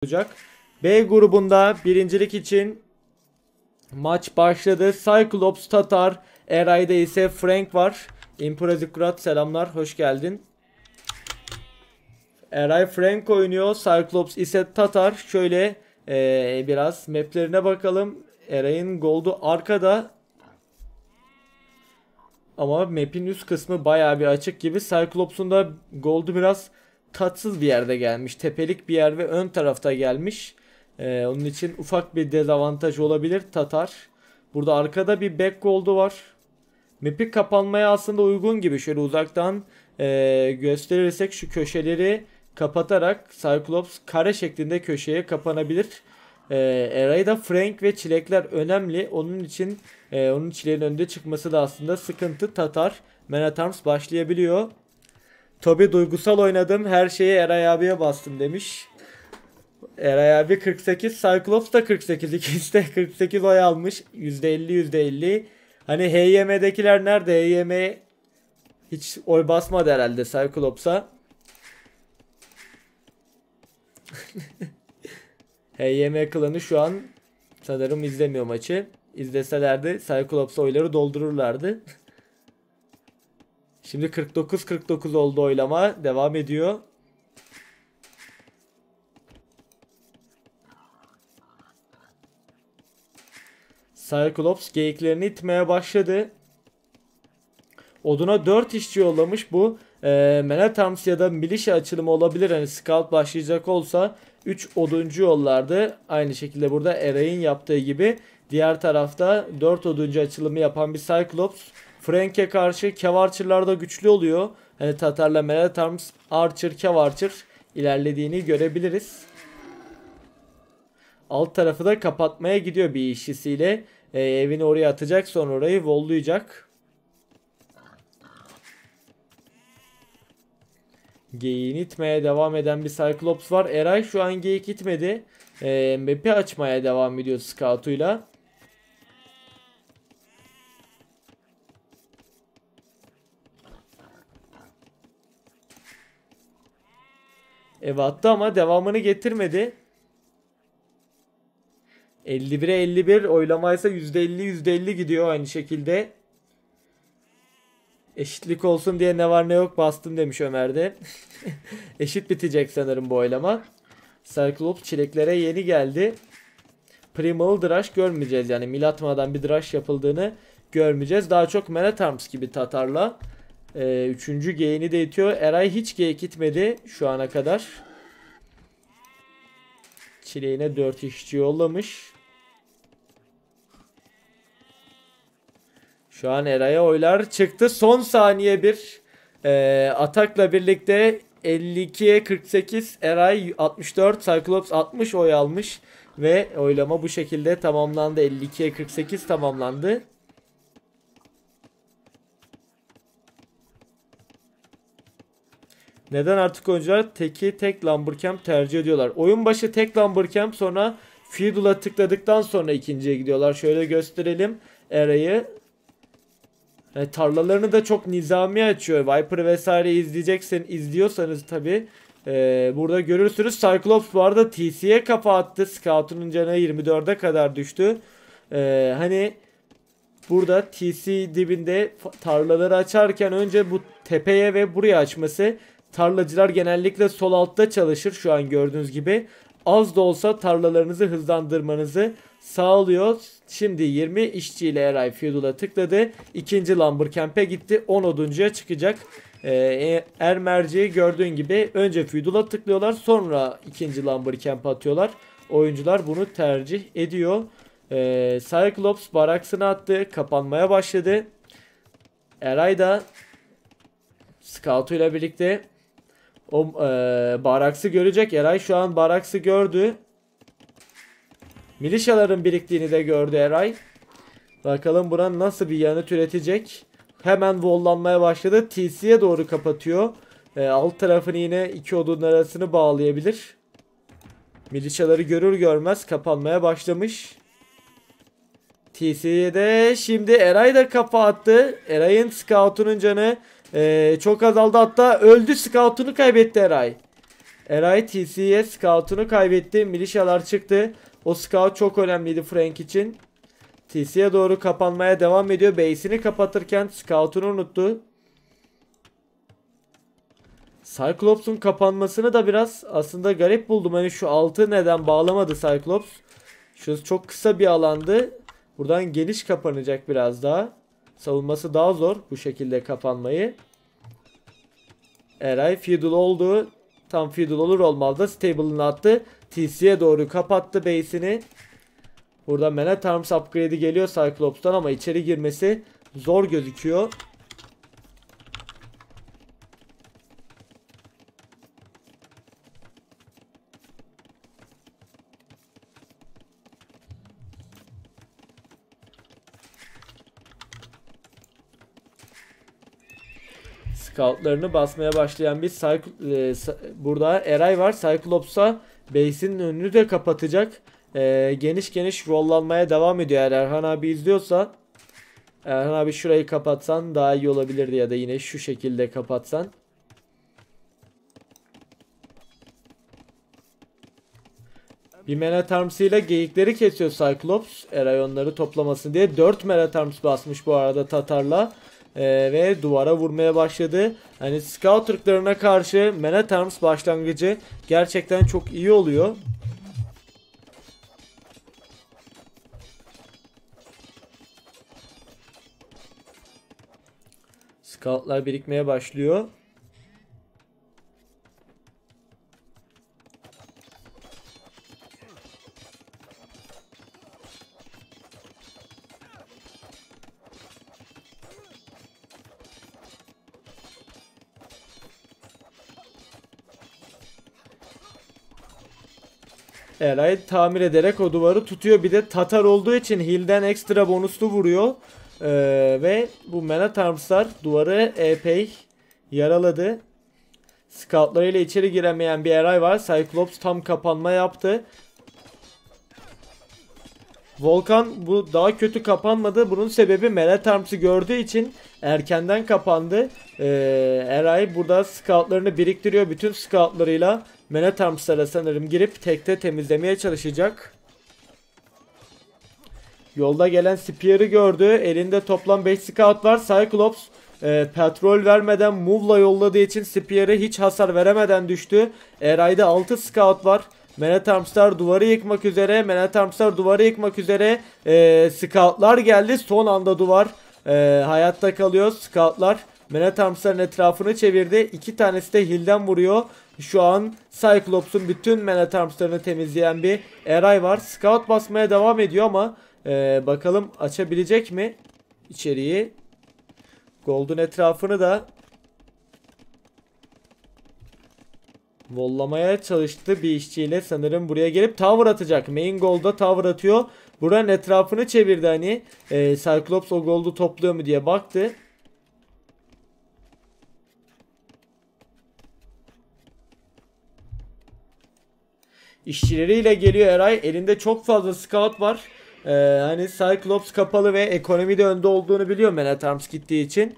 olacak. B grubunda birincilik için maç başladı. Cyclops, Tatar, Eray'da ise Frank var. Improzikrat selamlar, hoş geldin. Eray Frank oynuyor. Cyclops ise Tatar. Şöyle biraz maplerine bakalım. Eray'ın goldu arkada. Ama map'in üst kısmı bayağı bir açık gibi. Cyclops'un da goldu biraz tatsız bir yerde gelmiş. Tepelik bir yer ve ön tarafta gelmiş. Onun için ufak bir dezavantaj olabilir Tatar. Burada arkada bir back goldu var. Map'i kapanmaya aslında uygun gibi. Şöyle uzaktan gösterirsek şu köşeleri kapatarak Cyclops kare şeklinde köşeye kapanabilir. Eray'da Frank ve çilekler önemli. Onun için onun çileğin önde çıkması da aslında sıkıntı. Tatar, Man at Arms başlayabiliyor. Tobi duygusal oynadım. Her şeyi Eray abiye bastım demiş. Eray abi 48, Cyclops da 48. İkisi de 48 oy almış. %50 %50. Hani HYM'dekiler nerede? HYM hiç oy basmadı herhalde Cyclops'a. HYM klanı şu an sanırım izlemiyor maçı. İzleselerdi Cyclops'a oyları doldururlardı. Şimdi 49-49 oldu oylama. Devam ediyor. Cyclops geyiklerini itmeye başladı. Oduna 4 işçi yollamış bu. Man at Arms ya da milişe açılımı olabilir. Hani scout başlayacak olsa 3 oduncu yollardı. Aynı şekilde burada Eray'ın yaptığı gibi. Diğer tarafta 4 oduncu açılımı yapan bir Cyclops. Frank'e karşı Cav Archer'lar da güçlü oluyor. Hani Tatar'la Man at Arms, Archer, Cav Archer ilerlediğini görebiliriz. Alt tarafı da kapatmaya gidiyor bir işçisiyle. Evini oraya atacak, sonra orayı vollayacak. Geyiğini itmeye devam eden bir Cyclops var. Eray şu an geyik itmedi. Map'i açmaya devam ediyor scout'uyla. Ev attı ama devamını getirmedi. 51'e 51 oylamaysa %50 %50 gidiyor aynı şekilde. Eşitlik olsun diye ne var ne yok bastım demiş Ömer de. Eşit bitecek sanırım bu oylama. Cyclops çileklere yeni geldi. Primal Drash görmeyeceğiz, yani mil atmadan bir Drash yapıldığını görmeyeceğiz. Daha çok Man at Arms gibi Tatar'la. Üçüncü geyini de itiyor. Eray hiç geyik itmedi şu ana kadar. Çileğine 4 işçi yollamış. Şu an Eray'a oylar çıktı. Son saniye bir atakla birlikte 52'ye 48, Eray 64, Cyclops 60 oy almış. Ve oylama bu şekilde tamamlandı. 52'ye 48 tamamlandı. Neden artık oyuncular tek Lumbercamp tercih ediyorlar? Oyun başı tek Lumbercamp, sonra Fiddle'a tıkladıktan sonra ikinciye gidiyorlar. Şöyle gösterelim Eray'ı. Yani tarlalarını da çok nizami açıyor. Viper vesaire izliyorsanız tabi burada görürsünüz. Cyclops bu arada TC'ye kafa attı. Scout'un canı 24'e kadar düştü. Hani burada TC dibinde tarlaları açarken önce bu tepeye ve buraya açması. Tarlacılar genellikle sol altta çalışır şu an gördüğünüz gibi. Az da olsa tarlalarınızı hızlandırmanızı sağlıyor. Şimdi 20 işçiyle Eray Feudal'a tıkladı. İkinci Lumbercamp'e gitti. 10 oduncuya çıkacak. Merceği gördüğün gibi önce Feudal'a tıklıyorlar. Sonra ikinci Lumbercamp'e atıyorlar. Oyuncular bunu tercih ediyor. Cyclops baraksını attı. Kapanmaya başladı. Eray da Scout'uyla birlikte o baraksı görecek. Eray şu an baraksı gördü. Milişaların biriktiğini de gördü Eray. Bakalım buranın nasıl bir yanıt üretecek. Hemen vollanmaya başladı. TC'ye doğru kapatıyor. Alt tarafını yine iki odun arasını bağlayabilir. Milişaları görür görmez kapanmaya başlamış. TC'ye de şimdi Eray da kafa attı. Eray'ın scout'unun canı çok azaldı, hatta öldü, scout'unu kaybetti Eray. Eray TC'ye scout'unu kaybetti. Milişalar çıktı. O scout çok önemliydi Frank için. TC'ye doğru kapanmaya devam ediyor. Base'ini kapatırken scout'unu unuttu. Cyclops'un kapanmasını da biraz aslında garip buldum. Hani şu altı neden bağlamadı Cyclops? Şurası çok kısa bir alandı. Buradan geniş kapanacak biraz daha. Savunması daha zor bu şekilde kapanmayı. Eray fiddle oldu. Tam fiddle olur olmaz da stable'ını attı. TC'ye doğru kapattı base'ini. Burada Man at Arms upgrade'i geliyor Cyclops'tan ama içeri girmesi zor gözüküyor. Scoutlarını basmaya başlayan bir burada Eray var. Cyclops'a base'in önünü de kapatacak. Geniş geniş rollanmaya devam ediyor. Eğer Erhan abi izliyorsa, Erhan abi şurayı kapatsan daha iyi olabilirdi ya da yine şu şekilde kapatsan. Bir Man at Arms ile geyikleri kesiyor Cyclops. Eray onları toplamasın diye. 4 Man at Arms basmış bu arada Tatar'la. Ve duvara vurmaya başladı. Hani scout ırklarına karşı Man at Arms başlangıcı gerçekten çok iyi oluyor. Scoutlar birikmeye başlıyor. Eray tamir ederek o duvarı tutuyor. Bir de Tatar olduğu için heal'den ekstra bonuslu vuruyor. Ve bu Man at Arms'lar duvarı epey yaraladı. Scoutlarıyla içeri giremeyen bir Eray var. Cyclops tam kapanma yaptı. Volkan bu daha kötü kapanmadı. Bunun sebebi Man at Arms'ı gördüğü için erkenden kapandı. Eray burada scoutlarını biriktiriyor. Bütün scoutlarıyla Man at Arms'lara sanırım girip tekte temizlemeye çalışacak. Yolda gelen Spear'ı gördü. Elinde toplam 5 scout var. Cyclops petrol vermeden move'la yolladığı için Spear'ı hiç hasar veremeden düştü. Eray'da 6 scout var. Man at Arms'lar duvarı yıkmak üzere. Man at Arms'lar duvarı yıkmak üzere. Scout'lar geldi. Son anda duvar hayatta kalıyor. Scout'lar Man at Arms'ların etrafını çevirdi. 2 tanesi de heal'den vuruyor. Şu an Cyclops'un bütün Man at Arms'larını temizleyen bir Eray var. Scout basmaya devam ediyor ama bakalım açabilecek mi içeriği? Gold'un etrafını da vollamaya çalıştı bir işçiyle, sanırım buraya gelip tower atacak. Main Gold'a tower atıyor. Buranın etrafını çevirdi hani. Cyclops o Gold'u topluyor mu diye baktı. İşçileriyle geliyor Eray. Elinde çok fazla scout var. Hani Cyclops kapalı ve ekonomide önde olduğunu biliyor Man at Arms gittiği için.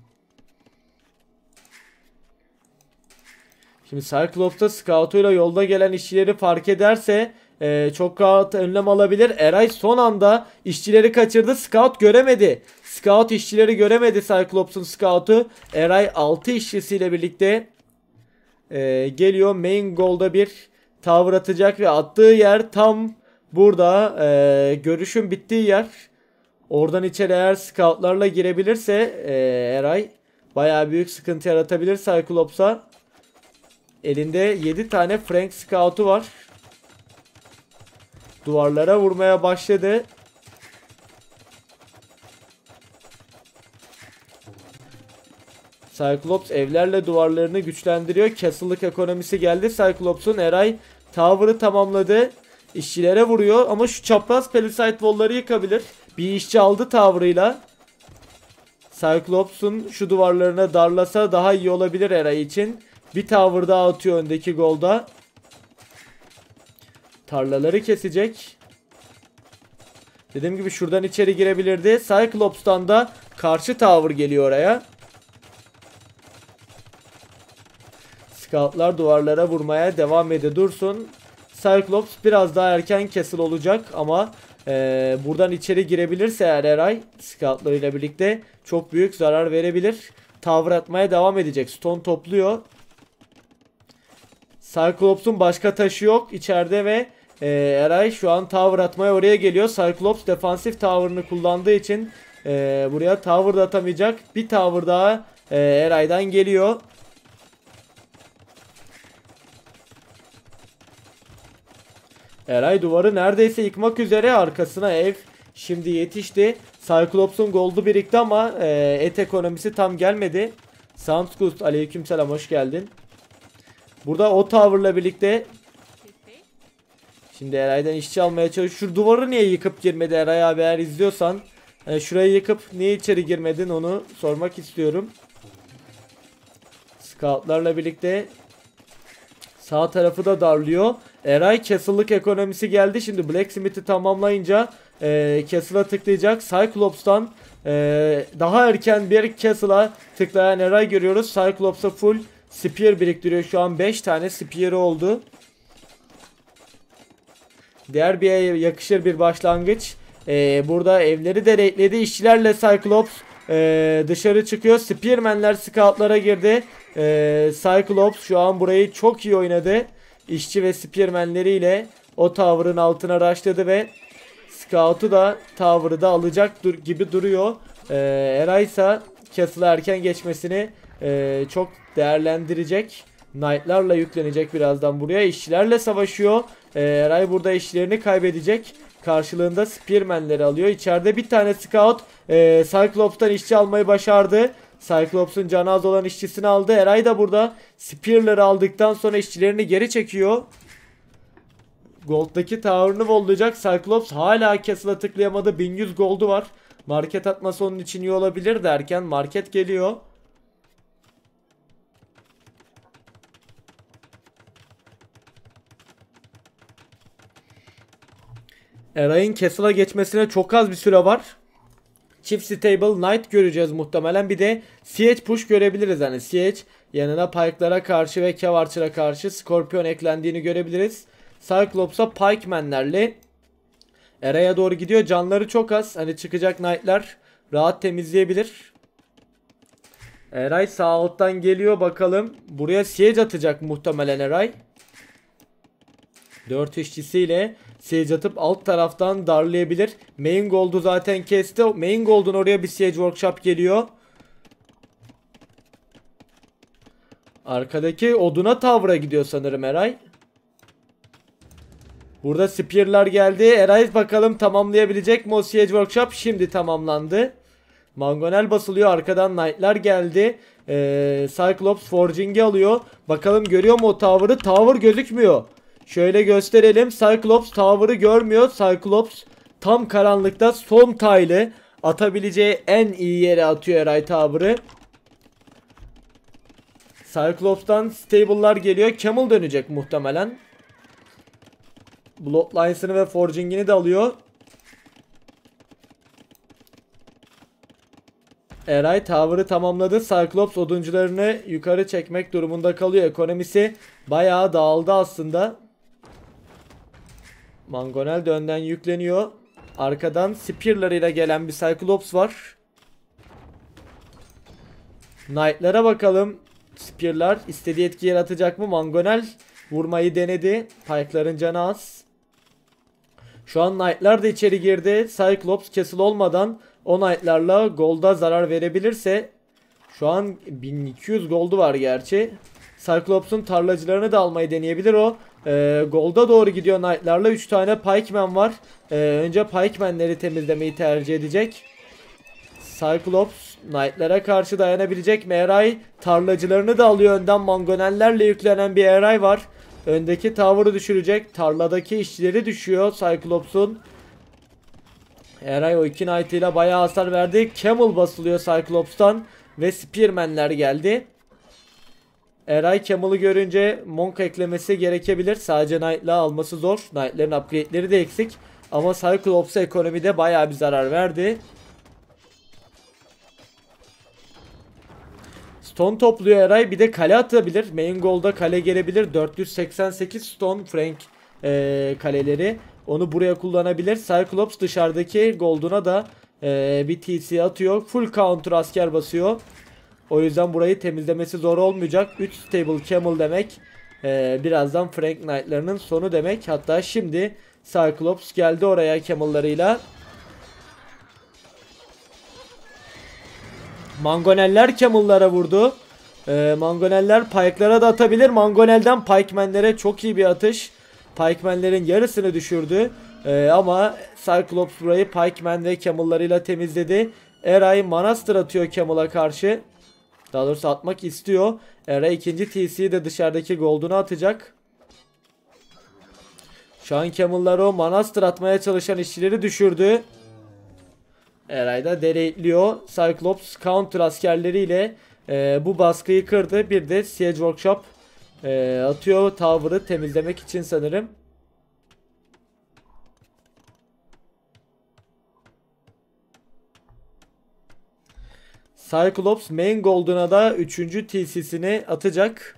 Şimdi Cyclops'ta scout'uyla yolda gelen işçileri fark ederse çok rahat önlem alabilir. Eray son anda işçileri kaçırdı. Scout göremedi. Scout işçileri göremedi Cyclops'un scout'u. Eray 6 işçisiyle birlikte geliyor. Main Gold'a bir tower atacak ve attığı yer tam burada. Görüşün bittiği yer. Oradan içeri eğer scoutlarla girebilirse Eray bayağı büyük sıkıntı yaratabilir Cyclops'a. Elinde 7 tane Frank Scout'u var. Duvarlara vurmaya başladı. Cyclops evlerle duvarlarını güçlendiriyor. Castle'lık ekonomisi geldi Cyclops'un. Eray tower'ı tamamladı. İşçilere vuruyor ama şu çapraz palisade wall'ları yıkabilir. Bir işçi aldı tower'ıyla. Cyclops'un şu duvarlarına darlasa daha iyi olabilir Eray için. Bir tower daha atıyor öndeki golda. Tarlaları kesecek. Dediğim gibi şuradan içeri girebilirdi. Cyclops'tan da karşı tower geliyor oraya. Scoutlar duvarlara vurmaya devam dursun. Cyclops biraz daha erken kesil olacak ama buradan içeri girebilirse eğer Eray Scoutlarıyla birlikte çok büyük zarar verebilir. Tower atmaya devam edecek. Stone topluyor. Cyclops'un başka taşı yok içeride ve Eray şu an tower atmaya oraya geliyor. Cyclops defansif tower'ını kullandığı için buraya tower da atamayacak. Bir tower daha Eray'dan geliyor. Eray duvarı neredeyse yıkmak üzere, arkasına ev şimdi yetişti. Cyclops'un gold'u birikti ama et ekonomisi tam gelmedi. Soundsgood aleykümselam, hoş geldin. Burada o tower'la birlikte şimdi Eray'dan işçi almaya çalışıyor. Şu duvarı niye yıkıp girmedi Eray abi, eğer izliyorsan. Şurayı yıkıp niye içeri girmedin onu sormak istiyorum. Scoutlarla birlikte sağ tarafı da darlıyor. Eray castle'lık ekonomisi geldi. Şimdi Blacksmith'i tamamlayınca castle'a tıklayacak. Cyclops'tan daha erken bir castle'a tıklayan Eray görüyoruz. Cyclops'a full spear biriktiriyor. Şu an 5 tane spear'ı oldu. Derby'ye yakışır bir başlangıç. Burada evleri de raidledi. İşçilerle Cyclops dışarı çıkıyor. Spearman'ler scoutlara girdi. Cyclops şu an burayı çok iyi oynadı. İşçi ve Spearman'leriyle o tower'ın altına rushladı ve Scout'u da tower'ı da alacak gibi duruyor. Eray ise Castle'a erken geçmesini çok değerlendirecek. Knight'larla yüklenecek birazdan buraya. İşçilerle savaşıyor. Eray burada işçilerini kaybedecek. Karşılığında Spearman'leri alıyor. İçeride bir tane Scout Cyclops'tan işçi almayı başardı. Cyclops'un canı az olan işçisini aldı. Eray da burada Spear'ları aldıktan sonra işçilerini geri çekiyor. Gold'daki tower'ını vollayacak. Cyclops hala Castle'a tıklayamadı. 1100 gold'u var. Market atması onun için iyi olabilir derken market geliyor. Eray'ın Castle'a geçmesine çok az bir süre var. Çift Stable Knight göreceğiz muhtemelen. Bir de Siege Push görebiliriz. Yani Siege yanına Pike'lara karşı ve Cav Archer'a karşı Scorpion eklendiğini görebiliriz. Cyclops'a Pikeman'lerle Eray'a doğru gidiyor. Canları çok az. Hani çıkacak Knight'lar rahat temizleyebilir. Eray sağ alttan geliyor bakalım. Buraya Siege atacak muhtemelen Eray. 4 işçisiyle Siege atıp alt taraftan darlayabilir. Main Gold'u zaten kesti. Main Gold'un oraya bir Siege Workshop geliyor. Arkadaki oduna tower'a gidiyor sanırım Eray. Burada Spear'lar geldi. Eray bakalım tamamlayabilecek mi o Siege Workshop? Şimdi tamamlandı. Mangonel basılıyor. Arkadan Knight'lar geldi. Cyclops Forging'i alıyor. Bakalım görüyor mu o tower'ı? Tower gözükmüyor. Şöyle gösterelim. Cyclops tower'ı görmüyor. Cyclops tam karanlıkta son tile'ı atabileceği en iyi yere atıyor Eray tower'ı. Cyclops'tan stable'lar geliyor. Camel dönecek muhtemelen. Bloodlines'ını ve Forging'ini de alıyor. Eray tower'ı tamamladı. Cyclops oduncularını yukarı çekmek durumunda kalıyor. Ekonomisi bayağı dağıldı aslında. Mangonel de önden yükleniyor. Arkadan Spear'larıyla gelen bir Cyclops var. Knight'lara bakalım. Spear'lar istediği etki yaratacak mı? Mangonel vurmayı denedi. Pike'ların canı az. Şu an Knight'lar da içeri girdi. Cyclops Castle olmadan o Knight'larla Gold'a zarar verebilirse, şu an 1200 Gold'u var gerçi. Cyclops'un tarlacılarını da almayı deneyebilir o. Gold'a doğru gidiyor Knight'larla. 3 tane Pikeman var. Önce Pikeman'leri temizlemeyi tercih edecek. Cyclops Knight'lara karşı dayanabilecek mi? Eray tarlacılarını da alıyor önden. Mangonellerle yüklenen bir Eray var. Öndeki tower'ı düşürecek. Tarladaki işçileri düşüyor Cyclops'un. Eray o 2 Knight ile bayağı hasar verdi. Camel basılıyor Cyclops'tan ve Spearman'ler geldi. Eray Camel'ı görünce Monk eklemesi gerekebilir. Sadece Knight'la alması zor. Knight'lerin upgrade'leri de eksik. Ama Cyclops'a ekonomide bayağı bir zarar verdi. Stone topluyor Eray. Bir de kale atabilir. Main goal'da kale gelebilir. 488 stone Frank kaleleri. Onu buraya kullanabilir. Cyclops dışarıdaki gold'una da bir TC atıyor. Full counter asker basıyor. O yüzden burayı temizlemesi zor olmayacak. 3 stable camel demek. Birazdan Frank Knight'larının sonu demek. Hatta şimdi Cyclops geldi oraya camel'larıyla. Mangoneller camel'lara vurdu. Mangoneller pike'lara da atabilir. Mangonel'den pikemenlere çok iyi bir atış. Pikemenlerin yarısını düşürdü. Ama Cyclops burayı pikemen ve camel'larıyla temizledi. Eray Manastır atıyor camel'a karşı. Daha doğrusu atmak istiyor. Eray ikinci TC'yi de dışarıdaki gold'unu atacak. Şu an camel'lar o Manastır atmaya çalışan işçileri düşürdü. Eray da dereitliyor. Cyclops counter askerleriyle bu baskıyı kırdı. Bir de Siege Workshop atıyor tower'ı temizlemek için sanırım. Cyclops main gold'una da 3. TC'sini atacak.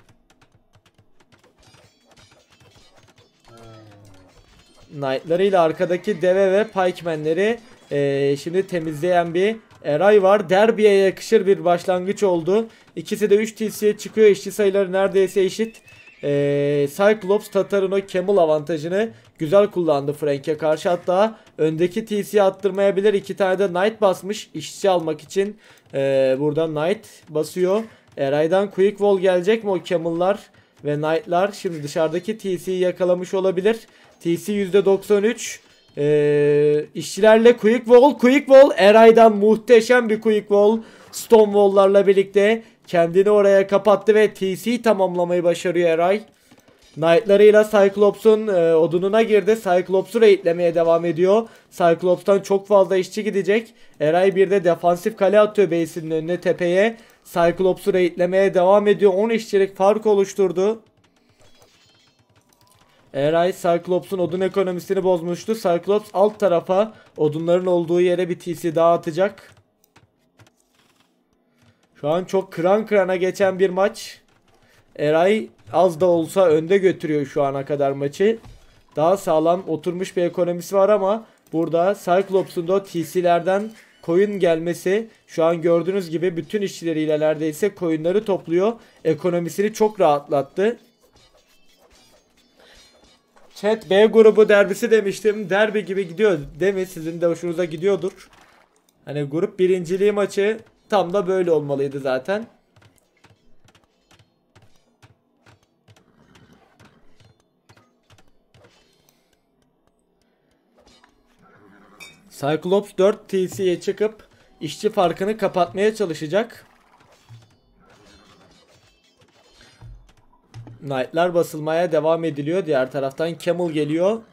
Knight'larıyla arkadaki deve ve pikemenleri şimdi temizleyen bir Eray var. Derby'ye yakışır bir başlangıç oldu. İkisi de 3 TC'ye çıkıyor. İşçi sayıları neredeyse eşit. Cyclops Tatar'ın o camel avantajını güzel kullandı Frank'e karşı. Hatta öndeki TC'ye attırmayabilir. 2 tane de Knight basmış işçi almak için. Burada Knight basıyor. Eray'dan Quick Wall gelecek mi o camel'lar ve Knight'lar? Şimdi dışarıdaki TC'yi yakalamış olabilir. TC %93. İşçilerle Quick Wall Eray'dan muhteşem bir Quick Wall Stone Wall'larla birlikte kendini oraya kapattı ve TC'yi tamamlamayı başarıyor Eray. Knight'larıyla Cyclops'un odununa girdi. Cyclops'u raidlemeye devam ediyor. Cyclops'tan çok fazla işçi gidecek. Eray bir de defansif kale atıyor base'inin önüne tepeye. Cyclops'u raidlemeye devam ediyor. 10 işçilik fark oluşturdu. Eray Cyclops'un odun ekonomisini bozmuştu. Cyclops alt tarafa odunların olduğu yere bir TC daha atacak. Şu an çok kıran kırana geçen bir maç. Eray az da olsa önde götürüyor şu ana kadar maçı. Daha sağlam oturmuş bir ekonomisi var ama burada Cyclops'un da TC'lerden coin gelmesi, şu an gördüğünüz gibi bütün işçileriyle neredeyse coin'ları topluyor. Ekonomisini çok rahatlattı. Chat B grubu derbisi demiştim. Derbi gibi gidiyor değil mi? Sizin de hoşunuza gidiyordur. Hani grup birinciliği maçı tam da böyle olmalıydı zaten. Cyclops 4 TC'ye çıkıp işçi farkını kapatmaya çalışacak. Knight'lar basılmaya devam ediliyor. Diğer taraftan Camel geliyor.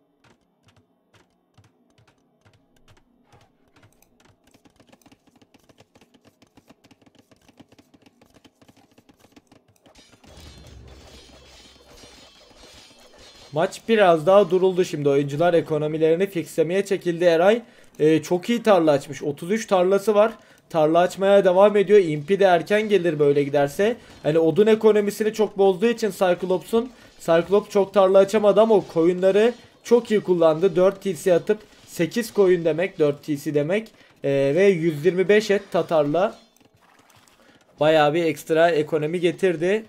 Maç biraz daha duruldu şimdi. Oyuncular ekonomilerini fixlemeye çekildi Eray. Çok iyi tarla açmış. 33 tarlası var. Tarla açmaya devam ediyor. Impi de erken gelir böyle giderse. Hani odun ekonomisini çok bozduğu için Cyclops'un. Cyclops çok tarla açamadı ama o koyunları çok iyi kullandı. 4 TC atıp 8 koyun demek. 4 TC demek. Ve 125 et Tatar'la. Bayağı bir ekstra ekonomi getirdi.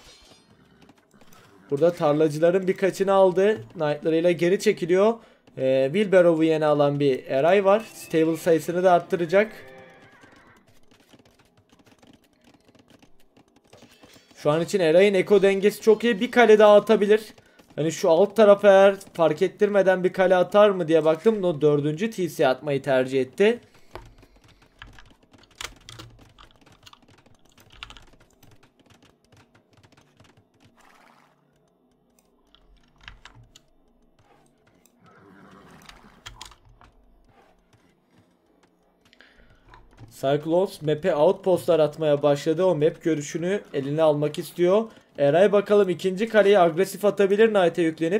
Burada tarlacıların birkaçını aldı. Knight'larıyla geri çekiliyor. Wheelbarrow'u yeni alan bir Eray var. Stable sayısını da arttıracak. Şu an için Eray'ın eko dengesi çok iyi. Bir kale daha atabilir. Hani şu alt tarafa eğer fark ettirmeden bir kale atar mı diye baktım. O 4. TC atmayı tercih etti. Cyclops map'e outpostlar atmaya başladı. O map görüşünü eline almak istiyor. Eray bakalım ikinci kaleyi agresif atabilir Knight'e yüklenip.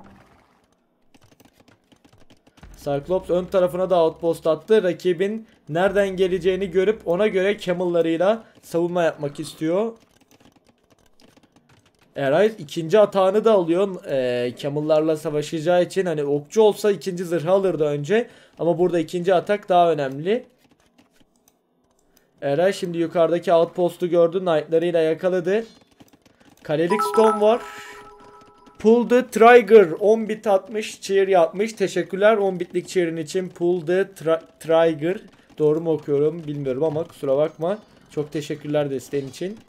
Cyclops ön tarafına da outpost attı. Rakibin nereden geleceğini görüp ona göre camel'larıyla savunma yapmak istiyor. Eray ikinci atağını da alıyor. Camel'larla savaşacağı için hani okçu olsa ikinci zırhı alırdı önce. Ama burada ikinci atak daha önemli. Eray şimdi yukarıdaki outpost'u gördü. Knight'larıyla yakaladı. Kalelik Stone var. Pull the trigger. 10 bit atmış. Cheer yapmış. Teşekkürler 10 bitlik cheer'in için. Pull the trigger. Doğru mu okuyorum bilmiyorum ama kusura bakma. Çok teşekkürler desteğin için.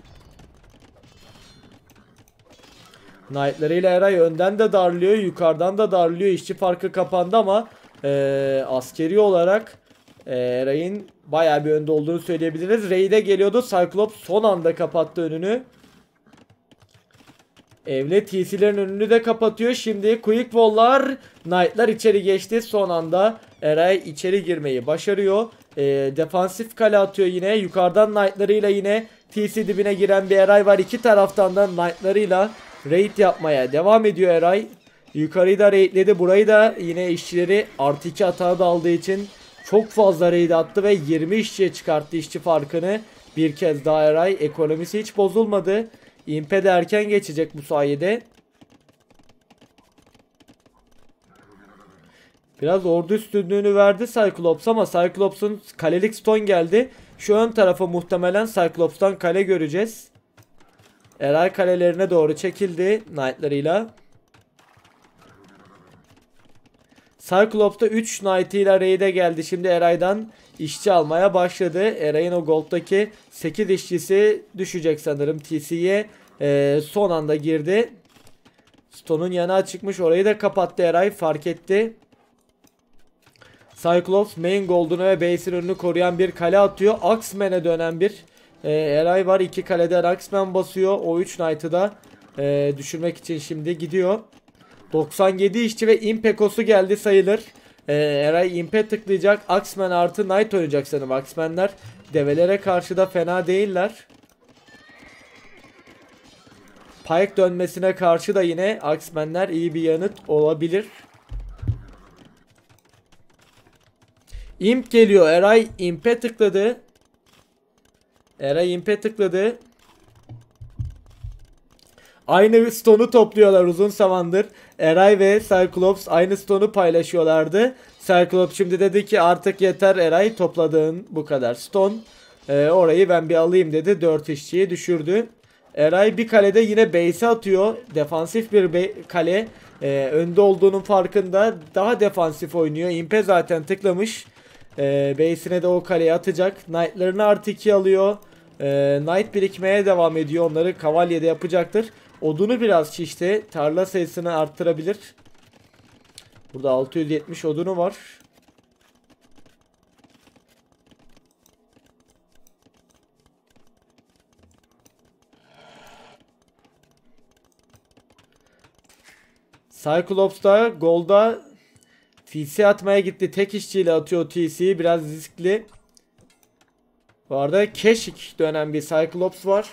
Knight'larıyla Eray önden de darlıyor. Yukarıdan da darlıyor. İşçi farkı kapandı ama askeri olarak Eray'ın bayağı bir önde olduğunu söyleyebiliriz. Raid'e geliyordu. Cyclops son anda kapattı önünü. Evle TC'lerin önünü de kapatıyor. Şimdi Quick Wall'lar. Knight'lar içeri geçti. Son anda Eray içeri girmeyi başarıyor. Defansif kale atıyor yine. Yukarıdan Knight'larıyla yine TC dibine giren bir Eray var. İki taraftan da Knight'larıyla raid yapmaya devam ediyor Eray. Yukarıyı da raidledi. Burayı da yine işçileri artı 2 hata da aldığı için çok fazla raid attı ve 20 işçiye çıkarttı işçi farkını. Bir kez daha Eray. Ekonomisi hiç bozulmadı. İmpe de erken geçecek bu sayede. Biraz ordu üstünlüğünü verdi Cyclops ama Cyclops'un kalelik stone geldi. Şu ön tarafa muhtemelen Cyclops'tan kale göreceğiz. Eray kalelerine doğru çekildi knight'larıyla. Cyclops da 3 knight'ıyla raid'e geldi. Şimdi Eray'dan işçi almaya başladı. Eray'ın o gold'daki 8 işçisi düşecek sanırım TC'ye. Son anda girdi. Stone'un yanına çıkmış. Orayı da kapattı Eray. Fark etti. Cyclops main gold'unu ve base'in önünü koruyan bir kale atıyor. Axeman'e dönen bir Eray var. 2 kaleden Axeman basıyor. O 3 knight'ı da düşürmek için şimdi gidiyor. 97 işçi ve impekosu geldi sayılır. Eray impe tıklayacak. Axeman artı knight oynayacak sanırım. Axeman'ler develere karşı da fena değiller. Pike dönmesine karşı da yine Axeman'ler iyi bir yanıt olabilir. Imp geliyor. Eray imp'e tıkladı. Eray imp'e tıkladı. Aynı stone'u topluyorlar uzun zamandır. Eray ve Cyclops aynı stone'u paylaşıyorlardı. Cyclops şimdi dedi ki artık yeter Eray, topladığın bu kadar stone. Orayı ben bir alayım dedi. 4 işçiyi düşürdü. Eray bir kalede yine base'e atıyor. Defansif bir kale. Önde olduğunun farkında. Daha defansif oynuyor. Imp'e zaten tıklamış. Base'ine de o kaleye atacak. Knight'larını artı 2 alıyor. Knight birikmeye devam ediyor. Onları kavalyede yapacaktır. Odunu biraz şişti. Tarla sayısını arttırabilir. Burada 670 odunu var. Cyclops da Gold'a TC atmaya gitti. Tek işçiyle atıyor TC'yi. Biraz riskli. Bu arada Keşik dönen bir Cyclops var.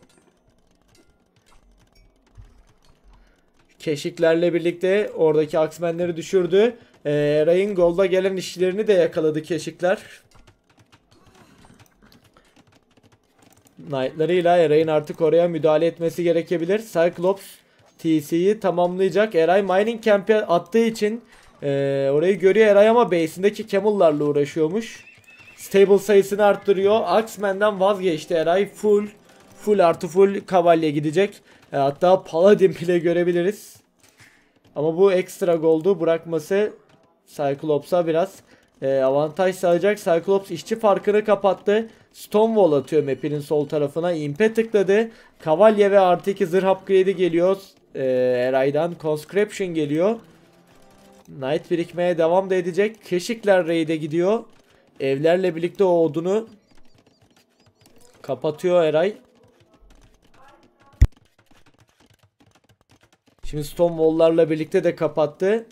Keşiklerle birlikte oradaki Axeman'leri düşürdü. Ray'ın Gold'a gelen işçilerini de yakaladı Keşikler. Knight'larıyla Ray'ın artık oraya müdahale etmesi gerekebilir. Cyclops TC'yi tamamlayacak. Eray mining camp'e attığı için orayı görüyor Eray ama base'indeki camel'larla uğraşıyormuş. Stable sayısını arttırıyor. Axeman'den vazgeçti Eray. Full artı full kavalye gidecek. Hatta paladin bile görebiliriz. Ama bu ekstra gold'u bırakması Cyclops'a biraz avantaj sağlayacak. Cyclops işçi farkını kapattı. Stonewall atıyor map'inin sol tarafına. Imp'e tıkladı. Kavalye ve artı 2 zırh upgrade'i geliyor. Eray'dan Conscription geliyor. Knight birikmeye devam da edecek. Keşikler raid'e gidiyor. Evlerle birlikte o odunu kapatıyor Eray. Şimdi Stonewall'larla birlikte de kapattı.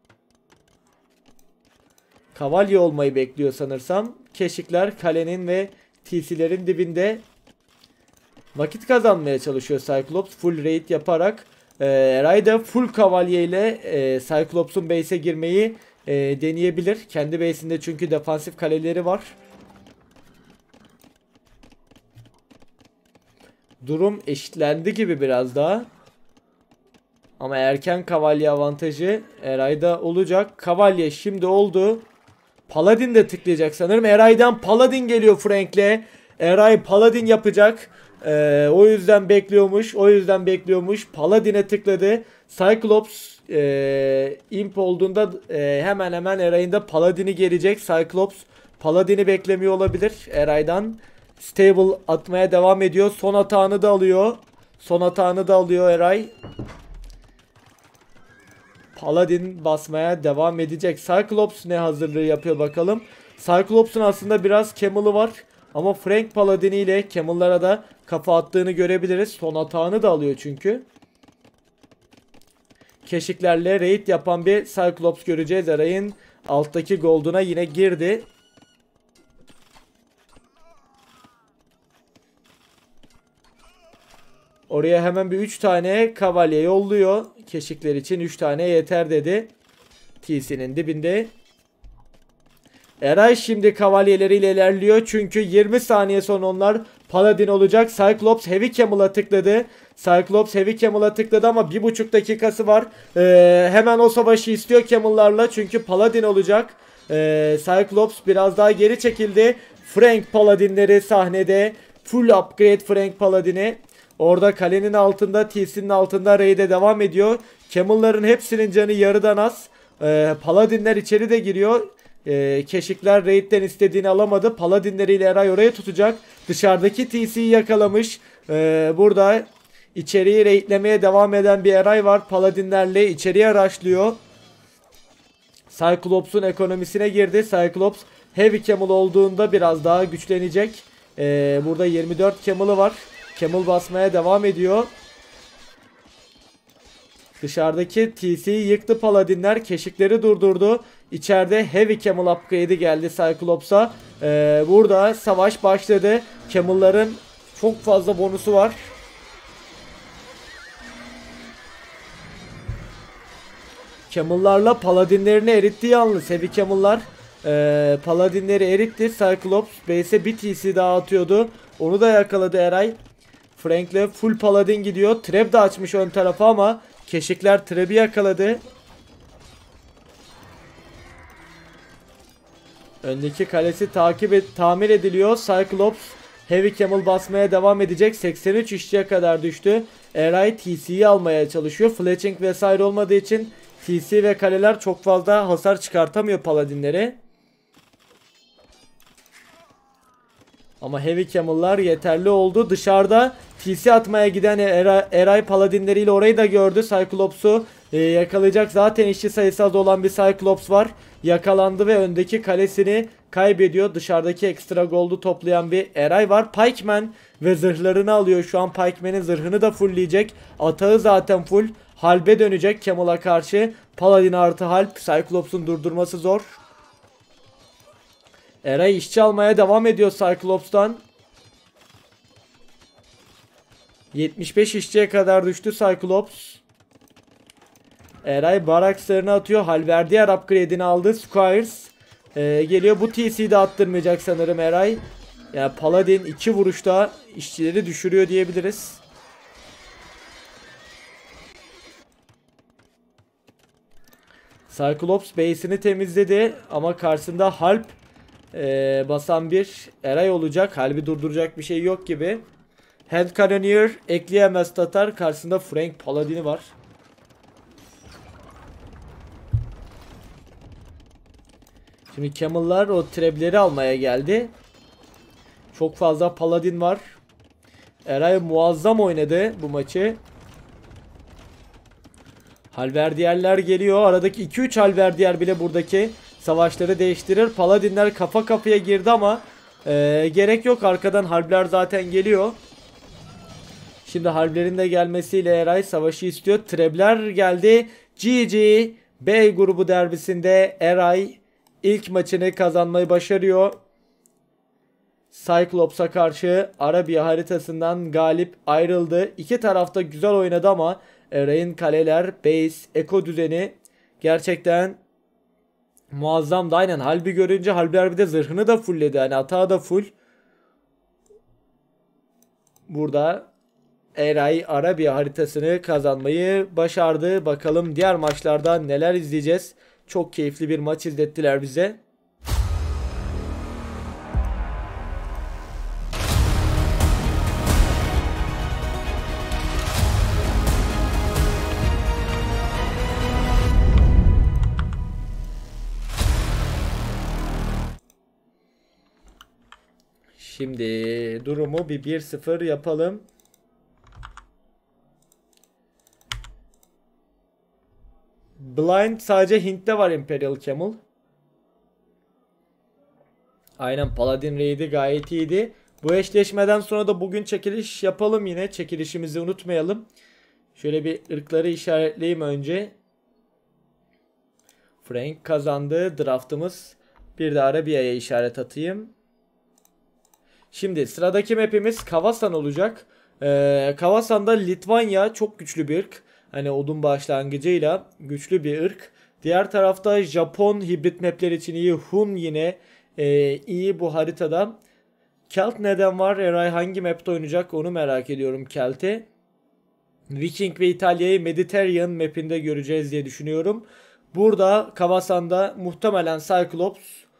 Kavalye olmayı bekliyor sanırsam. Keşikler kalenin ve TC'lerin dibinde vakit kazanmaya çalışıyor Cyclops. Full raid yaparak. Eray da full kavalye ile Cyclops'un base'e girmeyi deneyebilir. Kendi base'inde çünkü defansif kaleleri var. durum eşitlendi gibi biraz daha. Ama erken kavalye avantajı Eray'da olacak. Kavalye şimdi oldu. Paladin de tıklayacak sanırım. Eray'dan Paladin geliyor Frank'le. Eray Paladin yapacak. O yüzden bekliyormuş. O yüzden bekliyormuş. Paladin'e tıkladı. Cyclops imp olduğunda hemen hemen Eray'ın da Paladin'i gelecek. Cyclops Paladin'i beklemiyor olabilir. Eray'dan stable atmaya devam ediyor. Son atağını da alıyor. Son atağını da alıyor Eray. Paladin basmaya devam edecek. Cyclops ne hazırlığı yapıyor bakalım. Cyclops'un aslında biraz Camel'ı var. Ama Frank Paladin ile Camel'lara da kafa attığını görebiliriz. Son atağını da alıyor çünkü. Keşiklerle raid yapan bir Cyclops göreceğiz. Eray'ın alttaki gold'una yine girdi. Oraya hemen bir 3 tane kavalye yolluyor. Keşikler için 3 tane yeter dedi. TC'nin dibinde. Eray şimdi kavaljeleriyle ilerliyor. Çünkü 20 saniye sonra onlar Paladin olacak. Cyclops Heavy Camel'a tıkladı. Cyclops Heavy Camel'a tıkladı ama 1,5 dakikası var. Hemen o savaşı istiyor Camel'larla. Çünkü Paladin olacak. Cyclops biraz daha geri çekildi. Frank Paladinleri sahnede. Full upgrade Frank Paladin'i. Orada kalenin altında, TC'nin altında raid'e devam ediyor. Camel'ların hepsinin canı yarıdan az. Paladinler içeri de giriyor. Keşikler raid'den istediğini alamadı. Paladinleriyle Eray oraya tutacak. Dışarıdaki TC'yi yakalamış. Burada içeriği raidlemeye devam eden bir Eray var. Paladinlerle içeriye rushlıyor. Cyclops'un ekonomisine girdi. Cyclops Heavy Camel olduğunda biraz daha güçlenecek. Burada 24 Camel'ı var. Camel basmaya devam ediyor. Dışarıdaki TC'yi yıktı Paladinler. Keşikleri durdurdu. İçeride Heavy Camel upgrade'i geldi Cyclops'a. Burada savaş başladı. Camel'ların çok fazla bonusu var. Camel'larla Paladinlerini eritti yalnız. Heavy Camel'lar Paladinleri eritti. Cyclops base'e bir TC daha atıyordu. Onu da yakaladı Eray. Frank'le full Paladin gidiyor. Trap de açmış ön tarafa ama keşikler Trap'i yakaladı. Öndeki kalesi tamir ediliyor. Cyclops Heavy Camel basmaya devam edecek. 83 işçiye kadar düştü. Eray TC'yi almaya çalışıyor. Fletching vesaire olmadığı için TC ve kaleler çok fazla hasar çıkartamıyor Paladinleri. Ama Heavy Camel'lar yeterli oldu. Dışarıda TC atmaya giden Eray Paladinleriyle orayı da gördü. Cyclops'u yakalayacak. Zaten işçi sayısı az olan bir Cyclops var. Yakalandı ve öndeki kalesini kaybediyor. Dışarıdaki ekstra gold'u toplayan bir Eray var. Pikeman ve zırhlarını alıyor. Şu an Pikeman'in zırhını da fullleyecek. Atağı zaten full. Halbe dönecek Camel'a karşı. Paladin artı Halp. Cyclops'un durdurması zor. Eray işçi almaya devam ediyor Cyclops'tan. 75 işçiye kadar düştü Cyclops. Eray barakslarını atıyor. Halverdiyer upgrade'ini aldı. Squires geliyor. Bu TC'yi de attırmayacak sanırım Eray. Yani Paladin 2 vuruşta işçileri düşürüyor diyebiliriz. Cyclops base'ini temizledi ama karşısında Halp basan bir Eray olacak. Halbi durduracak bir şey yok gibi. Hand Cannoneer ekleyemez Tatar. Karşısında Frank Paladin'i var. Şimdi Camel'lar o trebleri almaya geldi. Çok fazla Paladin var. Eray muazzam oynadı bu maçı. Halverdiyerler geliyor. Aradaki 2-3 halverdiyer bile buradaki savaşları değiştirir. Paladinler kafa kafaya girdi ama gerek yok. Arkadan harpler zaten geliyor. Şimdi harplerin de gelmesiyle Eray savaşı istiyor. Trebler geldi. GG B grubu derbisinde Eray ilk maçını kazanmayı başarıyor. Cyclops'a karşı Arabiya haritasından galip ayrıldı. İki tarafta güzel oynadı ama Eray'ın kaleler, base, eko düzeni gerçekten muazzamdı. Aynen Halbi görünce Halbi bir de zırhını da fullledi. Yani atağı da full. Burada Eray Arabia haritasını kazanmayı başardı. Bakalım diğer maçlarda neler izleyeceğiz. Çok keyifli bir maç izlettiler bize. Şimdi durumu bir 1-0 yapalım. Blind sadece Hint'te var Imperial Camel. Aynen, Paladin Raid'i gayet iyiydi. Bu eşleşmeden sonra da bugün çekiliş yapalım yine. Çekilişimizi unutmayalım. Şöyle bir ırkları işaretleyeyim önce. Frank kazandı draftımız. Bir de Arabia'ya işaret atayım. Şimdi sıradaki map'imiz Kavasan olacak. Kavasan'da Litvanya çok güçlü bir ırk. Hani odun başlangıcıyla güçlü bir ırk. Diğer tarafta Japon hibrit map'ler için iyi. Hun yine iyi bu haritada. Kelt neden var? Eray hangi map'te oynayacak onu merak ediyorum Kelt'i. Viking ve İtalya'yı Mediterranean map'inde göreceğiz diye düşünüyorum. Burada Kavasan'da muhtemelen Cyclops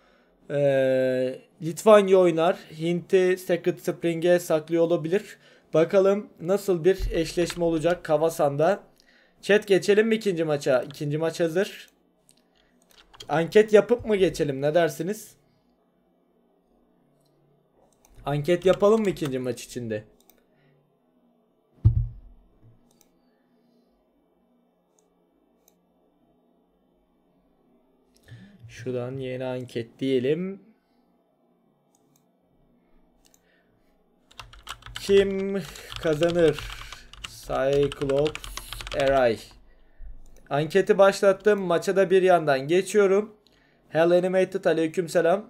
Litvanya oynar. Hint'i Sacred Spring'e saklıyor olabilir. Bakalım nasıl bir eşleşme olacak Kavasan'da. Chat, geçelim mi ikinci maça? İkinci maç hazır. Anket yapıp mı geçelim? Ne dersiniz? Anket yapalım mı ikinci maç içinde? Şuradan yeni anket diyelim. Kim kazanır? Cyclops Eray. Anketi başlattım. Maça da bir yandan geçiyorum. Hell Animated aleykümselam.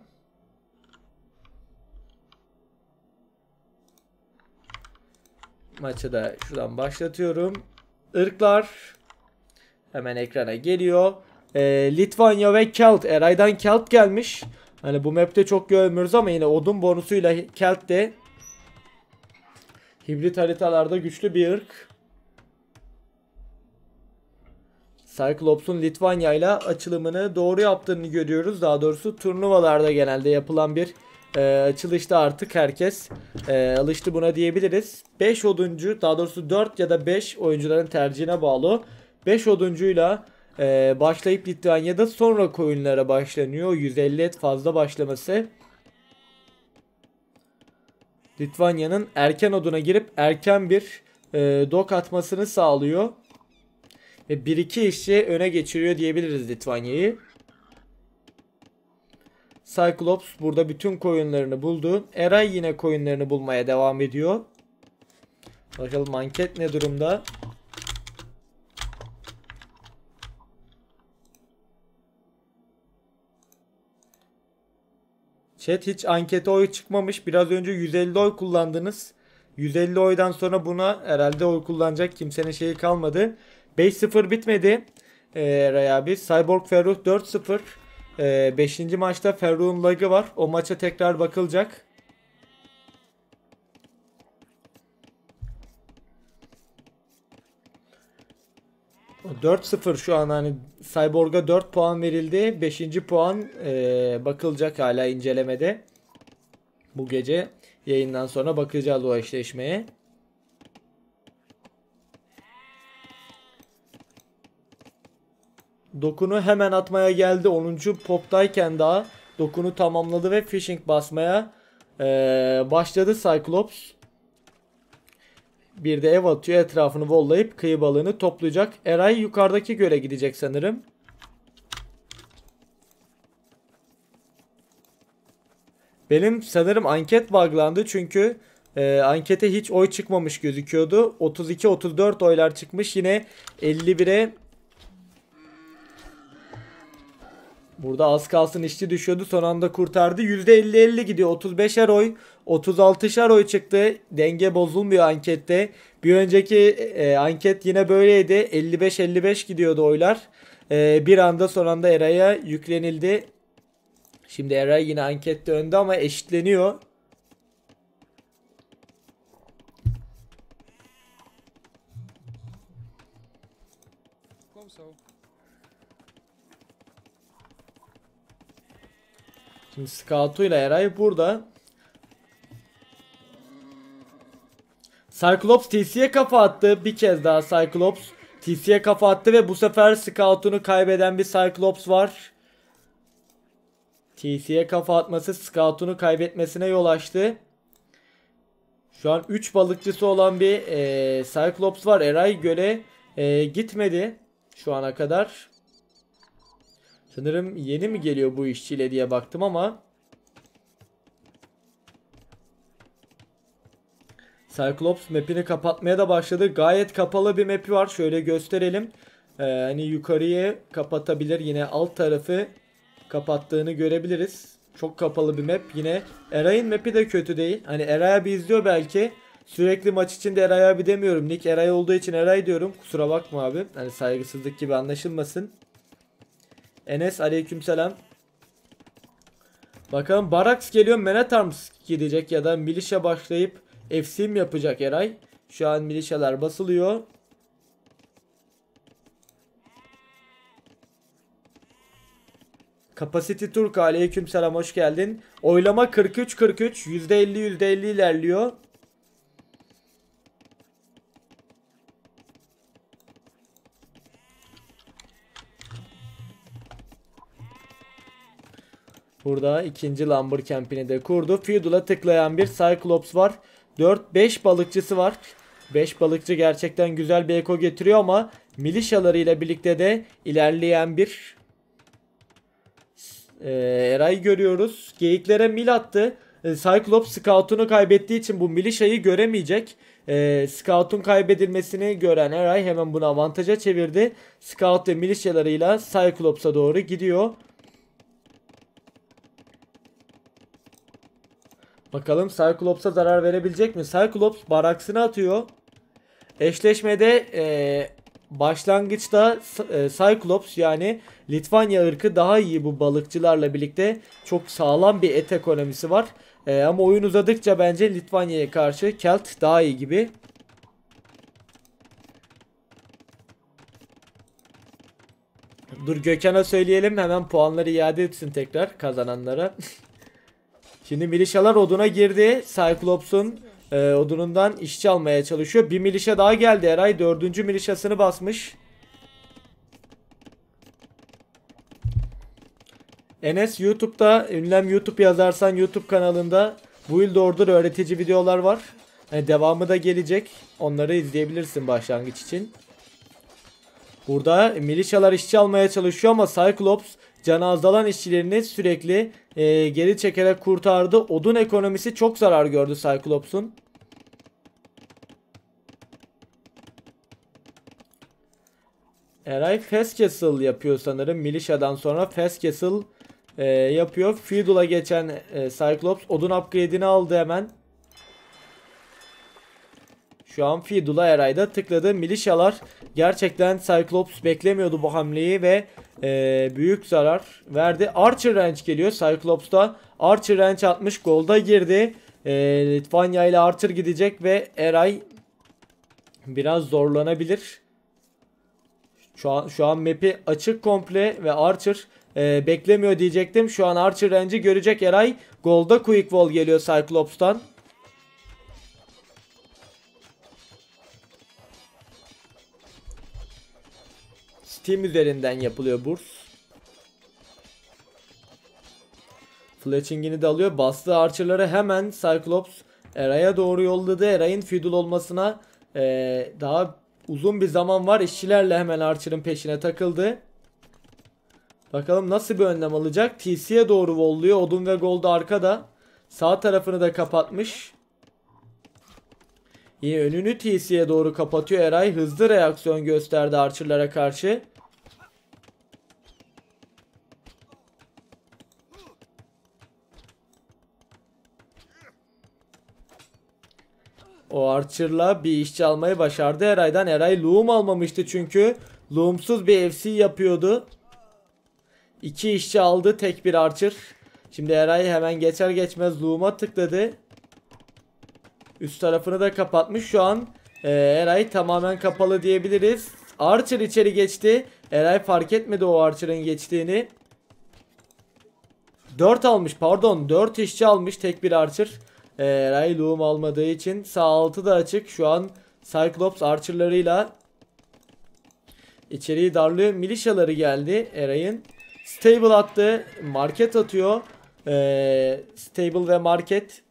Maçı da şuradan başlatıyorum. Irklar hemen ekrana geliyor. Litvanya ve Kelt. Eray'dan Kelt gelmiş. Hani bu map'te çok görmüyoruz ama yine odun bonusuyla Kelt de hibrit haritalarda güçlü bir ırk. Cyclops'un Litvanya ile açılımını doğru yaptığını görüyoruz. Daha doğrusu turnuvalarda genelde yapılan bir açılışta artık herkes alıştı buna diyebiliriz. 5 oduncu, daha doğrusu 4 ya da 5 oyuncuların tercihine bağlı. 5 oduncuyla başlayıp Litvanya'da sonra coinlere başlanıyor. 150 et fazla başlaması Litvanya'nın erken oduna girip erken bir dok atmasını sağlıyor. Ve 1-2 işçi öne geçiriyor diyebiliriz Litvanya'yı. Cyclops burada bütün coinlerini buldu. Eray yine coinlerini bulmaya devam ediyor. Bakalım anket ne durumda? Chat, hiç ankete oy çıkmamış. Biraz önce 150 oy kullandınız. 150 oydan sonra buna herhalde oy kullanacak kimsenin şeyi kalmadı. 5-0 bitmedi. Eray abi. Cyborg Ferruh 4-0. 5. maçta Ferruh'un lagı var. O maça tekrar bakılacak. O 4-0 şu an, hani Cyborg'a 4 puan verildi. 5. puan bakılacak, hala incelemede. Bu gece yayından sonra bakacağız o eşleşmeye. Dokunu hemen atmaya geldi. 10. poptayken daha dokunu tamamladı ve fishing basmaya başladı Cyclops. Bir de ev atıyor, etrafını vollayıp kıyı balığını toplayacak. Eray yukarıdaki göle gidecek sanırım. Benim sanırım anket buglandı çünkü ankete hiç oy çıkmamış gözüküyordu. 32-34 oylar çıkmış, yine 51'e. Burada az kalsın işçi düşüyordu, son anda kurtardı. %50-50 gidiyor. 35'er oy, 36'şer oy çıktı. Denge bozulmuyor ankette. Bir önceki anket yine böyleydi. 55-55 gidiyordu oylar. Bir anda son anda Eray'a yüklenildi. Şimdi Eray yine ankette önde ama eşitleniyor. Şimdi Scout'uyla Eray burada. Cyclops TC'ye kafa attı. Bir kez daha Cyclops TC'ye kafa attı ve bu sefer Scout'unu kaybeden bir Cyclops var. TC'ye kafa atması Scout'unu kaybetmesine yol açtı. Şu an 3 balıkçısı olan bir Cyclops var. Eray göle gitmedi şu ana kadar. Sanırım yeni mi geliyor bu işçiyle diye baktım ama. Cyclops map'ini kapatmaya da başladı. Gayet kapalı bir map'i var. Şöyle gösterelim. Hani yukarıyı kapatabilir. Yine alt tarafı kapattığını görebiliriz. Çok kapalı bir map. Yine Eray'ın map'i de kötü değil. Hani Eray abi izliyor belki. Sürekli maç içinde Eray abi demiyorum. Nick Eray olduğu için Eray diyorum. Kusura bakma abi. Hani saygısızlık gibi anlaşılmasın. Enes aleykümselam. Bakalım Baraks geliyor. Man at Arms gidecek ya da Militia başlayıp FC mi yapacak Eray? Şu an milişalar basılıyor. Capacity Turk aleykümselam hoş geldin. Oylama 43-43 %50 ilerliyor. Burada ikinci Lumber Camp'ini de kurdu. Feudal'a tıklayan bir Cyclops var. 4-5 balıkçısı var. 5 balıkçı gerçekten güzel bir eko getiriyor ama milişalarıyla birlikte de ilerleyen bir Eray görüyoruz. Geyiklere mil attı. Cyclops Scout'unu kaybettiği için bu milişayı göremeyecek. Scout'un kaybedilmesini gören Eray hemen bunu avantaja çevirdi. Scout ve milişalarıyla Cyclops'a doğru gidiyor. Bakalım Cyclops'a zarar verebilecek mi? Cyclops baraksını atıyor. Eşleşmede başlangıçta Cyclops yani Litvanya ırkı daha iyi bu balıkçılarla birlikte. Çok sağlam bir et ekonomisi var. Ama oyun uzadıkça bence Litvanya'ya karşı Kelt daha iyi gibi. Dur Gökhan'a söyleyelim hemen puanları iade etsin tekrar kazananlara. Şimdi milişalar oduna girdi. Cyclops'un odunundan işçi almaya çalışıyor. Bir milişa daha geldi. Eray 4. milişasını basmış. Enes YouTube'da ünlem YouTube yazarsan YouTube kanalında Build Order öğretici videolar var. Yani devamı da gelecek. Onları izleyebilirsin başlangıç için. Burada milişalar işçi almaya çalışıyor ama Cyclops canı azalan işçilerini sürekli geri çekerek kurtardı. Odun ekonomisi çok zarar gördü Cyclops'un. Eray Fast Castle yapıyor sanırım. Militia'dan sonra Fast Castle yapıyor. Feudal'a geçen Cyclops odun upgrade'ini aldı hemen. Şu an Feudal'a Eray'da tıkladı. Militialar gerçekten Cyclops beklemiyordu bu hamleyi ve büyük zarar verdi. Archer Range geliyor. Cyclops'ta Archer Range atmış. Gold'a girdi. Litvanya ile Archer gidecek ve Eray biraz zorlanabilir. Şu an map'i açık komple ve Archer beklemiyor diyecektim. Şu an Archer Range'i görecek Eray. Gold'a Quick Wall geliyor Cyclops'tan. Steam üzerinden yapılıyor burs. Fletching'ini de alıyor. Bastığı Archer'ları hemen Cyclops Eray'a doğru yolladı. Eray'ın Feudal olmasına daha uzun bir zaman var. İşçilerle hemen Archer'ın peşine takıldı. Bakalım nasıl bir önlem alacak. TC'ye doğru volluyor. Odun ve Gold arkada. Sağ tarafını da kapatmış. İyi, önünü TC'ye doğru kapatıyor Eray. Hızlı reaksiyon gösterdi Archer'lara karşı. O Archer'la bir işçi almayı başardı Eray'dan. Eray loom almamıştı çünkü. Loomsuz bir FC yapıyordu. 2 işçi aldı, tek bir Archer. Şimdi Eray hemen geçer geçmez loom'a tıkladı. Üst tarafını da kapatmış. Şu an Eray tamamen kapalı diyebiliriz. Archer içeri geçti. Eray fark etmedi o Archer'ın geçtiğini. 4 almış, pardon, 4 işçi almış tek bir Archer. Eray loom almadığı için sağ altı da açık. Şu an Cyclops Archer'larıyla içeriği darlıyor. Milişaları geldi Eray'ın. Stable attı. Market atıyor. Stable ve market.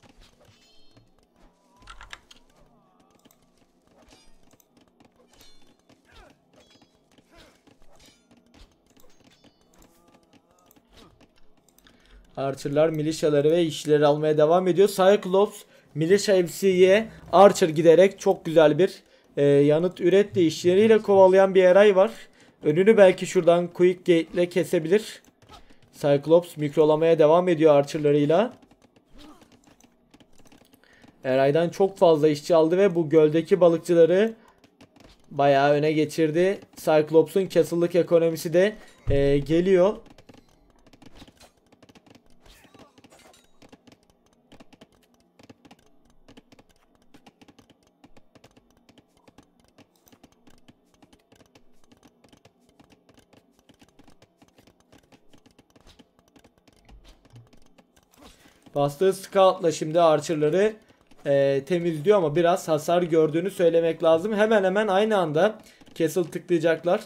Archer'lar milişaları ve işçileri almaya devam ediyor. Cyclops Militia MC'ye Archer giderek çok güzel bir yanıt üretti. İşçileriyle kovalayan bir Eray var. Önünü belki şuradan Quick Gate ile kesebilir. Cyclops mikrolamaya devam ediyor Archer'larıyla. Eray'dan çok fazla işçi aldı ve bu göldeki balıkçıları bayağı öne geçirdi. Cyclops'un castle'lık ekonomisi de geliyor. Bastığı scout'la şimdi Archer'ları temizliyor ama biraz hasar gördüğünü söylemek lazım. Hemen hemen aynı anda Castle tıklayacaklar.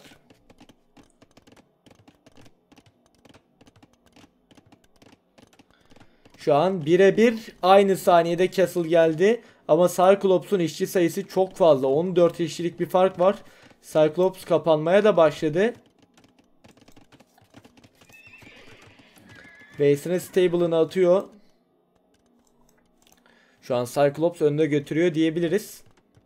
Şu an birebir aynı saniyede Castle geldi. Ama Cyclops'un işçi sayısı çok fazla. 14 işçilik bir fark var. Cyclops kapanmaya da başladı. Base'ine stable'ını atıyor. Şu an Cyclops önde götürüyor diyebiliriz.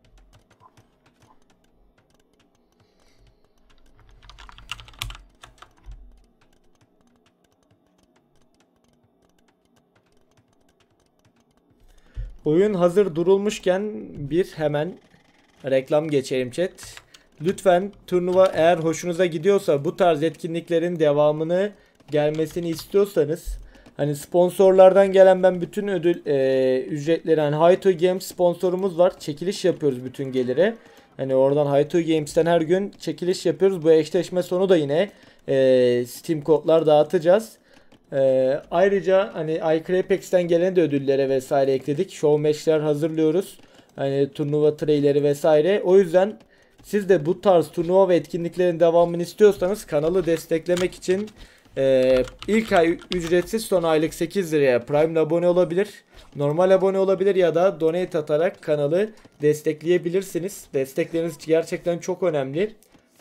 Oyun hazır durulmuşken bir hemen reklam geçelim chat. Lütfen turnuva eğer hoşunuza gidiyorsa, bu tarz etkinliklerin devamını gelmesini istiyorsanız, hani sponsorlardan gelen ben bütün ödül ücretleri, hani Hi2 Games sponsorumuz var. Çekiliş yapıyoruz bütün gelire. Hani oradan Hi2 Games'ten her gün çekiliş yapıyoruz. Bu eşleşme sonu da yine Steam kodlar dağıtacağız. Ayrıca hani iCrapex'ten gelen de ödüllere vesaire ekledik. Show match'ler hazırlıyoruz. Hani turnuva traileri vesaire. O yüzden siz de bu tarz turnuva ve etkinliklerin devamını istiyorsanız kanalı desteklemek için ilk ay ücretsiz, son aylık 8 liraya Prime abone olabilir. Normal abone olabilir ya da donate atarak kanalı destekleyebilirsiniz. Destekleriniz gerçekten çok önemli.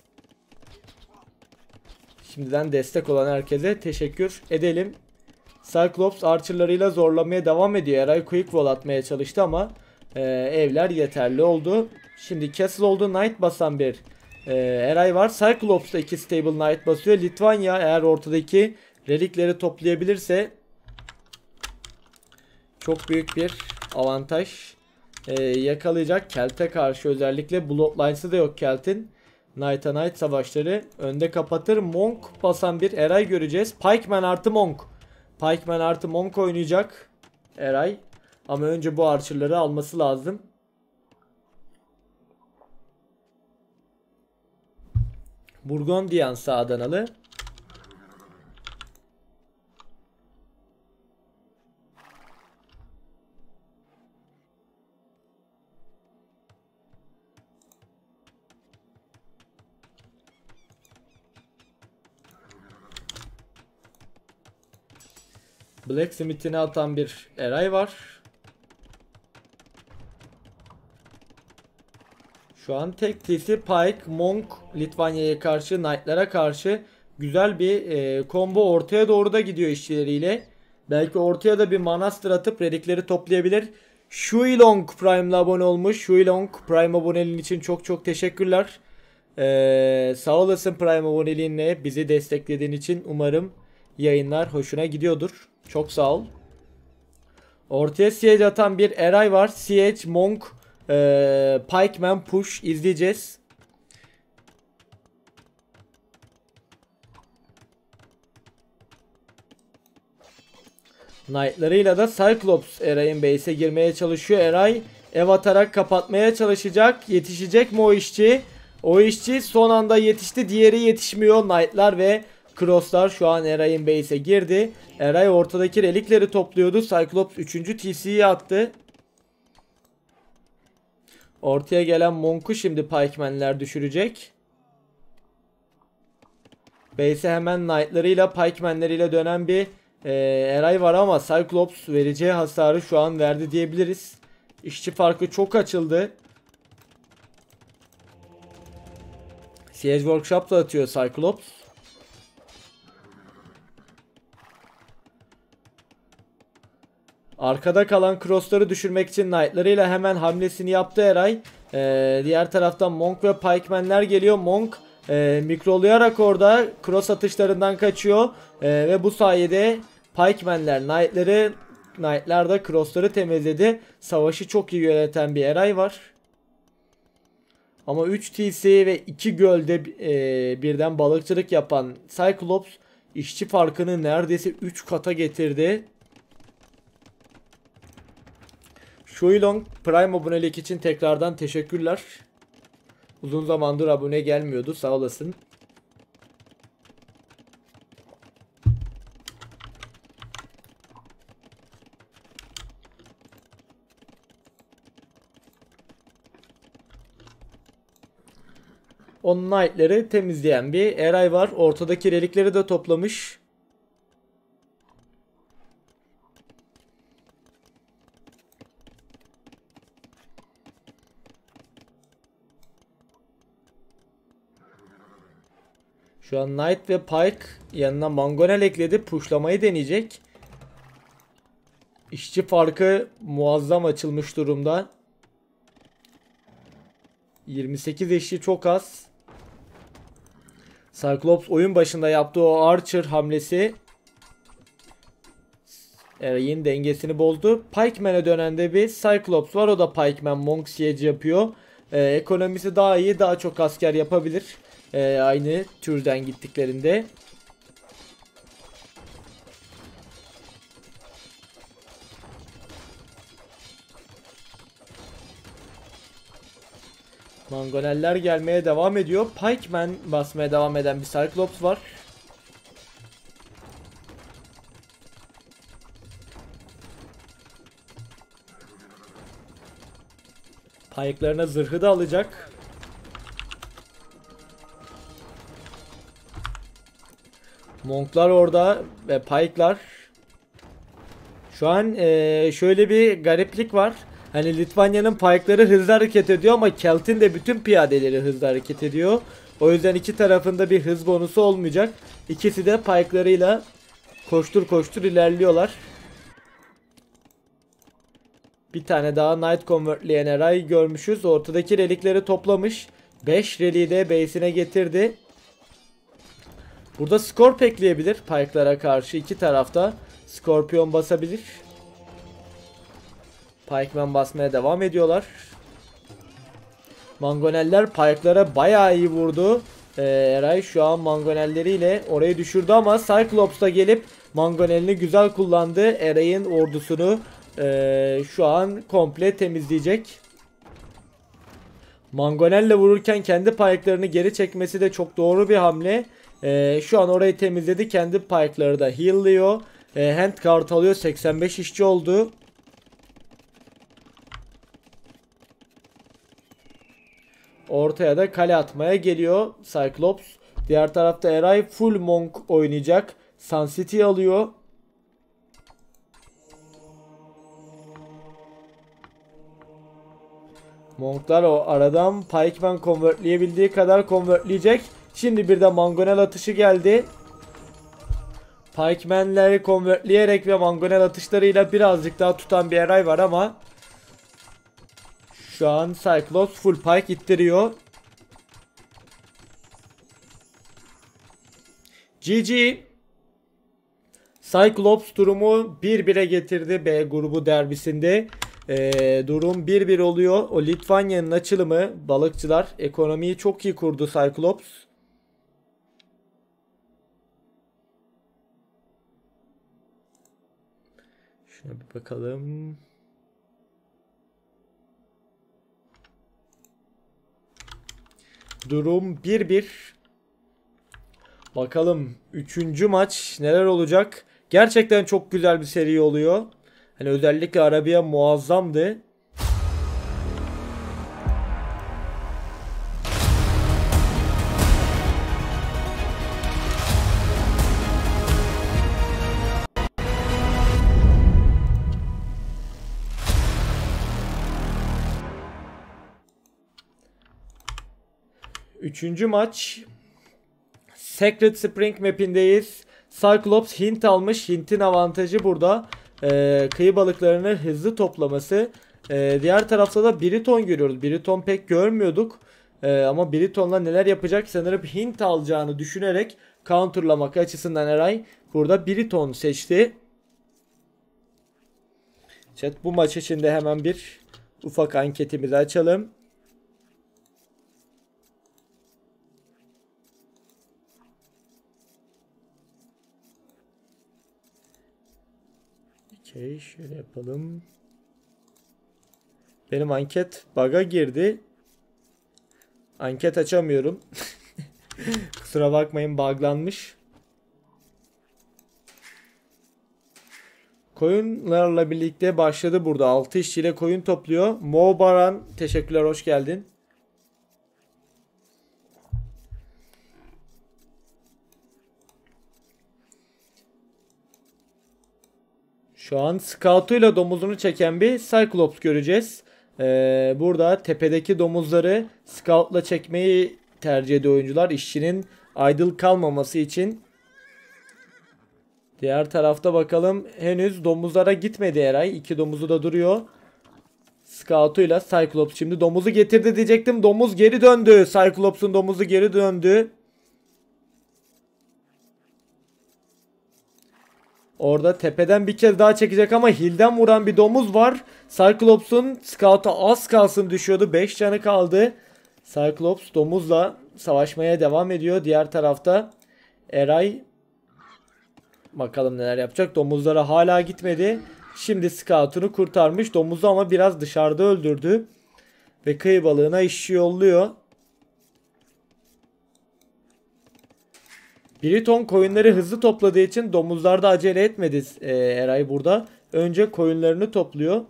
Şimdiden destek olan herkese teşekkür edelim. Cyclops Archer'larıyla zorlamaya devam ediyor. Eray quick wall atmaya çalıştı ama evler yeterli oldu. Şimdi Castle oldu. Knight basan bir Eray var. Cyclops da 2 stable Knight basıyor. Litvanya eğer ortadaki relikleri toplayabilirse çok büyük bir avantaj yakalayacak. Kelt'e karşı özellikle Bloodlines'ı da yok Kelt'in. Knight'a Knight savaşları önde kapatır. Monk basan bir Eray göreceğiz. Pikeman artı Monk. Pikeman artı Monk oynayacak Eray. Ama önce bu Archer'ları alması lazım. Burgundian sağdan alı. Blacksmith'ini atan bir Eray var. Şu an tek TC Pike, Monk, Litvanya'ya karşı, Knight'lara karşı güzel bir combo ortaya doğru da gidiyor işçileriyle. Belki ortaya da bir Manastır atıp relikleri toplayabilir. Shuilong Prime'la abone olmuş. Shuilong Prime aboneliğin için çok çok teşekkürler. Sağ olasın Prime aboneliğinle bizi desteklediğin için. Umarım yayınlar hoşuna gidiyordur. Çok sağ ol. Ortaya siege atan bir Eray var. Siege, Monk, Pikeman push izleyeceğiz. Knight'larıyla da Cyclops Eray'ın base'e girmeye çalışıyor. Eray ev atarak kapatmaya çalışacak. Yetişecek mi o işçi? O işçi son anda yetişti. Diğeri yetişmiyor. Knight'lar ve Crosslar şu an Eray'ın base'e girdi. Eray ortadaki relikleri topluyordu. Cyclops 3. TC'yi attı. Ortaya gelen Monk'u şimdi Pikeman'ler düşürecek. Base'e hemen Knight'larıyla Pikeman'leriyle dönen bir Eray var ama Cyclops vereceği hasarı şu an verdi diyebiliriz. İşçi farkı çok açıldı. Siege Workshop da atıyor Cyclops. Arkada kalan crossları düşürmek için Knight'larıyla hemen hamlesini yaptı Eray. Diğer taraftan Monk ve Pikeman'ler geliyor. Monk mikrolayarak orada cross atışlarından kaçıyor. Ve bu sayede Pikeman'ler Knight'lar da crossları temizledi. Savaşı çok iyi yöneten bir Eray var. Ama 3 TC ve 2 gölde birden balıkçılık yapan Cyclops işçi farkını neredeyse 3 kata getirdi. Shuilong Prime abonelik için tekrardan teşekkürler. Uzun zamandır abone gelmiyordu, sağ olasın. On Knight'leri temizleyen bir Eray var. Ortadaki relikleri de toplamış. Şu an Knight ve Pike yanına Mangonel ekledi. Pushlamayı deneyecek. İşçi farkı muazzam açılmış durumda. 28 işçi çok az. Cyclops oyun başında yaptığı o Archer hamlesi Eray'in dengesini bozdu. Pikeman'e dönen de bir Cyclops var. O da Pikeman Monk siege yapıyor. Ekonomisi daha iyi. Daha çok asker yapabilir. Aynı türden gittiklerinde. Mangoneller gelmeye devam ediyor. Pikeman basmaya devam eden bir Cyclops var. Pike'larına zırhı da alacak. Monklar orada ve Pike'lar. Şu an şöyle bir gariplik var. Hani Litvanya'nın Pike'ları hızlı hareket ediyor ama Kelt'in de bütün piyadeleri hızlı hareket ediyor. O yüzden iki tarafında bir hız bonusu olmayacak. İkisi de Pike'larıyla koştur koştur ilerliyorlar. Bir tane daha Knight Convert'leyen Eray görmüşüz. Ortadaki relikleri toplamış. 5 reliği de base'ine getirdi. Burada Scorp ekleyebilir Pike'lara karşı. İki tarafta Scorpion basabilir. Pikeman basmaya devam ediyorlar. Mangoneller Pike'lara bayağı iyi vurdu. Eray şu an Mangonelleriyle orayı düşürdü ama Cyclops da gelip Mangonelini güzel kullandı. Eray'ın ordusunu şu an komple temizleyecek. Mangonel'le vururken kendi Pike'larını geri çekmesi de çok doğru bir hamle. Şu an orayı temizledi. Kendi Pike'ları da heal'lıyor. Handguard alıyor. 85 işçi oldu. Ortaya da kale atmaya geliyor Cyclops. Diğer tarafta Eray full Monk oynayacak. Sun City alıyor. Monklar o aradan Pikeman convertleyebildiği kadar convertleyecek. Şimdi bir de Mangonel atışı geldi. Pikeman'leri convertleyerek ve Mangonel atışlarıyla birazcık daha tutan bir Eray var ama şu an Cyclops full Pike ittiriyor. GG. Cyclops durumu 1-1'e getirdi B grubu derbisinde. Durum 1-1 oluyor. O Litvanya'nın açılımı, balıkçılar ekonomiyi çok iyi kurdu Cyclops. Şuna bir bakalım. Durum 1-1. Bakalım 3. maç neler olacak. Gerçekten çok güzel bir seri oluyor. Hani özellikle Arabiya muazzamdı. Üçüncü maç. Secret Spring map'indeyiz. Cyclops Hint almış. Hint'in avantajı burada. Kıyı balıklarını hızlı toplaması. Diğer tarafta da Biriton görüyoruz. Biriton pek görmüyorduk. Ama Biriton'la neler yapacak sanırım Hint alacağını düşünerek counterlamak açısından Eray burada Biriton seçti. Chat, bu maç için de hemen bir ufak anketimizi açalım. Okay, şöyle yapalım. Benim anket bug'a girdi. Anket açamıyorum. Kusura bakmayın, bug'lanmış. Koyunlarla birlikte başladı burada. 6 işçiyle koyun topluyor. Mo Baran, teşekkürler, hoş geldin. Şu an scout'uyla domuzunu çeken bir Cyclops göreceğiz. Burada tepedeki domuzları scout'la çekmeyi tercih ediyor oyuncular. İşçinin idle kalmaması için. Diğer tarafta bakalım, henüz domuzlara gitmedi Eray. 2 domuzu da duruyor. Scout'uyla Cyclops şimdi domuzu getirdi diyecektim. Domuz geri döndü. Cyclops'un domuzu geri döndü. Orada tepeden bir kez daha çekecek ama Hill'den vuran bir domuz var. Cyclops'un Scout'a az kalsın düşüyordu. 5 canı kaldı. Cyclops domuzla savaşmaya devam ediyor. Diğer tarafta Eray bakalım neler yapacak. Domuzlara hala gitmedi. Şimdi Scout'unu kurtarmış. Domuzu ama biraz dışarıda öldürdü. Ve kıyı balığına işçi yolluyor. Biriton koyunları hızlı topladığı için domuzlar da acele etmedi Eray burada. Önce koyunlarını topluyor.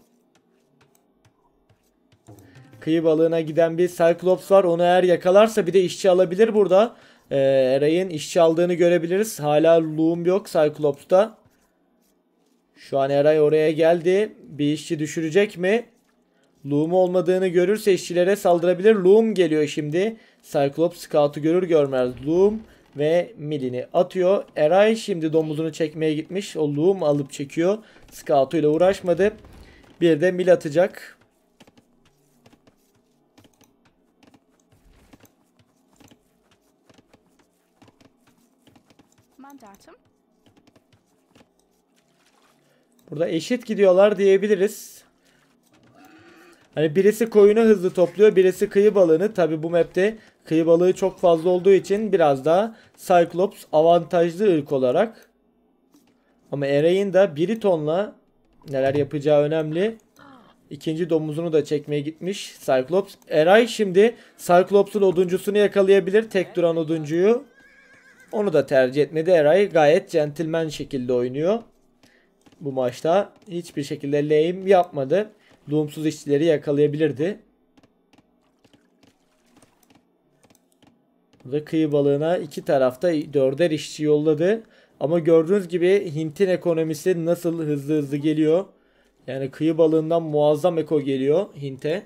Kıyı balığına giden bir Cyclops var. Onu eğer yakalarsa bir de işçi alabilir burada. Eray'ın işçi aldığını görebiliriz. Hala loom yok Cyclops'ta. Şu an Eray oraya geldi. Bir işçi düşürecek mi? Loom olmadığını görürse işçilere saldırabilir. Loom geliyor şimdi. Cyclops Scout'u görür görmez Loom ve milini atıyor. Eray şimdi domuzunu çekmeye gitmiş. O Loom alıp çekiyor. Scout'u ile uğraşmadı. Bir de mil atacak. Burada eşit gidiyorlar diyebiliriz. Hani birisi koyunu hızlı topluyor, birisi kıyı balığını. Tabi bu map'te kıyı balığı çok fazla olduğu için biraz daha Cyclops avantajlı ırk olarak. Ama Eray'ın da Biriton'la neler yapacağı önemli. İkinci domuzunu da çekmeye gitmiş Cyclops. Eray şimdi Cyclops'un oduncusunu yakalayabilir, tek duran oduncuyu. Onu da tercih etmedi. Eray gayet centilmen şekilde oynuyor. Bu maçta hiçbir şekilde lame yapmadı. Loomsuz işçileri yakalayabilirdi. Burada kıyı balığına iki tarafta 4'er işçi yolladı. Ama gördüğünüz gibi Hint'in ekonomisi nasıl hızlı hızlı geliyor. Yani kıyı balığından muazzam eko geliyor Hint'e.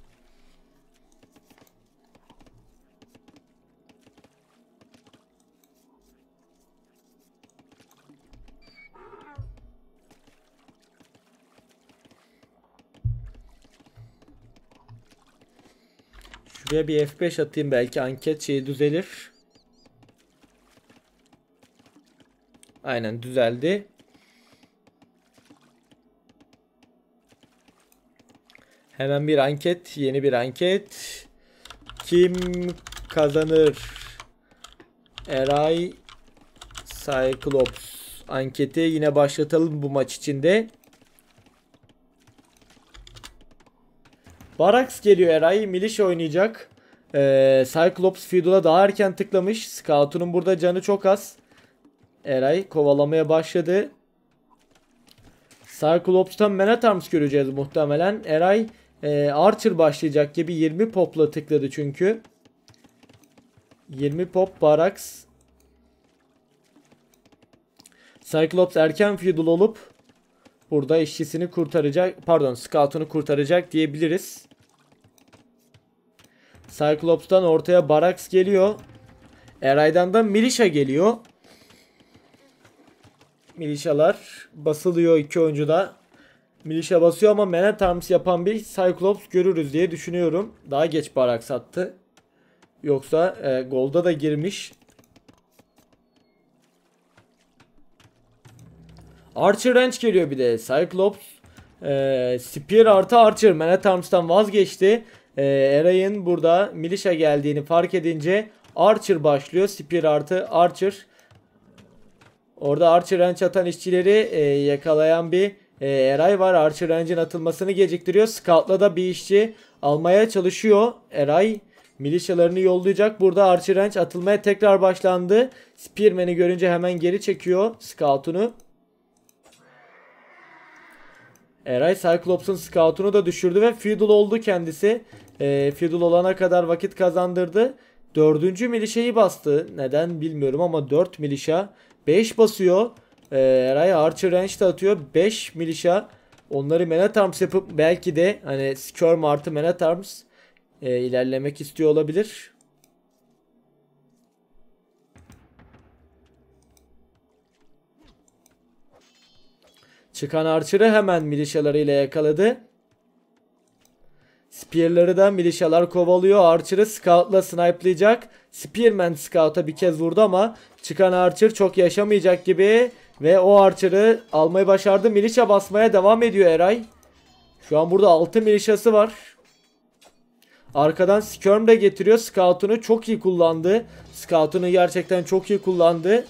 Şuraya bir F5 atayım, belki anket şeyi düzelir. Aynen düzeldi. Hemen bir anket, yeni bir anket. Kim kazanır? Eray Cyclops anketi yine başlatalım bu maç içinde. Barax geliyor Eray. Miliş oynayacak. Cyclops Fiddle'a daha erken tıklamış. Scout'unun burada canı çok az. Eray kovalamaya başladı. Cyclops'tan Man at Arms göreceğiz muhtemelen. Eray Archer başlayacak gibi 20 pop'la tıkladı çünkü. 20 pop Barracks. Cyclops erken Fiddle olup burada işçisini kurtaracak, pardon, Scout'unu kurtaracak diyebiliriz. Cyclops'tan ortaya Barracks geliyor. Eray'dan da Militia geliyor. Militialar basılıyor iki oyuncu da. Militia basıyor ama Man at Arms yapan bir Cyclops görürüz diye düşünüyorum. Daha geç Barracks attı. Yoksa Gold'a da girmiş. Archer Range geliyor bir de. Cyclops Spear artı Archer. Man at Arms'tan vazgeçti. Eray'ın burada Militia geldiğini fark edince Archer başlıyor. Spear artı Archer. Orada Archer Range atan işçileri yakalayan bir Eray var. Archer Range'in atılmasını geciktiriyor. Scout'la da bir işçi almaya çalışıyor. Eray militialarını yollayacak. Burada Archer Range atılmaya tekrar başlandı. Spearman'i görünce hemen geri çekiyor Scout'unu. Eray Cyclops'un Scout'unu da düşürdü ve Fiddle oldu kendisi. Fiddle olana kadar vakit kazandırdı. 4. milişeyi bastı. Neden bilmiyorum ama 4 milişa 5 basıyor. Eray Archer Range de atıyor. 5 milişa. Onları Man at Arms yapıp belki de hani Skirm artı Man at Arms ilerlemek istiyor olabilir. Çıkan Archer'ı hemen milişalarıyla yakaladı. Spear'ları da milişalar kovalıyor. Archer'ı Scout'la snipe'layacak. Spearman Scout'a bir kez vurdu ama çıkan Archer çok yaşamayacak gibi. Ve o Archer'ı almayı başardı. Milişa basmaya devam ediyor Eray. Şu an burada 6 milişası var. Arkadan Skirm de getiriyor. Scout'unu çok iyi kullandı. Scout'unu gerçekten çok iyi kullandı.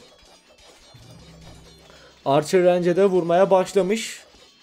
Archer Range'e de vurmaya başlamış.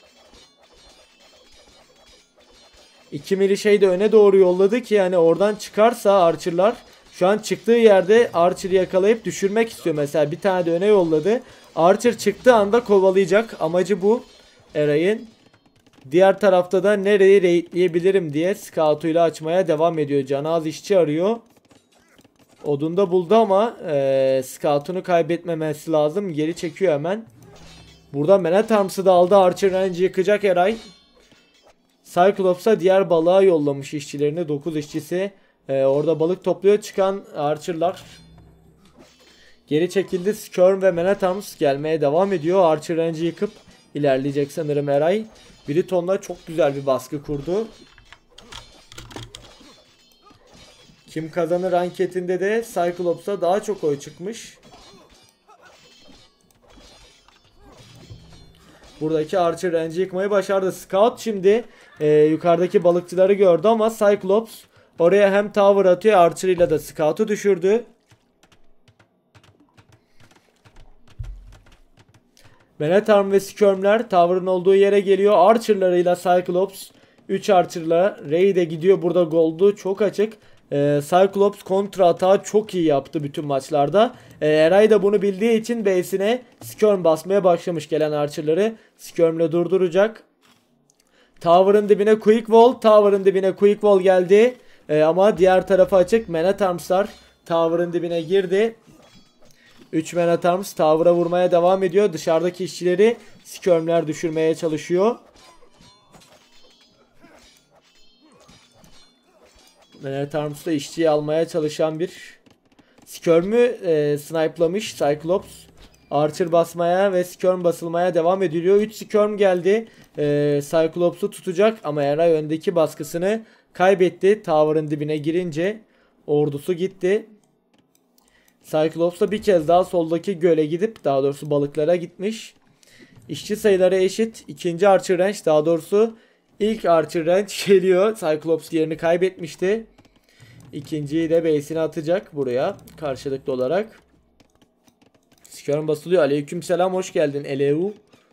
2 milişeyi de öne doğru yolladı ki yani oradan çıkarsa Archer'lar şu an çıktığı yerde Archer'ı yakalayıp düşürmek istiyor. Mesela bir tane de öne yolladı. Archer çıktığı anda kovalayacak. Amacı bu Eray'ın. Diğer tarafta da nereyi raidleyebilirim diye Scout'uyla açmaya devam ediyor. Canı az işçi arıyor. Odunda buldu ama Scout'unu kaybetmemesi lazım. Geri çekiyor hemen. Burada Man at Arms'ı da aldı. Archer Range'i yıkacak Eray. Cyclops'a diğer balığa yollamış işçilerini. 9 işçisi. Orada balık topluyor. Çıkan Archer'lar geri çekildi. Skirm ve Man at Arms gelmeye devam ediyor. Archer Range'i yıkıp ilerleyecek sanırım Eray. Briton'la çok güzel bir baskı kurdu. Kim kazanır anketinde de Cyclops'a daha çok oy çıkmış. Buradaki Archer Range'i yıkmayı başardı. Scout şimdi yukarıdaki balıkçıları gördü ama Cyclops oraya hem tower atıyor, Archer ile de Scout'u düşürdü. Man at Arms ve Skirm'ler tower'ın olduğu yere geliyor. Archer'larıyla Cyclops 3 Archer'la Raid'e gidiyor. Burada Gold'u çok açık. Cyclops kontra atağı çok iyi yaptı bütün maçlarda. Eray da bunu bildiği için base'ine Skirm basmaya başlamış gelen Archer'ları. Skirm'le durduracak. Tower'ın dibine Quick Wall. Tower'ın dibine Quick Wall geldi. Ama diğer tarafa açık. Man at Arms'lar Tower'ın dibine girdi. 3 Man at Arms Tower'a vurmaya devam ediyor. Dışarıdaki işçileri Skirm'ler düşürmeye çalışıyor. Man at Arms'da işçiyi almaya çalışan bir Skirm'ü snipe'lamış Cyclops. Archer basmaya ve Skirm basılmaya devam ediliyor. 3 Skirm geldi. Cyclops'u tutacak ama Eray öndeki baskısını kaybetti. Tower'ın dibine girince ordusu gitti. Cyclops da bir kez daha soldaki göle gidip, daha doğrusu balıklara gitmiş. İşçi sayıları eşit. İkinci Archer Range, daha doğrusu ilk Archer Range geliyor. Cyclops yerini kaybetmişti. İkinciyi de base'ine atacak buraya karşılıklı olarak. Skirm basılıyor. Aleykümselam, hoş geldin Eleu.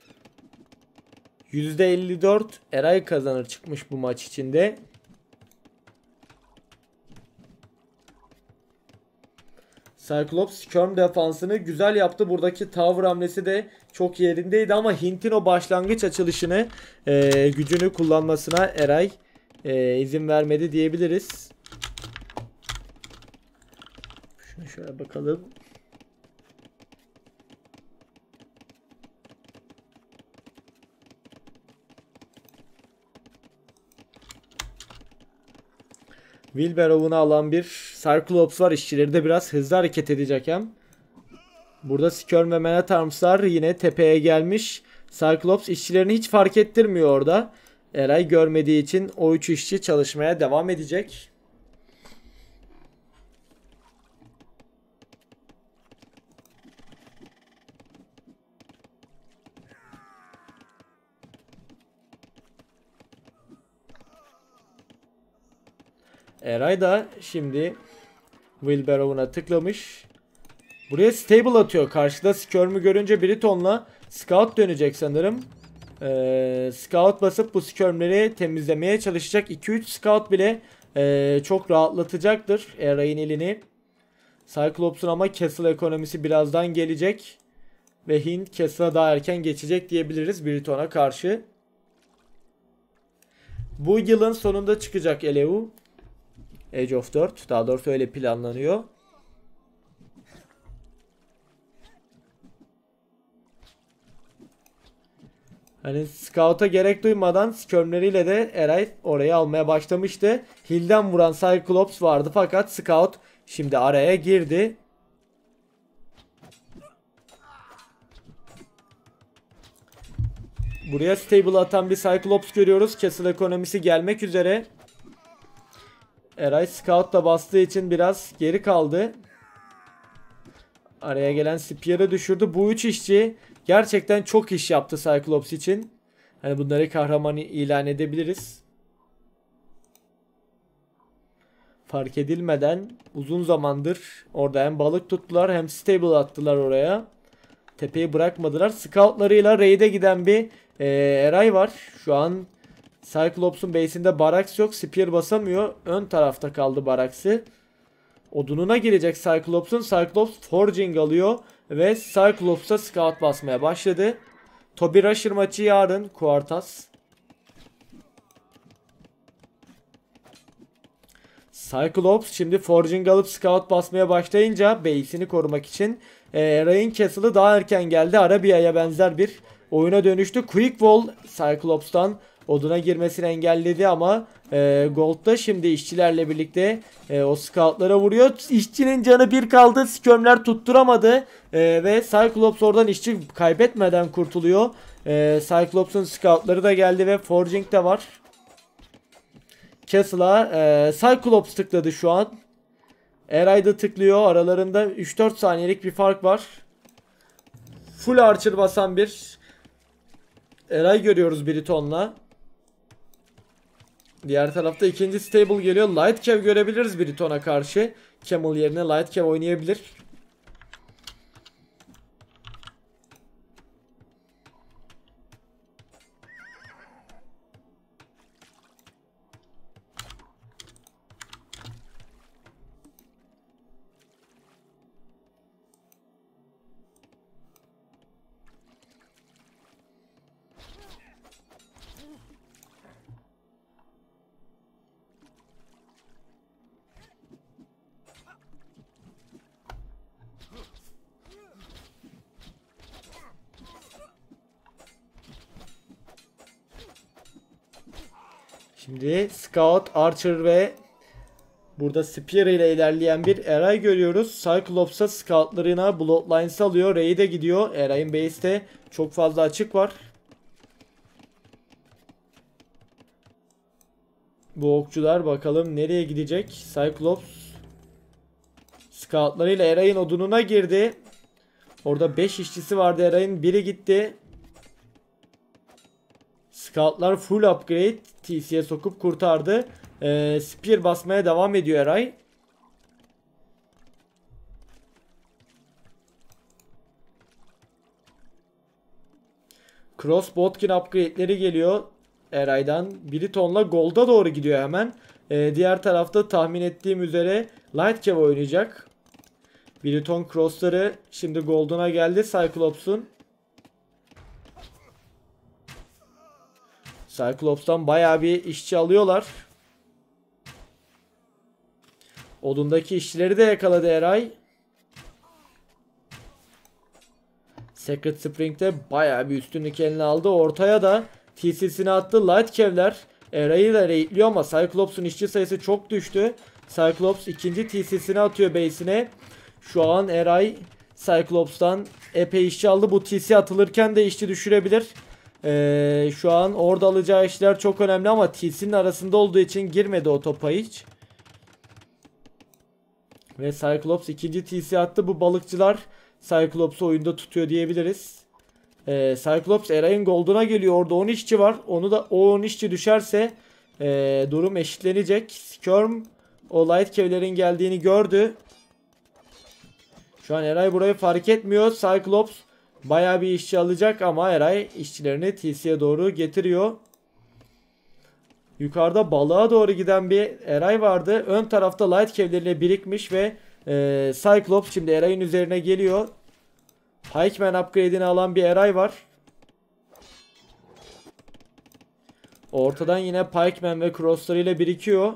%54 Eray kazanır çıkmış bu maç içinde. Cyclops Skirm defansını güzel yaptı. Buradaki tower hamlesi de çok yerindeydi ama Hint'in o başlangıç açılışını gücünü kullanmasına Eray izin vermedi diyebiliriz. Şunu şöyle bakalım. Wheelbarrow'unu alan bir Cyclops var. İşçileri de biraz hızlı hareket edecek hem. Burada Skirm ve Man at Arms'lar yine tepeye gelmiş. Cyclops işçilerini hiç fark ettirmiyor orada. Eray görmediği için o 3 işçi çalışmaya devam edecek. Eray da şimdi Wheelbarrow'una tıklamış. Buraya stable atıyor. Karşıda Skirm'ü görünce Briton'la Scout dönecek sanırım. Scout basıp bu Skirm'leri temizlemeye çalışacak. 2-3 Scout bile çok rahatlatacaktır Eray'ın elini. Cyclops'un ama Castle ekonomisi birazdan gelecek. Ve Hint Castle'a daha erken geçecek diyebiliriz Briton'a karşı. Bu yılın sonunda çıkacak Eleu. Age of 4. Daha doğrusu öyle planlanıyor. Hani Scout'a gerek duymadan Skirm'leriyle de Eray orayı almaya başlamıştı. Hill'den vuran Cyclops vardı fakat Scout şimdi araya girdi. Buraya stable atan bir Cyclops görüyoruz. Castle ekonomisi gelmek üzere. Eray Scout'la bastığı için biraz geri kaldı. Araya gelen Spear'ı düşürdü. Bu 3 işçi gerçekten çok iş yaptı Cyclops için. Hani bunları kahraman ilan edebiliriz. Fark edilmeden uzun zamandır orada hem balık tuttular hem stable attılar oraya. Tepeyi bırakmadılar. Scoutlarıyla raid'e giden bir Eray var. Şu an Cyclops'un base'inde Baraks yok. Spear basamıyor. Ön tarafta kaldı Baraks'ı. Odununa girecek Cyclops'un. Cyclops Forging alıyor. Ve Cyclops'a Scout basmaya başladı. Toby Rusher maçı yarın. Quartas. Cyclops şimdi Forging alıp Scout basmaya başlayınca base'ini korumak için Ryan Castle'ı daha erken geldi. Arabia'ya benzer bir oyuna dönüştü. Quick Wall Cyclops'tan oduna girmesini engelledi ama Gold'da şimdi işçilerle birlikte o Scout'lara vuruyor. İşçinin canı bir kaldı. Skirm'ler tutturamadı ve Cyclops oradan işçi kaybetmeden kurtuluyor. Cyclops'un Scout'ları da geldi ve Forging de var. Castle'a Cyclops tıkladı şu an. Eray da tıklıyor. Aralarında 3-4 saniyelik bir fark var. Full Archer basan bir Eray görüyoruz Briton'la. Diğer tarafta ikinci stable geliyor. Light Cav görebiliriz Briton'a karşı. Camel yerine Light Cav oynayabilir. Şimdi Scout, Archer ve burada Spear ile ilerleyen bir Eray görüyoruz. Cyclops'a Scout'larına Bloodlines alıyor. Raid'e gidiyor. Eray'ın base'te çok fazla açık var. Bu okçular bakalım nereye gidecek? Cyclops Scout'larıyla Eray'ın odununa girdi. Orada 5 işçisi vardı Eray'ın. Biri gitti. Scout'lar full upgrade. TC'ye sokup kurtardı. Spear basmaya devam ediyor Eray. Cross Botkin upgrade'leri geliyor Eray'dan. Briton'la Gold'a doğru gidiyor hemen. Diğer tarafta tahmin ettiğim üzere Light Cav oynayacak. Biriton crossları şimdi Golden'a geldi Cyclops'un. Cyclops'tan bayağı bir işçi alıyorlar. Odundaki işçileri de yakaladı Eray. Secret Spring'de bayağı bir üstünlük eline aldı. Ortaya da TC'sini attı. Light Kevler Eray'ı da raidliyor ama Cyclops'un işçi sayısı çok düştü. Cyclops ikinci TC'sini atıyor base'ine. Şu an Eray Cyclops'tan epey işçi aldı. Bu TC atılırken de işçi düşürebilir. Şu an orada alacağı işler çok önemli ama TC'nin arasında olduğu için girmedi o topa hiç. Ve Cyclops ikinci TC attı. Bu balıkçılar Cyclops'u oyunda tutuyor diyebiliriz. Cyclops Eray'ın Golden'a geliyor. Orada 10 işçi var. Onu da o 10 işçi düşerse durum eşitlenecek. Skirm o Light Kevler'in geldiğini gördü. Şu an Eray burayı fark etmiyor. Cyclops bayağı bir işçi alacak ama Eray işçilerini TC'ye doğru getiriyor. Yukarıda balığa doğru giden bir Eray vardı. Ön tarafta Light Kevler'le birikmiş ve Cyclops şimdi Eray'ın üzerine geliyor. Pikeman upgrade'ini alan bir Eray var. Ortadan yine Pikeman ve crosslarıyla birikiyor.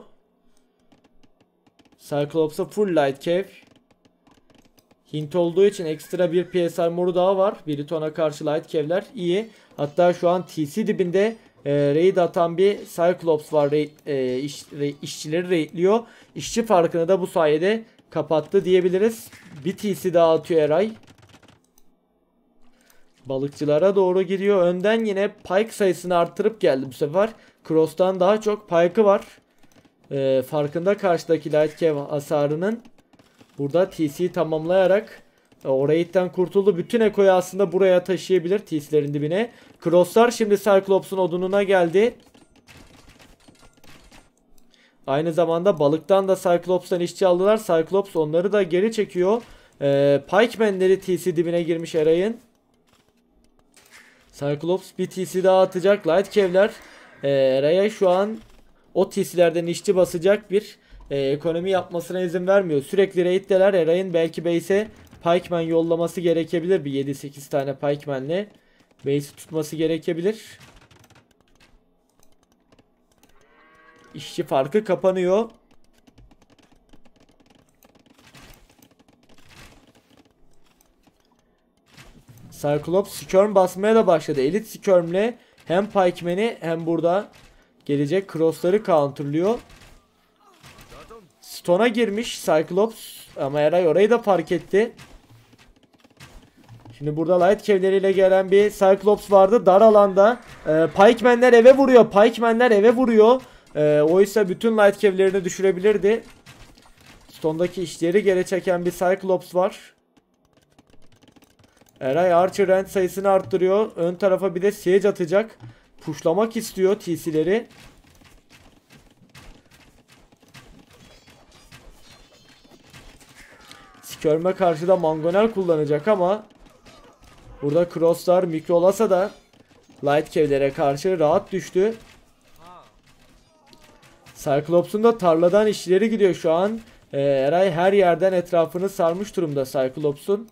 Cyclops'a full Light Kev. Hint olduğu için ekstra bir PS armoru daha var. Biriton'a karşı Light Kevler iyi. Hatta şu an TC dibinde raid atan bir Cyclops var. İşçileri raidliyor. İşçi farkını da bu sayede kapattı diyebiliriz. Bir TC daha atıyor Eray. Balıkçılara doğru gidiyor. Önden yine Pike sayısını arttırıp geldi bu sefer. Cross'tan daha çok Pike'ı var. Farkında karşıdaki Light Kev hasarının. Burada TC'yi tamamlayarak o raid'den kurtuldu. Bütün ekoyu aslında buraya taşıyabilir TC'lerin dibine. Cross'lar şimdi Cyclops'un odununa geldi. Aynı zamanda balıktan da Cyclops'tan işçi aldılar. Cyclops onları da geri çekiyor. Pikeman'leri TC dibine girmiş Eray'ın. Cyclops bir TC daha atacak. Light Kevler Eray'a şu an o TC'lerden işçi basacak bir ekonomi yapmasına izin vermiyor. Sürekli raid'deler. Eray'ın belki base'e Pikeman yollaması gerekebilir. Bir 7-8 tane Pikeman'le base'i tutması gerekebilir. İşçi farkı kapanıyor. Cyclops Skirm basmaya da başladı. Elite Skirm'le hem Pikeman'i hem burada gelecek cross'ları counterlıyor. Stone'a girmiş Cyclops ama Eray orayı da fark etti. Şimdi burada Light Kevleriyle gelen bir Cyclops vardı. Dar alanda Pikeman'ler eve vuruyor. Pikeman'ler eve vuruyor. Oysa bütün Light Kevlerini düşürebilirdi. Stone'daki işleri geri çeken bir Cyclops var. Eray Archer Rend sayısını arttırıyor. Ön tarafa bir de siege atacak. Pushlamak istiyor TC'leri. Skirm'e karşı da Mangonel kullanacak ama burada crosslar mikrolasa da Light Kevlere karşı rahat düştü. Cyclops'un da tarladan işçileri gidiyor şu an. Eray her yerden etrafını sarmış durumda Cyclops'un.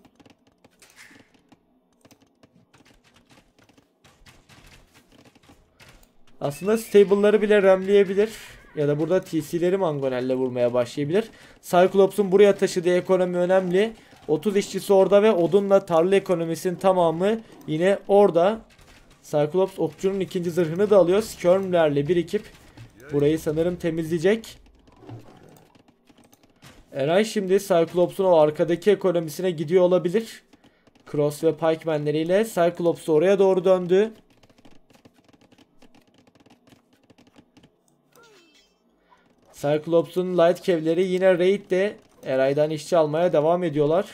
Aslında stable'ları bile ramleyebilir. Ya da burada TC'leri Mangonel'le vurmaya başlayabilir. Cyclops'un buraya taşıdığı ekonomi önemli. 30 işçisi orada ve odunla tarla ekonomisinin tamamı yine orada. Cyclops okçunun ikinci zırhını da alıyor. Skirm'lerle birikip burayı sanırım temizleyecek. Eray şimdi Cyclops'un o arkadaki ekonomisine gidiyor olabilir. Cross ve Pikeman'leriyle Cyclops oraya doğru döndü. Cyclops'un Light Kevleri yine raid'de Eray'dan işçi almaya devam ediyorlar.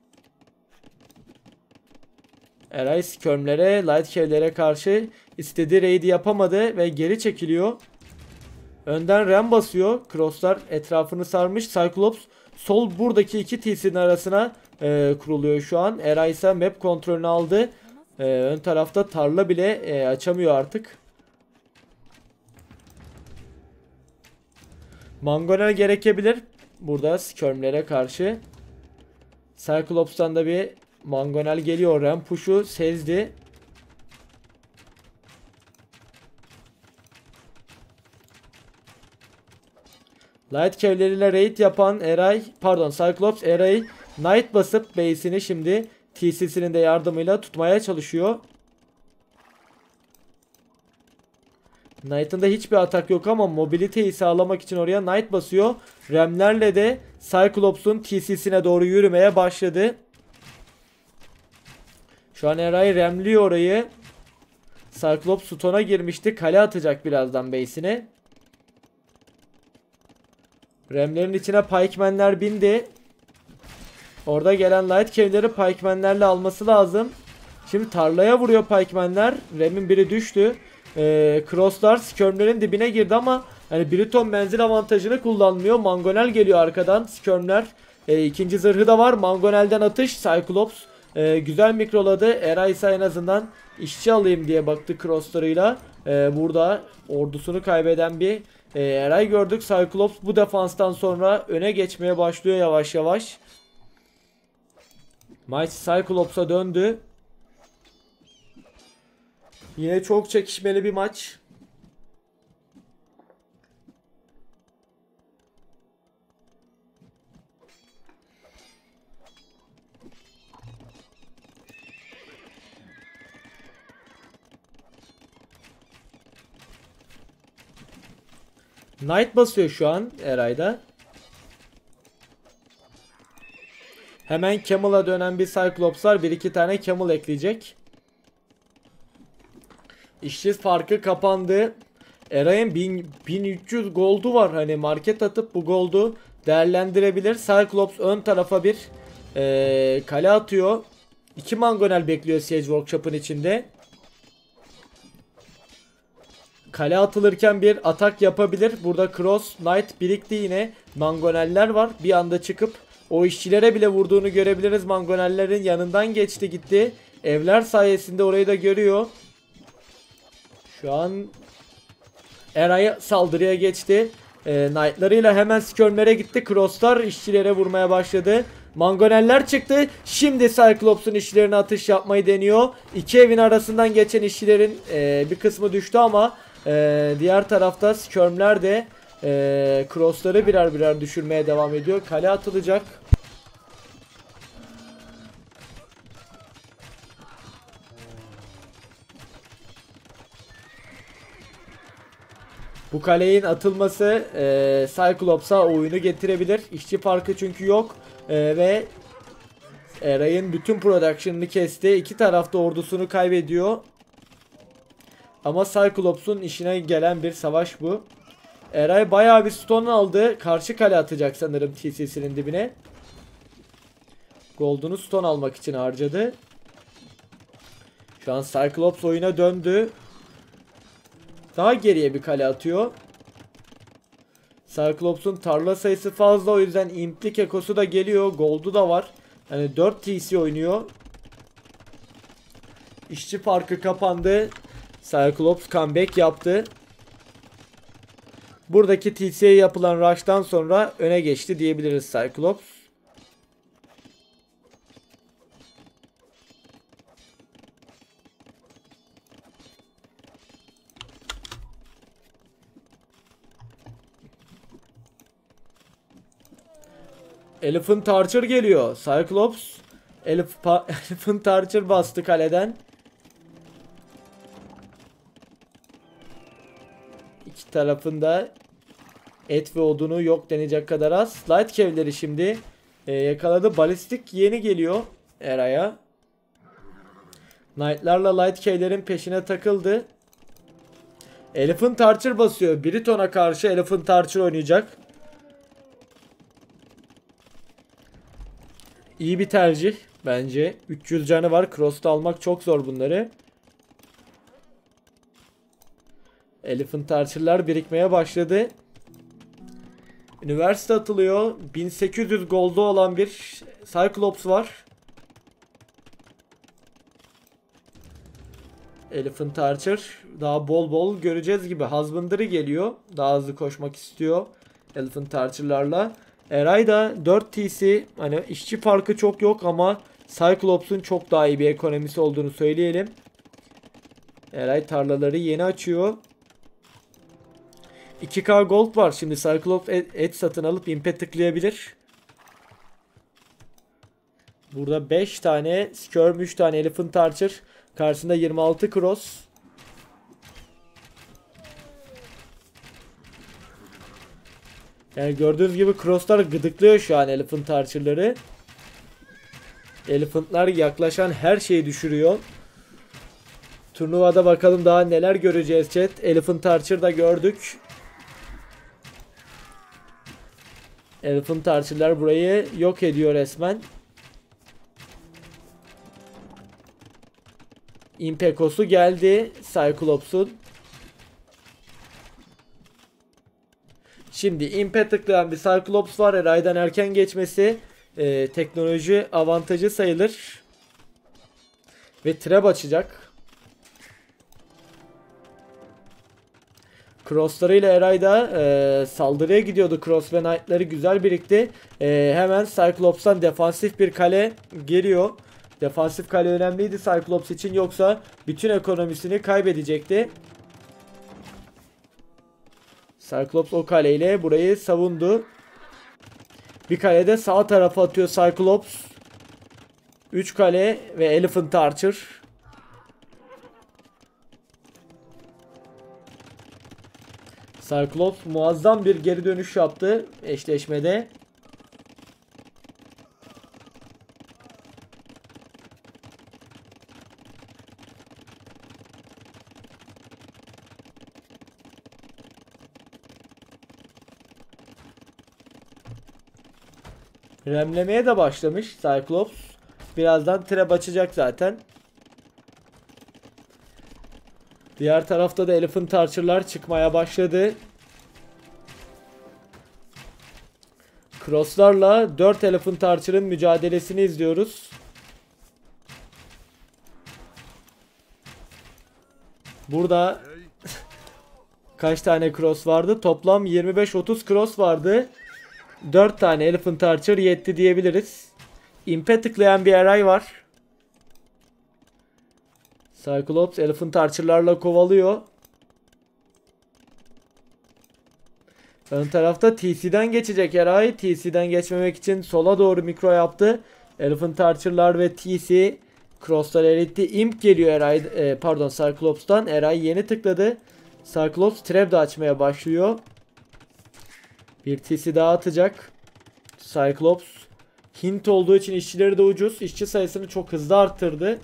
Eray Skirm'lere, Light Kevlere karşı istediği raid'i yapamadı ve geri çekiliyor. Önden Ram basıyor. Cross'lar etrafını sarmış. Cyclops sol buradaki iki TC'nin arasına kuruluyor şu an. Eray ise map kontrolünü aldı. Ön tarafta tarla bile açamıyor artık. Mangonel gerekebilir burada Skirm'lere karşı. Cyclops'tan da bir mangonel geliyor. Ram push'u sezdi. Light Cavalry'le raid yapan Cyclops Eray Knight basıp base'ini şimdi TC'sinin de yardımıyla tutmaya çalışıyor. Knight'ın da hiçbir atak yok ama mobiliteyi sağlamak için oraya Knight basıyor. Ram'lerle de Cyclops'un TC'sine doğru yürümeye başladı. Şu an Eray ramliyor orayı. Cyclops stone'a girmişti. Kale atacak birazdan base'ine. Ram'lerin içine pikemenler bindi. Orada gelen light cave'leri pikemenlerle alması lazım. Şimdi tarlaya vuruyor pikemenler. Ram'in biri düştü. Crosslar skirmlerin dibine girdi ama hani Briton menzil avantajını kullanmıyor. Mangonel geliyor arkadan. Skirmler ikinci zırhı da var. Mangonel'den atış. Cyclops güzel mikroladı. Eray ise en azından işçi alayım diye baktı crosslarıyla. Burada ordusunu kaybeden bir Eray gördük. Cyclops bu defanstan sonra öne geçmeye başlıyor yavaş yavaş. Maç Cyclops'a döndü. Yine çok çekişmeli bir maç. Knight basıyor şu an Eray'da. Hemen Camel'a dönen bir Cyclops var. Bir iki tane Camel ekleyecek. İşçi farkı kapandı. Eray'ın 1300 gold'u var. Hani market atıp bu gold'u değerlendirebilir. Cyclops ön tarafa bir kale atıyor. 2 mangonel bekliyor Siege Workshop'ın içinde. Kale atılırken bir atak yapabilir. Burada Cross Knight birikti yine. Mangoneller var. Bir anda çıkıp o işçilere bile vurduğunu görebiliriz. Mangonellerin yanından geçti gitti. Evler sayesinde orayı da görüyor. Şu an Eray saldırıya geçti. Knight'larıyla hemen skirmlere gitti. Crosslar işçilere vurmaya başladı. Mangoneller çıktı. Şimdi Cyclops'un işçilerine atış yapmayı deniyor. İki evin arasından geçen işçilerin bir kısmı düştü ama diğer tarafta skirmler de crossları birer birer düşürmeye devam ediyor. Kale atılacak. Bu kalenin atılması Cyclops'a oyunu getirebilir. İşçi farkı çünkü yok. Ve Eray'ın bütün production'ını kesti. İki tarafta ordusunu kaybediyor. Ama Cyclops'un işine gelen bir savaş bu. Eray bayağı bir stone aldı. Karşı kale atacak sanırım TC'sinin dibine. Gold'unu stone almak için harcadı. Şu an Cyclops oyuna döndü. Daha geriye bir kale atıyor. Cyclops'un tarla sayısı fazla, o yüzden implik ekosu da geliyor. Gold'u da var. Yani 4 TC oynuyor. İşçi farkı kapandı. Cyclops comeback yaptı. Buradaki TC'ye yapılan rush'tan sonra öne geçti diyebiliriz Cyclops. Elephant Archer geliyor. Cyclops Elephant Archer bastı kaleden. İki tarafında et ve odunu yok denecek kadar az. Light Cavalry şimdi yakaladı. Balistik yeni geliyor Eray'a. Knight'larla Light Cavalry'nin peşine takıldı. Elephant Archer basıyor. Briton'a karşı Elephant Archer oynayacak. İyi bir tercih bence. 300 canı var. Cross'ta almak çok zor bunları. Elephant Archer'lar birikmeye başladı. Üniversite atılıyor. 1800 gold'u olan bir Cyclops var. Elephant Archer daha bol bol göreceğiz gibi. Husbandry geliyor. Daha hızlı koşmak istiyor Elephant Archer'larla. Eray da 4 TC, hani işçi farkı çok yok ama Cyclops'un çok daha iyi bir ekonomisi olduğunu söyleyelim. Eray tarlaları yeni açıyor. 2K gold var. Şimdi Cyclops et satın alıp imp'e tıklayabilir. Burada 5 tane Skirm, 3 tane Elephant Archer. Karşısında 26 cross. Yani gördüğünüz gibi crosslar gıdıklıyor şu an Elephant Archer'ları. Elephant'lar yaklaşan her şeyi düşürüyor. Turnuvada bakalım daha neler göreceğiz chat. Elephant Archer'da gördük. Elephant Archer'lar burayı yok ediyor resmen. Impekos'u geldi Cyclops'un. Şimdi Imp'e tıklayan bir Cyclops var. Eray'dan erken geçmesi teknoloji avantajı sayılır. Ve trap açacak. Crosslarıyla Eray da saldırıya gidiyordu. Cross ve Knight'ları güzel birikti. Hemen Cyclops'tan defansif bir kale geliyor. Defansif kale önemliydi Cyclops için, yoksa bütün ekonomisini kaybedecekti. Cyclops o kaleyle burayı savundu. Bir kalede sağ tarafa atıyor Cyclops. 3 kale ve Elephant Archer. Cyclops muazzam bir geri dönüş yaptı eşleşmede. Remlemeye de başlamış Cyclops. Birazdan trap açacak zaten. Diğer tarafta da Elephant Archer'lar çıkmaya başladı. Cross'larla 4 Elephant Archer'ın mücadelesini izliyoruz. Burada kaç tane cross vardı? Toplam 25-30 cross vardı. 4 tane Elephant Archer yetti diyebiliriz. Imp'e tıklayan bir Eray var. Cyclops Elephant Archer'larla kovalıyor. Ön tarafta TC'den geçecek Eray. TC'den geçmemek için sola doğru mikro yaptı. Elephant Archer'lar ve TC cross'lar eritti. Imp geliyor Eray, pardon Cyclops'tan. Eray yeni tıkladı. Cyclops trap de açmaya başlıyor. Bir TC daha atacak. Cyclops hint olduğu için işçileri de ucuz. İşçi sayısını çok hızlı arttırdı.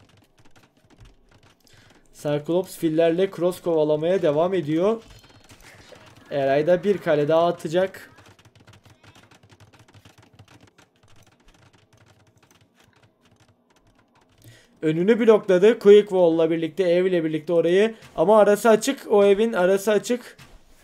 Cyclops fillerle cross kovalamaya devam ediyor. Eray da bir kale daha atacak. Önünü blokladı. Quick Wall'la birlikte, evle birlikte orayı. Ama arası açık. O evin arası açık.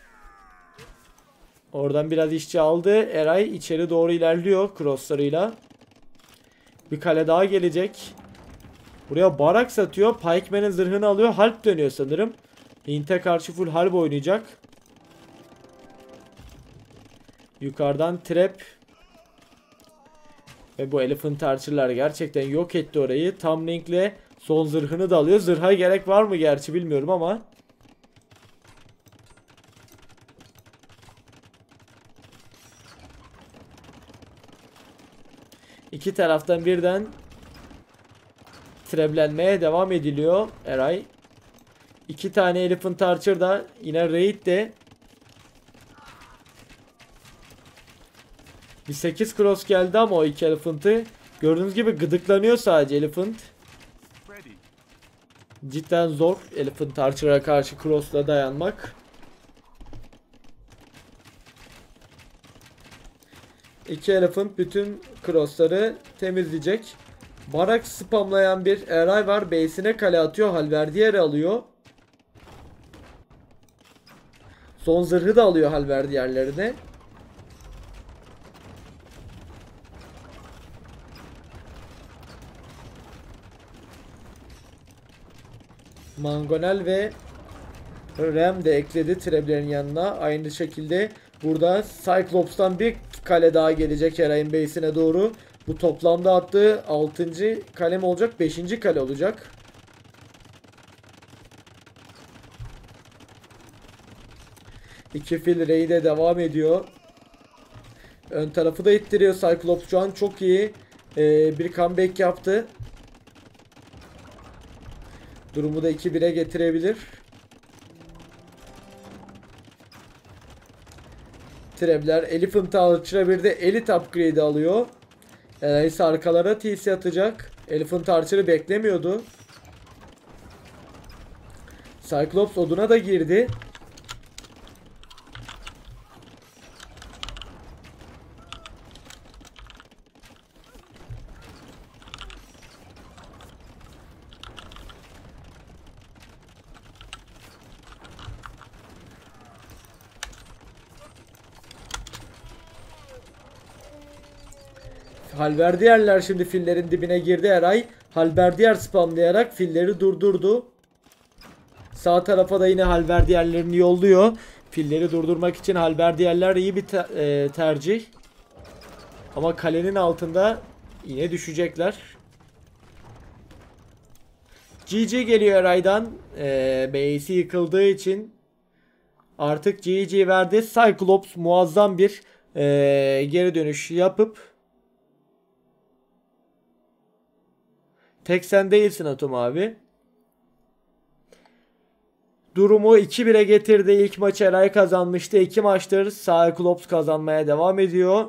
Oradan biraz işçi aldı. Eray içeri doğru ilerliyor crosslarıyla. Bir kale daha gelecek. Buraya barak satıyor. Pikeman'ın zırhını alıyor. Harp dönüyor sanırım. Hint'e karşı full harp oynayacak. Yukarıdan trap. Ve bu Elephant Archer'lar gerçekten yok etti orayı. Tam Link'le son zırhını da alıyor. Zırha gerek var mı gerçi bilmiyorum ama. İki taraftan birden traplenmeye devam ediliyor Eray. 2 tane Elephant Archer da yine raid de. Bir 8 cross geldi ama o 2 Elephant'ı gördüğünüz gibi gıdıklanıyor sadece Elephant. Cidden zor Elephant Archer'a karşı cross'la dayanmak. 2 Elephant bütün cross'ları temizleyecek. Barak spamlayan bir Eray var. Base'ine kale atıyor. Halberdier alıyor. Son zırhı da alıyor Halberdier'lerine. Mangonel ve Rem de ekledi traplerin yanına. Aynı şekilde burada Cyclops'tan bir kale daha gelecek Eray'ın base'ine doğru. Bu toplamda attığı 6. kale mi olacak? 5. kale olacak. İki fil raid'e devam ediyor. Ön tarafı da ittiriyor. Cyclops şu an çok iyi. Bir comeback yaptı. Durumu da 2-1'e getirebilir. Trebler Elephant Archer'a bir de Elite upgrade alıyor. Yani ise arkalara TC atacak. Elephant Archer'ı beklemiyordu. Cyclops oduna da girdi. Halberdiyerler şimdi fillerin dibine girdi Eray. Halberdiyer spamlayarak filleri durdurdu. Sağ tarafa da yine halberdiyerlerini yolluyor. Filleri durdurmak için halberdiyerler iyi bir tercih. Ama kalenin altında yine düşecekler. GG geliyor Eray'dan. Base'i yıkıldığı için artık GG verdi. Cyclops muazzam bir geri dönüş yapıp tek sen değilsin Atom abi. Durumu 2-1'e getirdi. İlk maçı Eray kazanmıştı. 2 maçtır Cyclops kazanmaya devam ediyor.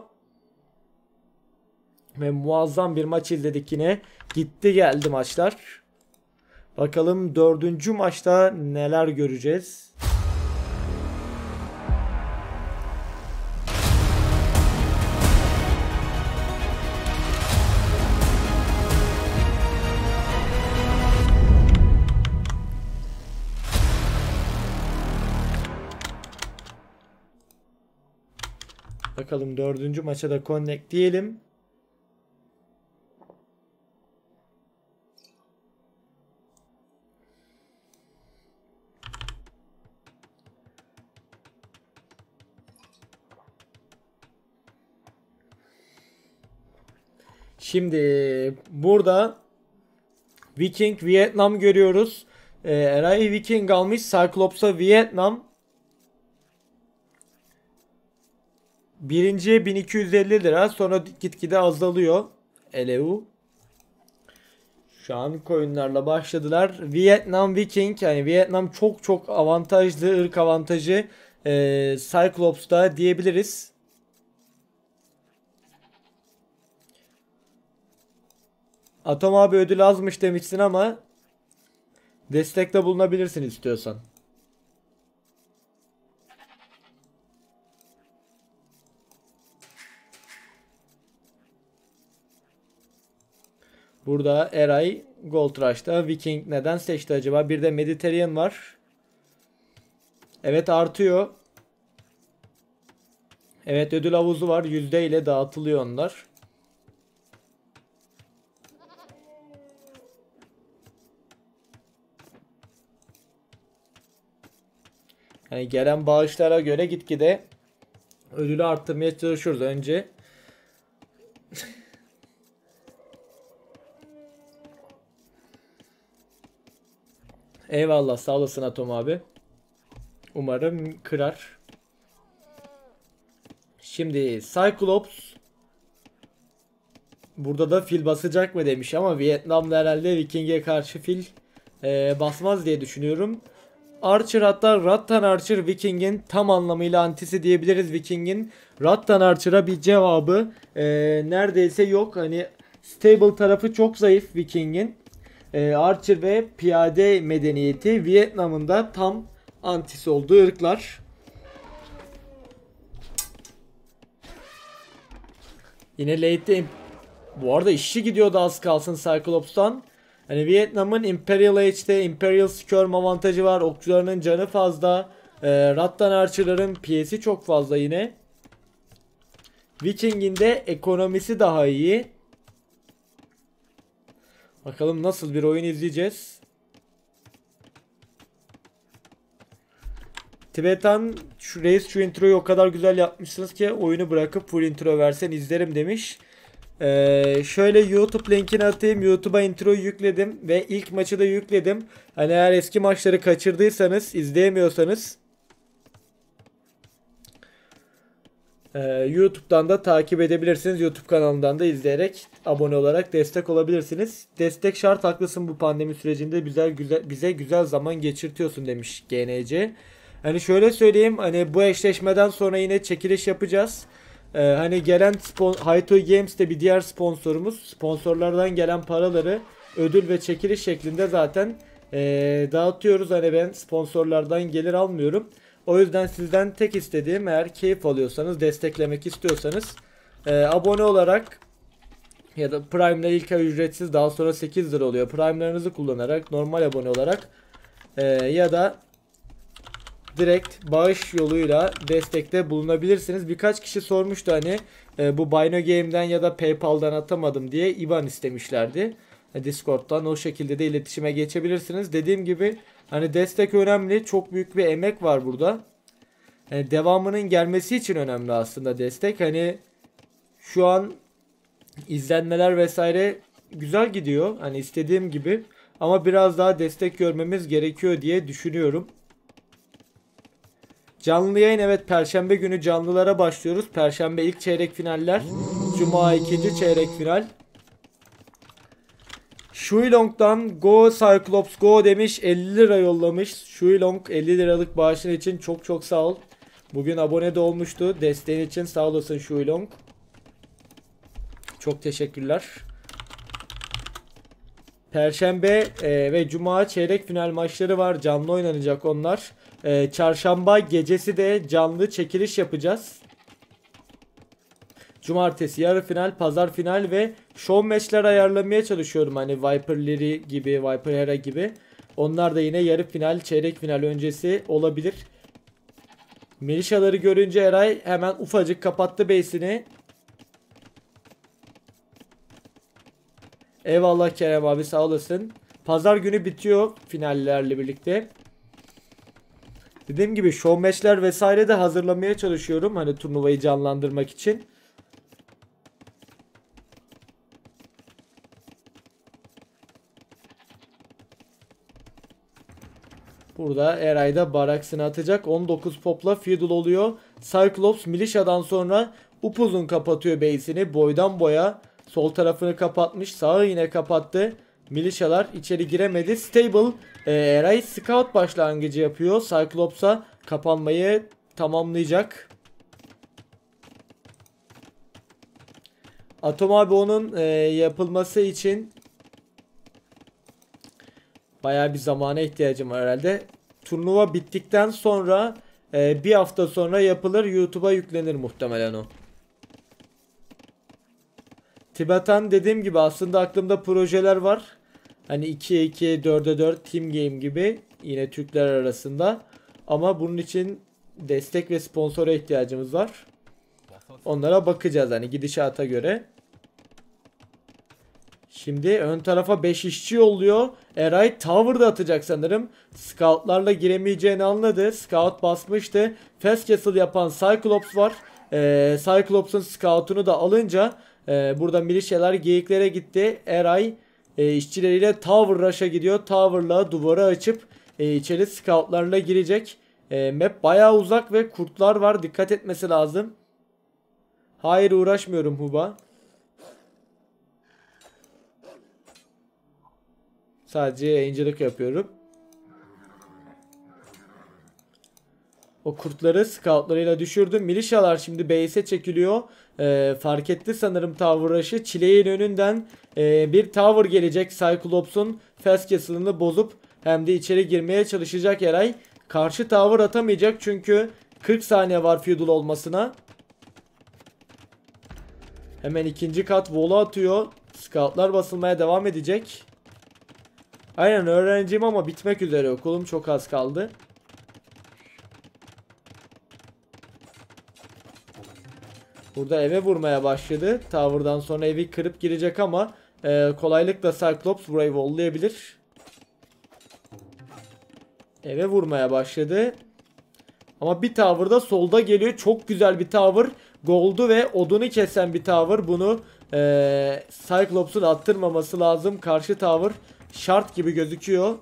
Ve muazzam bir maç izledik yine. Gitti geldi maçlar. Bakalım 4. maçta neler göreceğiz. Bakalım 4. maça da connect diyelim. Şimdi burada Viking Vietnam görüyoruz. Eray Viking almış. Cyclops'a Vietnam. Birinciye 1250 lira. Sonra gitgide azalıyor. LEU. Şu an coinlerle başladılar. Vietnam Viking. Yani Vietnam çok çok avantajlı. Irk avantajı. Cyclops'ta diyebiliriz. Atom abi ödül azmış demişsin ama destekte bulunabilirsin istiyorsan. Burada Eray Gold Rush'ta Viking neden seçti acaba? Bir de Mediterranean var. Evet artıyor. Evet ödül havuzu var. %ile dağıtılıyor onlar. Yani gelen bağışlara göre gitgide ödülü arttırmaya çalışıyoruz önce. Eyvallah sağ olasın Atom abi. Umarım kırar. Şimdi Cyclops burada da fil basacak mı demiş ama Vietnam'da herhalde Viking'e karşı fil basmaz diye düşünüyorum. Archer hatta Rattan Archer Viking'in tam anlamıyla antisi diyebiliriz. Viking'in Rattan Archer'a bir cevabı neredeyse yok. Hani stable tarafı çok zayıf Viking'in. Archer ve piyade medeniyeti Vietnam'ın da tam antisi olduğu ırklar. Yine late'de bu arada işçi gidiyordu az kalsın Cyclops'tan. Hani Vietnam'ın Imperial Age'de Imperial Skirm avantajı var. Okçularının canı fazla. Rattan Archer'ların PS'i çok fazla yine. Viking'in de ekonomisi daha iyi. Bakalım nasıl bir oyun izleyeceğiz. Tibetan şu reis şu introyu o kadar güzel yapmışsınız ki oyunu bırakıp full intro versen izlerim demiş. Şöyle YouTube linkini atayım. YouTube'a introyu yükledim ve ilk maçı da yükledim. Hani eğer eski maçları kaçırdıysanız, izleyemiyorsanız YouTube'dan da takip edebilirsiniz. YouTube kanalından da izleyerek abone olarak destek olabilirsiniz. Destek şart, haklısın, bu pandemi sürecinde bize güzel zaman geçirtiyorsun demiş GNC. Hani şöyle söyleyeyim, hani bu eşleşmeden sonra yine çekiliş yapacağız. Hani gelen Hi2 Games de bir diğer sponsorumuz. Sponsorlardan gelen paraları ödül ve çekiliş şeklinde zaten dağıtıyoruz. Hani ben sponsorlardan gelir almıyorum. O yüzden sizden tek istediğim, eğer keyif alıyorsanız, desteklemek istiyorsanız abone olarak ya da Prime'la ilk ay ücretsiz, daha sonra 8 lira oluyor. Prime'larınızı kullanarak, normal abone olarak ya da direkt bağış yoluyla destekte bulunabilirsiniz. Birkaç kişi sormuştu hani bu Bino Game'den ya da PayPal'dan atamadım diye IBAN istemişlerdi. Discord'dan o şekilde de iletişime geçebilirsiniz. Dediğim gibi hani destek önemli. Çok büyük bir emek var burada. Yani devamının gelmesi için önemli aslında destek. Hani şu an izlenmeler vesaire güzel gidiyor. Hani istediğim gibi. Ama biraz daha destek görmemiz gerekiyor diye düşünüyorum. Canlı yayın, evet, Perşembe günü canlılara başlıyoruz. Perşembe ilk çeyrek finaller. Cuma ikinci çeyrek final. Shuilong'dan Go Cyclops Go demiş, 50 lira yollamış. Shuilong 50 liralık bağışın için çok çok sağ ol. Bugün abone de olmuştu. Desteğin için sağ olasın Shuilong. Çok teşekkürler. Perşembe ve Cuma çeyrek final maçları var. Canlı oynanacak onlar. Çarşamba gecesi de canlı çekiliş yapacağız. Cumartesi yarı final, pazar final ve show maçlar ayarlamaya çalışıyorum. Hani Viper Liri gibi, Viper Hera gibi. Onlar da yine yarı final, çeyrek final öncesi olabilir. Milişaları görünce Eray hemen ufacık kapattı base'ini. Eyvallah Kerem abi, sağ olasın. Pazar günü bitiyor finallerle birlikte. Dediğim gibi show matchler vesaire de hazırlamaya çalışıyorum. Hani turnuvayı canlandırmak için. Burada Eray'da baraksını atacak. 19 popla fiddle oluyor. Cyclops Militia'dan sonra upuzun kapatıyor base'ini. Boydan boya sol tarafını kapatmış. Sağı yine kapattı. Militialar içeri giremedi. Stable Eray scout başlangıcı yapıyor. Cyclops'a kapanmayı tamamlayacak. Atom abi onun yapılması için bayağı bir zamana ihtiyacım var herhalde. Turnuva bittikten sonra bir hafta sonra yapılır. YouTube'a yüklenir muhtemelen o. Tibetan, dediğim gibi aslında aklımda projeler var. Hani 2'ye 2, 4'e 4 team game gibi, yine Türkler arasında. Ama bunun için destek ve sponsora ihtiyacımız var. Onlara bakacağız hani gidişata göre. Şimdi ön tarafa 5 işçi yolluyor. Eray Tower'da atacak sanırım. Scout'larla giremeyeceğini anladı. Scout basmıştı. Fast Castle yapan Cyclops var. Cyclops'un Scout'unu da alınca burada milişyalar geyiklere gitti. Eray işçileriyle Tower Rush'a gidiyor. Tower'la duvarı açıp içeri Scout'larla girecek. Map bayağı uzak ve kurtlar var. Dikkat etmesi lazım. Hayır, uğraşmıyorum Huba. Sadece yayıncılık yapıyorum. O kurtları scoutlarıyla düşürdüm. Milişalar şimdi base'e çekiliyor. Fark etti sanırım Tower Rush'ı. Çileğin önünden bir Tower gelecek. Cyclops'un Fast Castle'ını bozup hem de içeri girmeye çalışacak Eray. Karşı Tower atamayacak çünkü 40 saniye var feudal olmasına. Hemen ikinci kat wall'u atıyor. Scoutlar basılmaya devam edecek. Aynen, öğrenciyim ama bitmek üzere okulum, çok az kaldı. Burada eve vurmaya başladı. Tower'dan sonra evi kırıp girecek ama kolaylıkla Cyclops burayı wall'layabilir. Eve vurmaya başladı. Ama bir tower da solda geliyor. Çok güzel bir tower. Gold'u ve odunu kesen bir tower. Bunu Cyclops'un attırmaması lazım. Karşı tower şart gibi gözüküyor.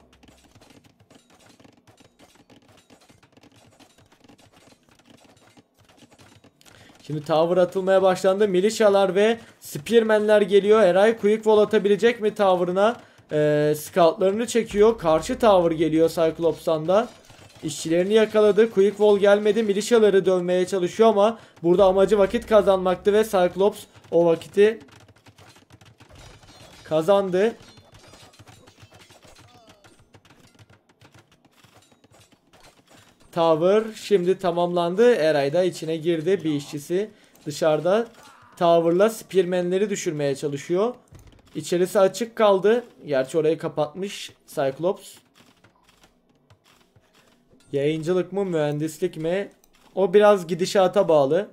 Şimdi tower atılmaya başlandı. Militialar ve spearmenler geliyor. Eray quick wall atabilecek mi tower'ına? Scoutlarını çekiyor. Karşı tower geliyor Cyclops'tan da. İşçilerini yakaladı. Quick wall gelmedi. Militiaları dövmeye çalışıyor ama burada amacı vakit kazanmaktı ve Cyclops o vakiti kazandı. Tower şimdi tamamlandı. Eray da içine girdi. Bir işçisi dışarıda Tower'la spearmenleri düşürmeye çalışıyor. İçerisi açık kaldı. Gerçi orayı kapatmış Cyclops. Yayıncılık mı, mühendislik mi? O biraz gidişata bağlı.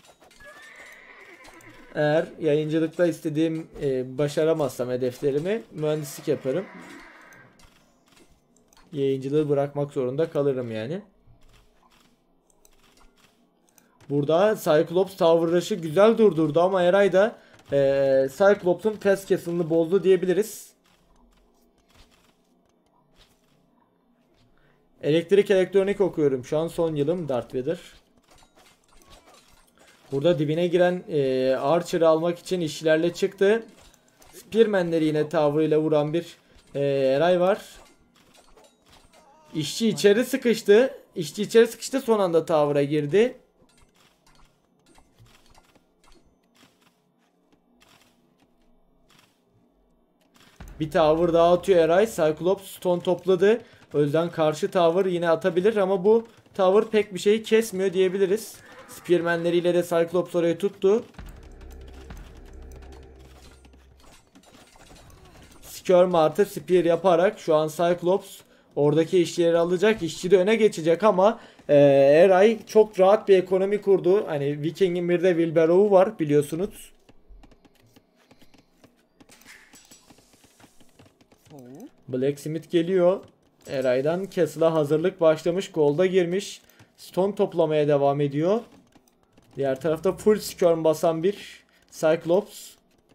Eğer yayıncılıkta istediğim başaramazsam hedeflerimi, mühendislik yaparım. Yayıncılığı bırakmak zorunda kalırım yani. Burada Cyclops Tower Rush'ı güzel durdurdu ama Eray da Cyclops'un pass castle'ını bozdu diyebiliriz. Elektrik elektronik okuyorum. Şu an son yılım Darth Vader. Burada dibine giren Archer'ı almak için işçilerle çıktı. Spearman'leri yine Tower ile vuran bir Eray var. İşçi içeri sıkıştı. İşçi içeri sıkıştı, son anda Tower'a girdi. Bir tower daha atıyor Eray. Cyclops stone topladı. O yüzden karşı tower yine atabilir ama bu tower pek bir şey kesmiyor diyebiliriz. Spearman'leriyle de Cyclops orayı tuttu. Skirm artı spear yaparak şu an Cyclops oradaki işçileri alacak. İşçi de öne geçecek ama Eray çok rahat bir ekonomi kurdu. Hani Viking'in bir de Wheelbarrow'u var biliyorsunuz. Blacksmith geliyor. Eray'dan Castle'a hazırlık başlamış. Gold'a girmiş. Stone toplamaya devam ediyor. Diğer tarafta full skirm basan bir Cyclops.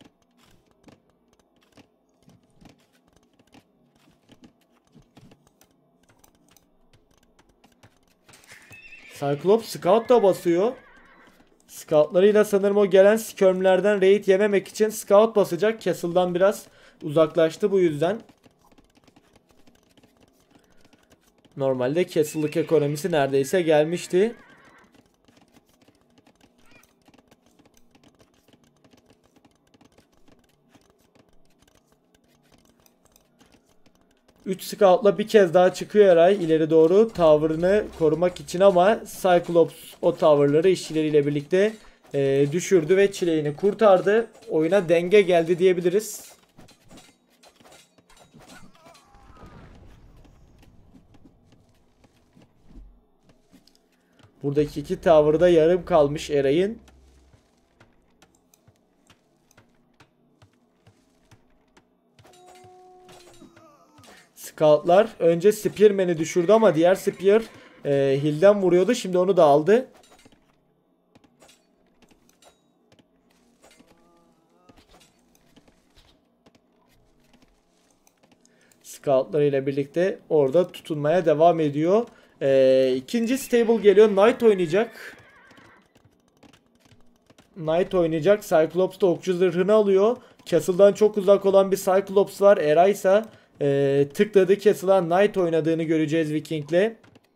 Cyclops scout da basıyor. Scoutlarıyla sanırım o gelen skirmlerden raid yememek için scout basacak. Castle'dan biraz uzaklaştı bu yüzden. Normalde Castle'lık ekonomisi neredeyse gelmişti. Üç scout'la bir kez daha çıkıyor Eray ileri doğru tower'ını korumak için ama Cyclops o tower'ları işçileriyle birlikte düşürdü ve çileğini kurtardı. Oyuna denge geldi diyebiliriz. Buradaki iki tower'da yarım kalmış Eray'ın. Scout'lar önce Spearman'i düşürdü ama diğer Spear Hill'den vuruyordu. Şimdi onu da aldı. Scout'lar ile birlikte orada tutunmaya devam ediyor. İkinci stable geliyor. Knight oynayacak. Knight oynayacak. Cyclops da okçu zırhını alıyor. Castle'dan çok uzak olan bir Cyclops var. Eray ise tıkladı Castle'a, Knight oynadığını göreceğiz Viking'le.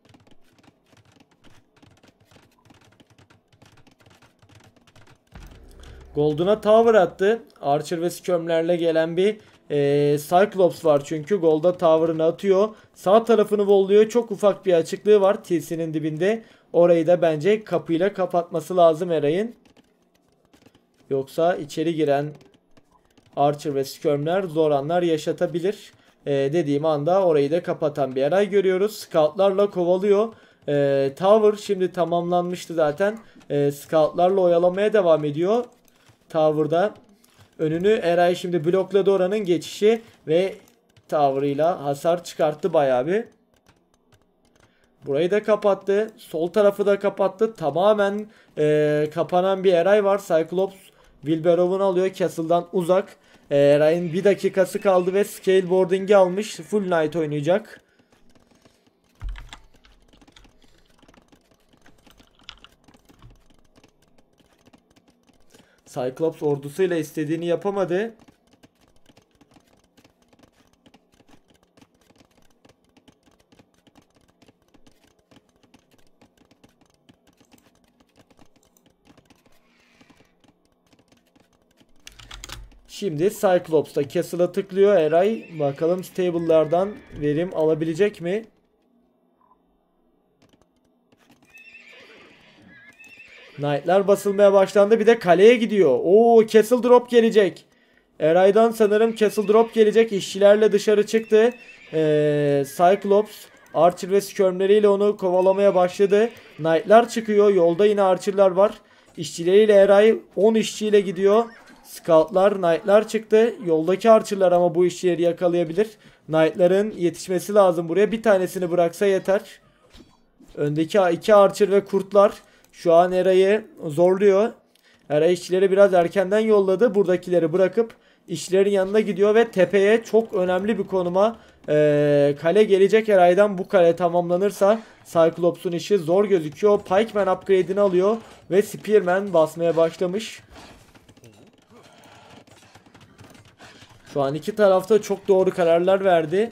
Golden'a tower attı. Archer ve skirmlerle gelen bir Cyclops var çünkü. Gold'a tower'ını atıyor. Sağ tarafını wall'luyor. Çok ufak bir açıklığı var TC'nin dibinde. Orayı da bence kapıyla kapatması lazım Eray'ın. Yoksa içeri giren Archer ve skirmler zor anlar yaşatabilir. Dediğim anda orayı da kapatan bir Eray görüyoruz. Scoutlarla kovalıyor. Tower şimdi tamamlanmıştı zaten. Scoutlarla oyalamaya devam ediyor. Tower'da önünü Eray şimdi blokladı oranın geçişi ve Tower'ıyla hasar çıkarttı bayağı bir. Burayı da kapattı. Sol tarafı da kapattı. Tamamen kapanan bir Eray var. Cyclops Wilbarrow'unu alıyor. Castle'dan uzak. Eray'ın bir dakikası kaldı ve Skateboarding'i almış. Full Night oynayacak. Cyclops ordusuyla istediğini yapamadı. Şimdi Cyclops'ta Castle'a tıklıyor Eray. Bakalım stable'lardan verim alabilecek mi? Knight'lar basılmaya başlandı. Bir de kaleye gidiyor. Oo, Castle Drop gelecek. Eray'dan sanırım Castle Drop gelecek. İşçilerle dışarı çıktı. Cyclops Archer ve skirmleriyle onu kovalamaya başladı. Knight'lar çıkıyor. Yolda yine Archer'lar var. İşçileriyle Eray 10 işçiyle gidiyor. Scout'lar, Knight'lar çıktı. Yoldaki Archer'lar ama bu işçileri yakalayabilir. Knight'ların yetişmesi lazım buraya. Bir tanesini bıraksa yeter. Öndeki iki Archer ve kurtlar şu an Eray'ı zorluyor. Eray işçileri biraz erkenden yolladı. Buradakileri bırakıp işçilerin yanına gidiyor ve tepeye çok önemli bir konuma kale gelecek. Eray'dan bu kale tamamlanırsa Cyclops'un işi zor gözüküyor. Pikeman upgrade'ini alıyor ve Spearman basmaya başlamış. Şu an iki tarafta çok doğru kararlar verdi.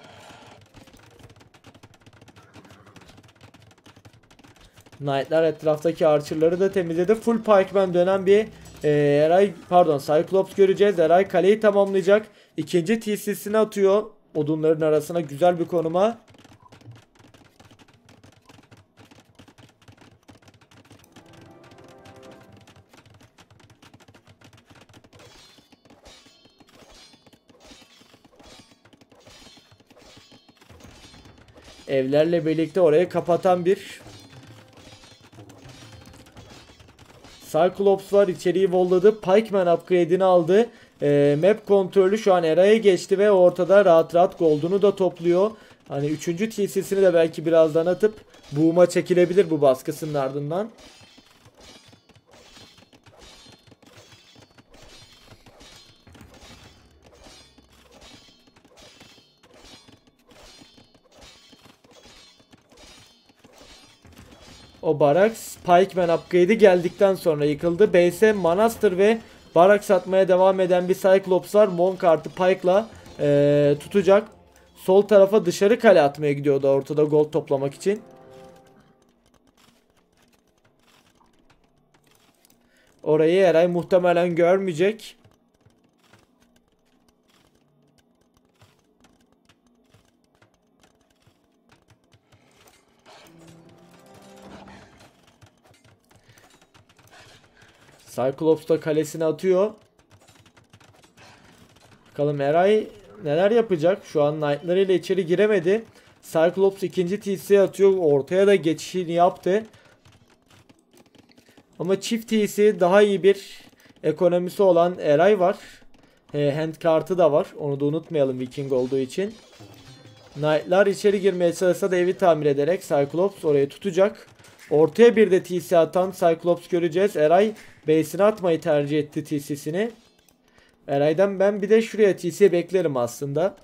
Knight'lar etraftaki Archer'ları da temizledi. Full Pikeman dönen bir Cyclops göreceğiz. Eray kaleyi tamamlayacak. İkinci TC'sini atıyor. Odunların arasına güzel bir konuma. Evlerle birlikte orayı kapatan bir Cyclops var. İçeriği volladı. Pikeman upgrade'ini aldı. Map kontrolü şu an Eray'a geçti ve ortada rahat rahat gold'unu da topluyor. Hani 3. TC'sini de belki birazdan atıp boom'a çekilebilir bu baskısının ardından. O Barracks Pikeman upgrade'i geldikten sonra yıkıldı. Base'e Manastır ve Barracks atmaya devam eden bir Cyclops var. Monk artı Pike'la tutacak. Sol tarafa dışarı kale atmaya gidiyordu ortada gold toplamak için. Orayı Eray muhtemelen görmeyecek. Cyclops da kalesini atıyor. Bakalım Eray neler yapacak? Şu an Knight'larıyla içeri giremedi. Cyclops ikinci TC atıyor. Ortaya da geçişini yaptı. Ama çift TC daha iyi bir ekonomisi olan Eray var. Hand kartı da var. Onu da unutmayalım Viking olduğu için. Knight'lar içeri girmeye çalışsa da evi tamir ederek Cyclops orayı tutacak. Ortaya bir de TC atan Cyclops göreceğiz. Eray base'ine atmayı tercih etti TC'sini. Eray'dan ben bir de şuraya TC beklerim aslında.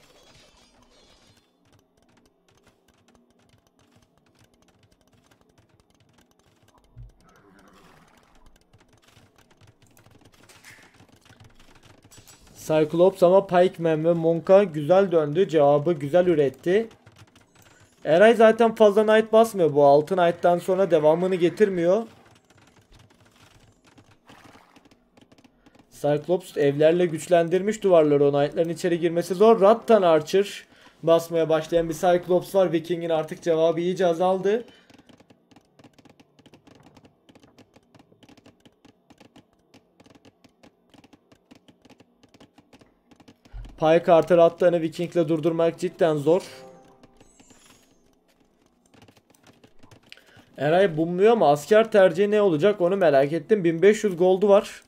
Cyclops ama Pikeman ve Monk'a güzel döndü. Cevabı güzel üretti. Eray zaten fazla Knight basmıyor. Bu 6 Knight'tan sonra devamını getirmiyor. Cyclops evlerle güçlendirmiş duvarları. O Knight'ların içeri girmesi zor. Rattan Archer basmaya başlayan bir Cyclops var. Viking'in artık cevabı iyice azaldı. Pike artı Rattan'ı Viking'le durdurmak cidden zor. Eray bumluyor ama asker tercihi ne olacak onu merak ettim. 1500 gold'u var.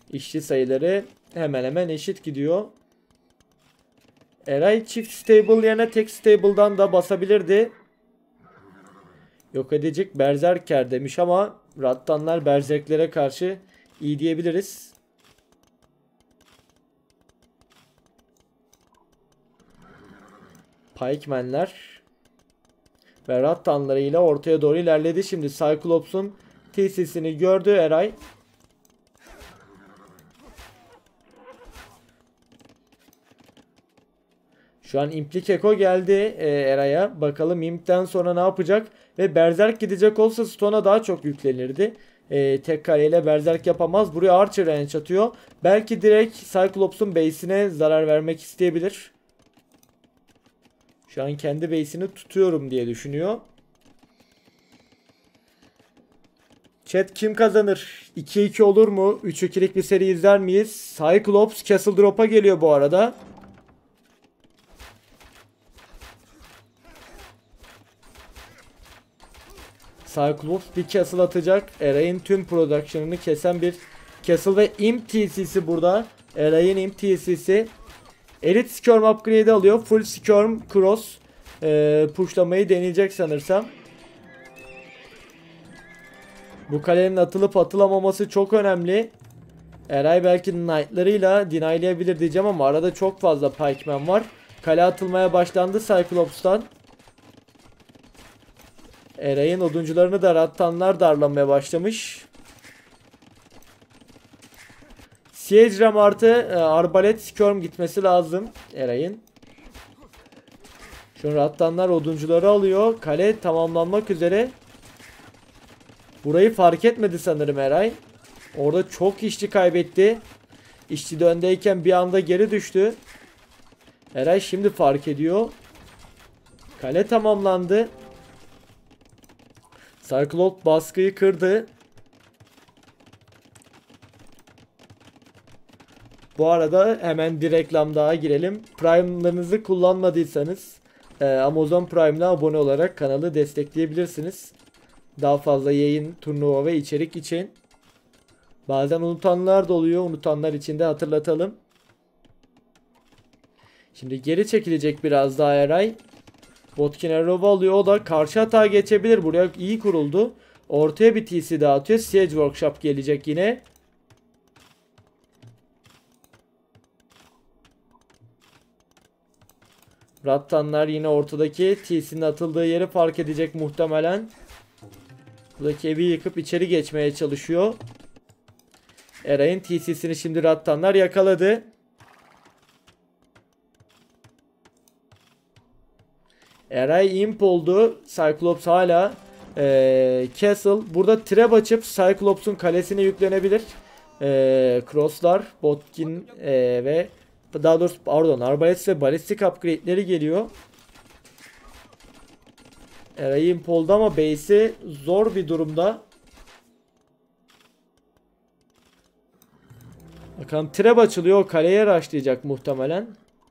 İşçi sayıları hemen hemen eşit gidiyor. Eray çift stable yerine tek stable'dan da basabilirdi. Yok edecek berserker demiş ama Rattanlar berzerklere karşı iyi diyebiliriz. Pikemenler ve Rattanlarıyla ortaya doğru ilerledi. Şimdi Cyclops'un TC'sini gördü Eray. Şu an İmplik Eko geldi Eray'a. Bakalım Imp'ten sonra ne yapacak? Ve Berserk gidecek olsa Stone'a daha çok yüklenirdi. Tek kareyle Berserk yapamaz. Buraya Archer range atıyor. Belki direkt Cyclops'un base'ine zarar vermek isteyebilir. Şu an kendi base'ini tutuyorum diye düşünüyor. Chat kim kazanır? 2-2 olur mu? 3-2'lik bir seri izler miyiz? Cyclops Castle Drop'a geliyor bu arada. Cyclops bir castle atacak. Eray'ın tüm production'ını kesen bir castle ve imp TC'si burada. Eray'ın imp TC'si. Elite Skirm upgrade alıyor. Full Skirm Cross pushlamayı deneyecek sanırsam. Bu kalenin atılıp atılamaması çok önemli. Eray belki knight'larıyla deny'leyebilir diyeceğim ama arada çok fazla pikeman var. Kale atılmaya başlandı Cyclops'tan. Eray'ın oduncularını da Rattanlar darlamaya başlamış. Siege Ram artı Arbalet Skirm gitmesi lazım Eray'ın. Şu Rattanlar oduncuları alıyor. Kale tamamlanmak üzere. Burayı fark etmedi sanırım Eray. Orada çok işçi kaybetti. İşçi de öndeyken bir anda geri düştü. Eray şimdi fark ediyor. Kale tamamlandı. Cyclops baskıyı kırdı. Bu arada hemen bir reklam daha girelim. Prime'larınızı kullanmadıysanız Amazon Prime'da abone olarak kanalı destekleyebilirsiniz. Daha fazla yayın, turnuva ve içerik için. Bazen unutanlar da oluyor. Unutanlar için de hatırlatalım. Şimdi geri çekilecek biraz daha Eray. Botkin Arrow'u alıyor. O da karşı hata geçebilir. Buraya iyi kuruldu. Ortaya bir TC dağıtıyor. Siege Workshop gelecek yine. Rattanlar yine ortadaki TC'nin atıldığı yeri fark edecek muhtemelen. Buradaki evi yıkıp içeri geçmeye çalışıyor. Eray'ın TC'sini şimdi Rattanlar yakaladı. Eray imp oldu. Cyclops hala Castle. Burada trap açıp Cyclops'un kalesine yüklenebilir. Crosslar, Botkin ve daha doğrusu pardon Arbalest ve Balistik upgrade'leri geliyor. Eray imp oldu ama base'i zor bir durumda. Bakalım trap açılıyor. Kaleye rushlayacak muhtemelen.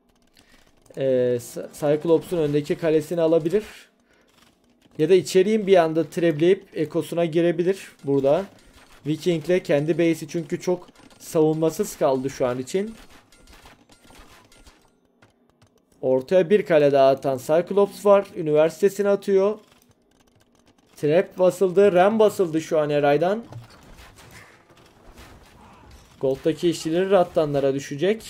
Cyclops'un öndeki kalesini alabilir. Ya da içeriğin bir anda trapleyip ekosuna girebilir burada. Viking'le kendi base'i çünkü çok savunmasız kaldı şu an için. Ortaya bir kale daha atan Cyclops var. Üniversitesini atıyor. Trap basıldı. Ram basıldı şu an Eray'dan. Gold'daki işçileri Rattanlara düşecek.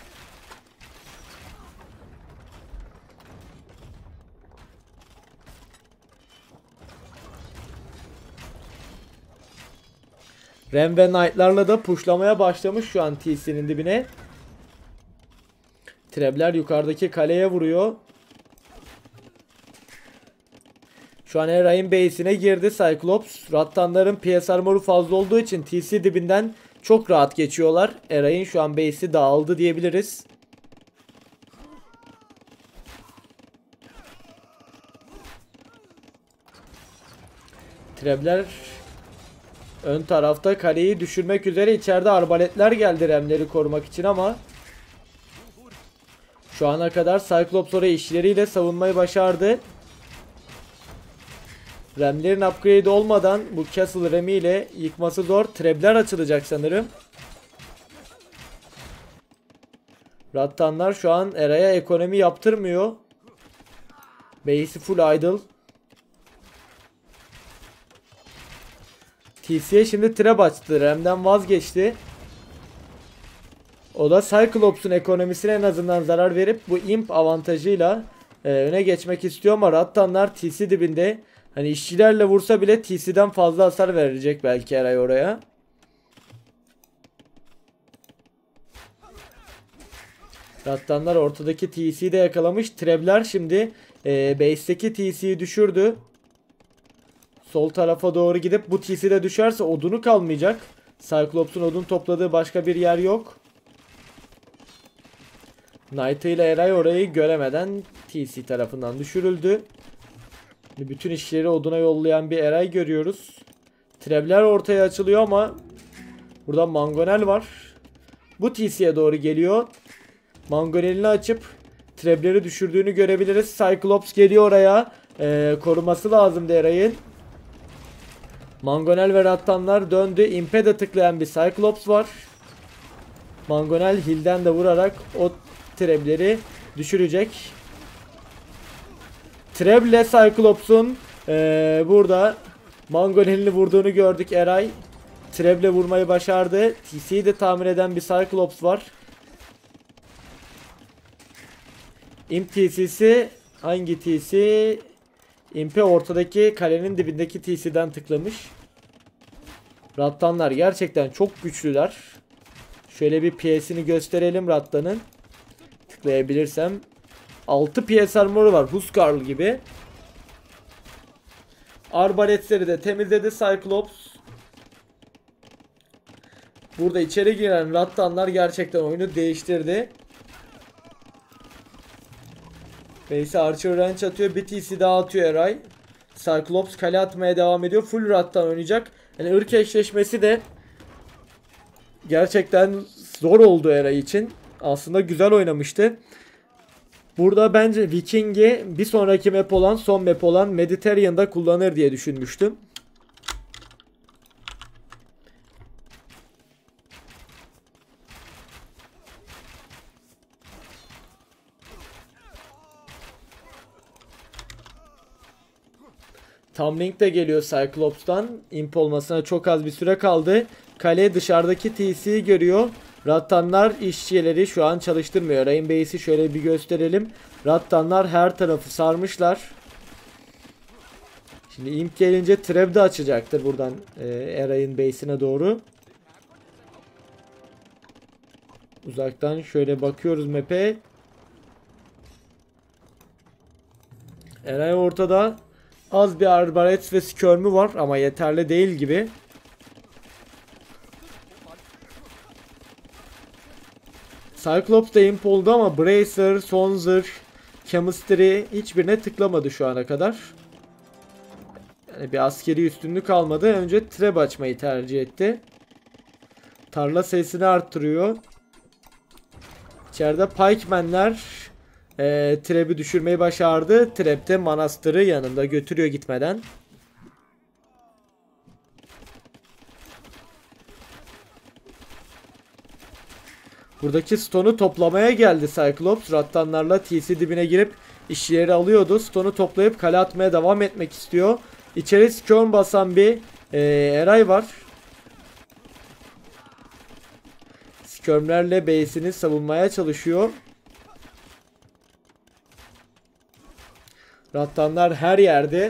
Ram ve Knight'larla da pushlamaya başlamış şu an TC'nin dibine. Trebler yukarıdaki kaleye vuruyor. Şu an Eray'ın base'ine girdi Cyclops. Rattanların PS armor'u fazla olduğu için TC dibinden çok rahat geçiyorlar. Eray'ın şu an base'i dağıldı diyebiliriz. Trebler ön tarafta kaleyi düşürmek üzere, içeride arbaletler geldi Remleri korumak için ama şu ana kadar Cyclops oraya işleriyle savunmayı başardı. Remlerin upgrade olmadan bu Castle Remi ile yıkması zor. Trebler açılacak sanırım. Rattanlar şu an Era'ya ekonomi yaptırmıyor. Base'i full idle. TC'ye şimdi trap açtı. Rem'den vazgeçti. O da Cyclops'un ekonomisine en azından zarar verip bu imp avantajıyla öne geçmek istiyor ama Rattanlar TC dibinde. Hani işçilerle vursa bile TC'den fazla hasar verecek belki Eray oraya. Rattanlar ortadaki TC'yi de yakalamış. Trebler şimdi base'teki TC'yi düşürdü. Sol tarafa doğru gidip bu TC de düşerse odunu kalmayacak. Cyclops'un odun topladığı başka bir yer yok. Knight ile Eray orayı göremeden TC tarafından düşürüldü. Bütün işleri oduna yollayan bir Eray görüyoruz. Trebler ortaya açılıyor ama burada Mangonel var. Bu TC'ye doğru geliyor. Mangonel'ini açıp trebleri düşürdüğünü görebiliriz. Cyclops geliyor oraya. Koruması lazım Eray'ın. Mangonel ve Rattanlar döndü. Imped'e tıklayan bir Cyclops var. Mangonel Hill'den de vurarak o trebleri düşürecek. Treble Cyclops'un burada Mangonel'ini vurduğunu gördük Eray. Treble vurmayı başardı. TC'yi de tamir eden bir Cyclops var. Imp TC'si hangi TC? Imp'e ortadaki kalenin dibindeki TC'den tıklamış. Rattanlar gerçekten çok güçlüler. Şöyle bir PS'ini gösterelim Rattan'ın. Tıklayabilirsem. 6 PS armoru var. Huskarl gibi. Arbaletleri de temizledi Cyclops. Burada içeri giren Rattanlar gerçekten oyunu değiştirdi. Base Archer Ranch atıyor. Bir TC daha atıyor Eray. Cyclops kale atmaya devam ediyor. Full Rattan oynayacak. Yani ırk eşleşmesi de gerçekten zor oldu Eray için. Aslında güzel oynamıştı. Burada bence Viking'i bir sonraki map olan, son map olan Mediterranean'da kullanır diye düşünmüştüm. Tumbling de geliyor Cyclops'tan. Imp olmasına çok az bir süre kaldı. Kale dışarıdaki TC'yi görüyor. Rattanlar işçileri şu an çalıştırmıyor. Rain Base'i şöyle bir gösterelim. Rattanlar her tarafı sarmışlar. Şimdi Imp gelince trap de açacaktır buradan Eray'ın base'ine doğru. Uzaktan şöyle bakıyoruz map'e. Eray ortada. Az bir Arbalets ve Skirm'ü var ama yeterli değil gibi. Cyclops da imp oldu ama Bracer, Son Zırh, Chemistry hiçbirine tıklamadı şu ana kadar. Yani bir askeri üstünlük almadı. Önce trap açmayı tercih etti. Tarla sayısını arttırıyor. İçeride Pikeman'ler trap'i düşürmeyi başardı. Trap de Manastır'ı yanında götürüyor gitmeden. Buradaki Stone'u toplamaya geldi Cyclops. Rattanlarla TC dibine girip işçileri alıyordu. Stone'u toplayıp kale atmaya devam etmek istiyor. İçeri Skirm basan bir Eray var. Skirm'lerle base'ini savunmaya çalışıyor. Rattanlar her yerde.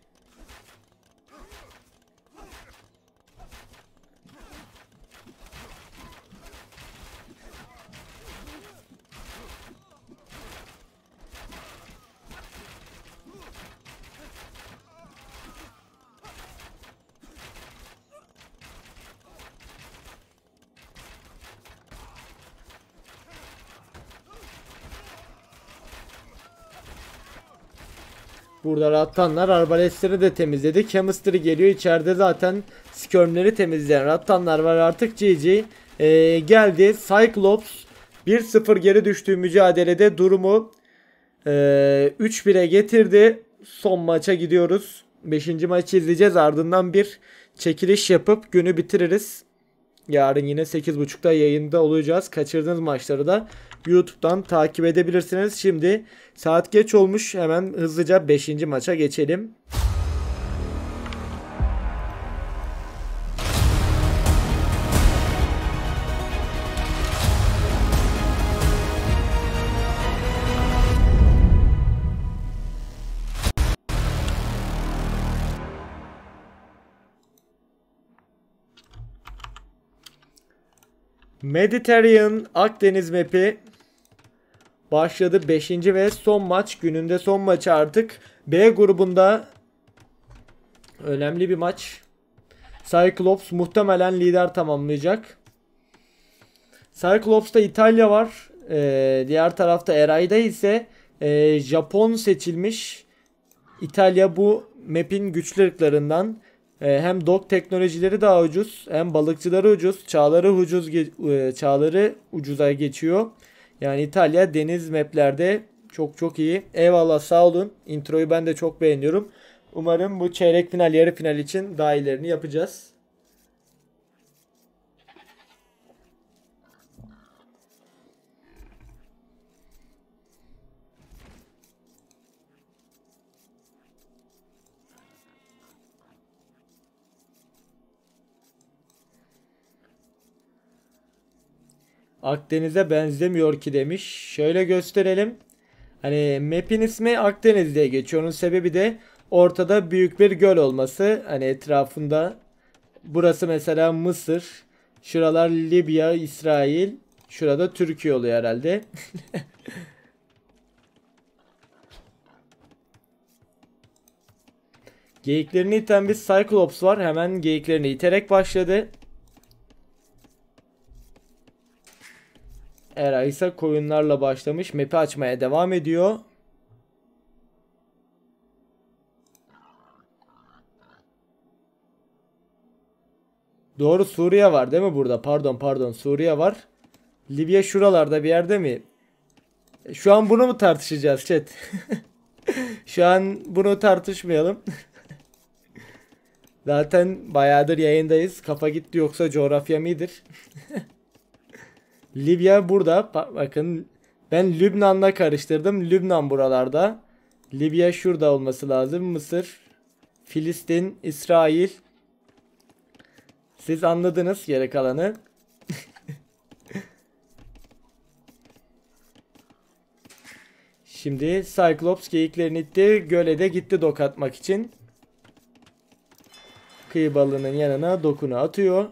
Burada Rattanlar arbalestleri de temizledi. Chemistry geliyor. İçeride zaten Skirm'leri temizleyen Rattanlar var. Artık GG geldi. Cyclops 1-0 geri düştüğü mücadelede durumu 3-1'e getirdi. Son maça gidiyoruz. 5. maçı izleyeceğiz. Ardından bir çekiliş yapıp günü bitiririz. Yarın yine 8.30'da yayında olacağız. Kaçırdığınız maçları da YouTube'dan takip edebilirsiniz. Şimdi saat geç olmuş. Hemen hızlıca 5. maça geçelim. Mediterranean Akdeniz map'i başladı. 5. ve son maç. Gününde son maçı artık. B grubunda önemli bir maç. Cyclops muhtemelen lider tamamlayacak. Cyclops'ta İtalya var. Diğer tarafta Eray'da ise Japon seçilmiş. İtalya bu map'in güçlü ırklarından. Hem dok teknolojileri daha ucuz, hem balıkçıları ucuz, çağları ucuza geçiyor. Yani İtalya deniz maplerde çok iyi. Eyvallah, sağ olun. Introyu ben de çok beğeniyorum. Umarım bu çeyrek final, yarı final için daha iyilerini yapacağız. Akdeniz'e benzemiyor ki demiş. Şöyle gösterelim. Hani map'in ismi Akdeniz diye geçiyor. Onun sebebi de ortada büyük bir göl olması. Hani etrafında burası mesela Mısır. Şuralar Libya, İsrail. Şurada Türkiye oluyor herhalde. Geyiklerini iten bir Cyclops var. Hemen geyiklerini iterek başladı. Eray ise koyunlarla başlamış. Map'i açmaya devam ediyor. Doğru, Suriye var değil mi burada? Pardon, Suriye var. Libya şuralarda bir yerde mi? Şu an bunu mu tartışacağız chat? Şu an bunu tartışmayalım. Zaten bayağıdır yayındayız. Kafa gitti, yoksa coğrafya mıdır? Libya burada. Bakın ben Lübnan'la karıştırdım. Lübnan buralarda. Libya şurada olması lazım. Mısır, Filistin, İsrail. Siz anladınız geri kalanı. Şimdi Cyclops geyiklerini itti. Göle de gitti dok atmak için. Kıyı balığının yanına dokunu atıyor.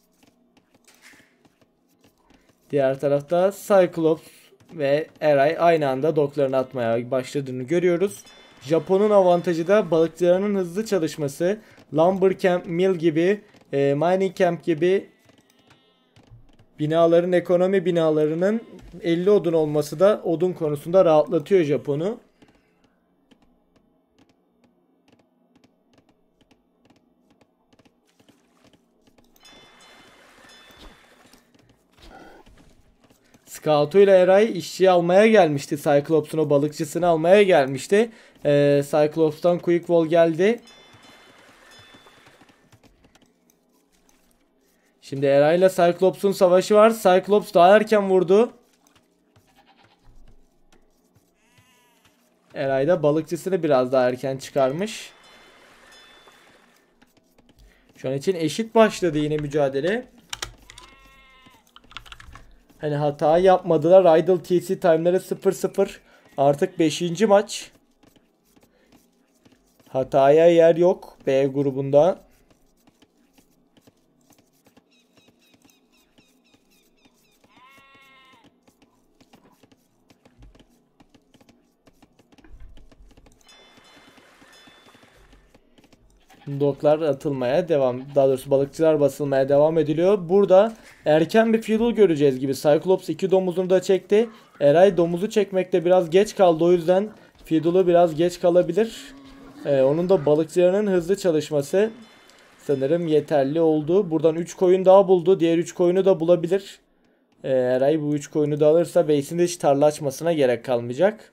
Diğer tarafta Cyclops ve Eray aynı anda doklarını atmaya başladığını görüyoruz. Japon'un avantajı da balıkçılarının hızlı çalışması. Lumber Camp, Mill gibi, Mining Camp gibi binaların, ekonomi binalarının 50 odun olması da odun konusunda rahatlatıyor Japon'u. Scout'u ile Eray işçi almaya gelmişti. Cyclops'un o balıkçısını almaya gelmişti. Cyclops'tan Quick Wall geldi. Şimdi Eray ile Cyclops'un savaşı var. Cyclops daha erken vurdu. Eray da balıkçısını biraz daha erken çıkarmış. Şu an için eşit başladı yine mücadele. Hani hata yapmadılar. Idle TC time'ları 0-0. Artık 5. maç. Hataya yer yok B grubunda. Doklar atılmaya devam. Daha doğrusu balıkçılar basılmaya devam ediliyor. Burada erken bir fiddle göreceğiz gibi. Cyclops 2 domuzunu da çekti. Eray domuzu çekmekte biraz geç kaldı. O yüzden fiddle'ı biraz geç kalabilir. Onun da balıkçılarının hızlı çalışması sanırım yeterli oldu. Buradan 3 koyun daha buldu. Diğer 3 koyunu da bulabilir. Eray bu 3 koyunu da alırsa base'inde hiç tarla açmasına gerek kalmayacak.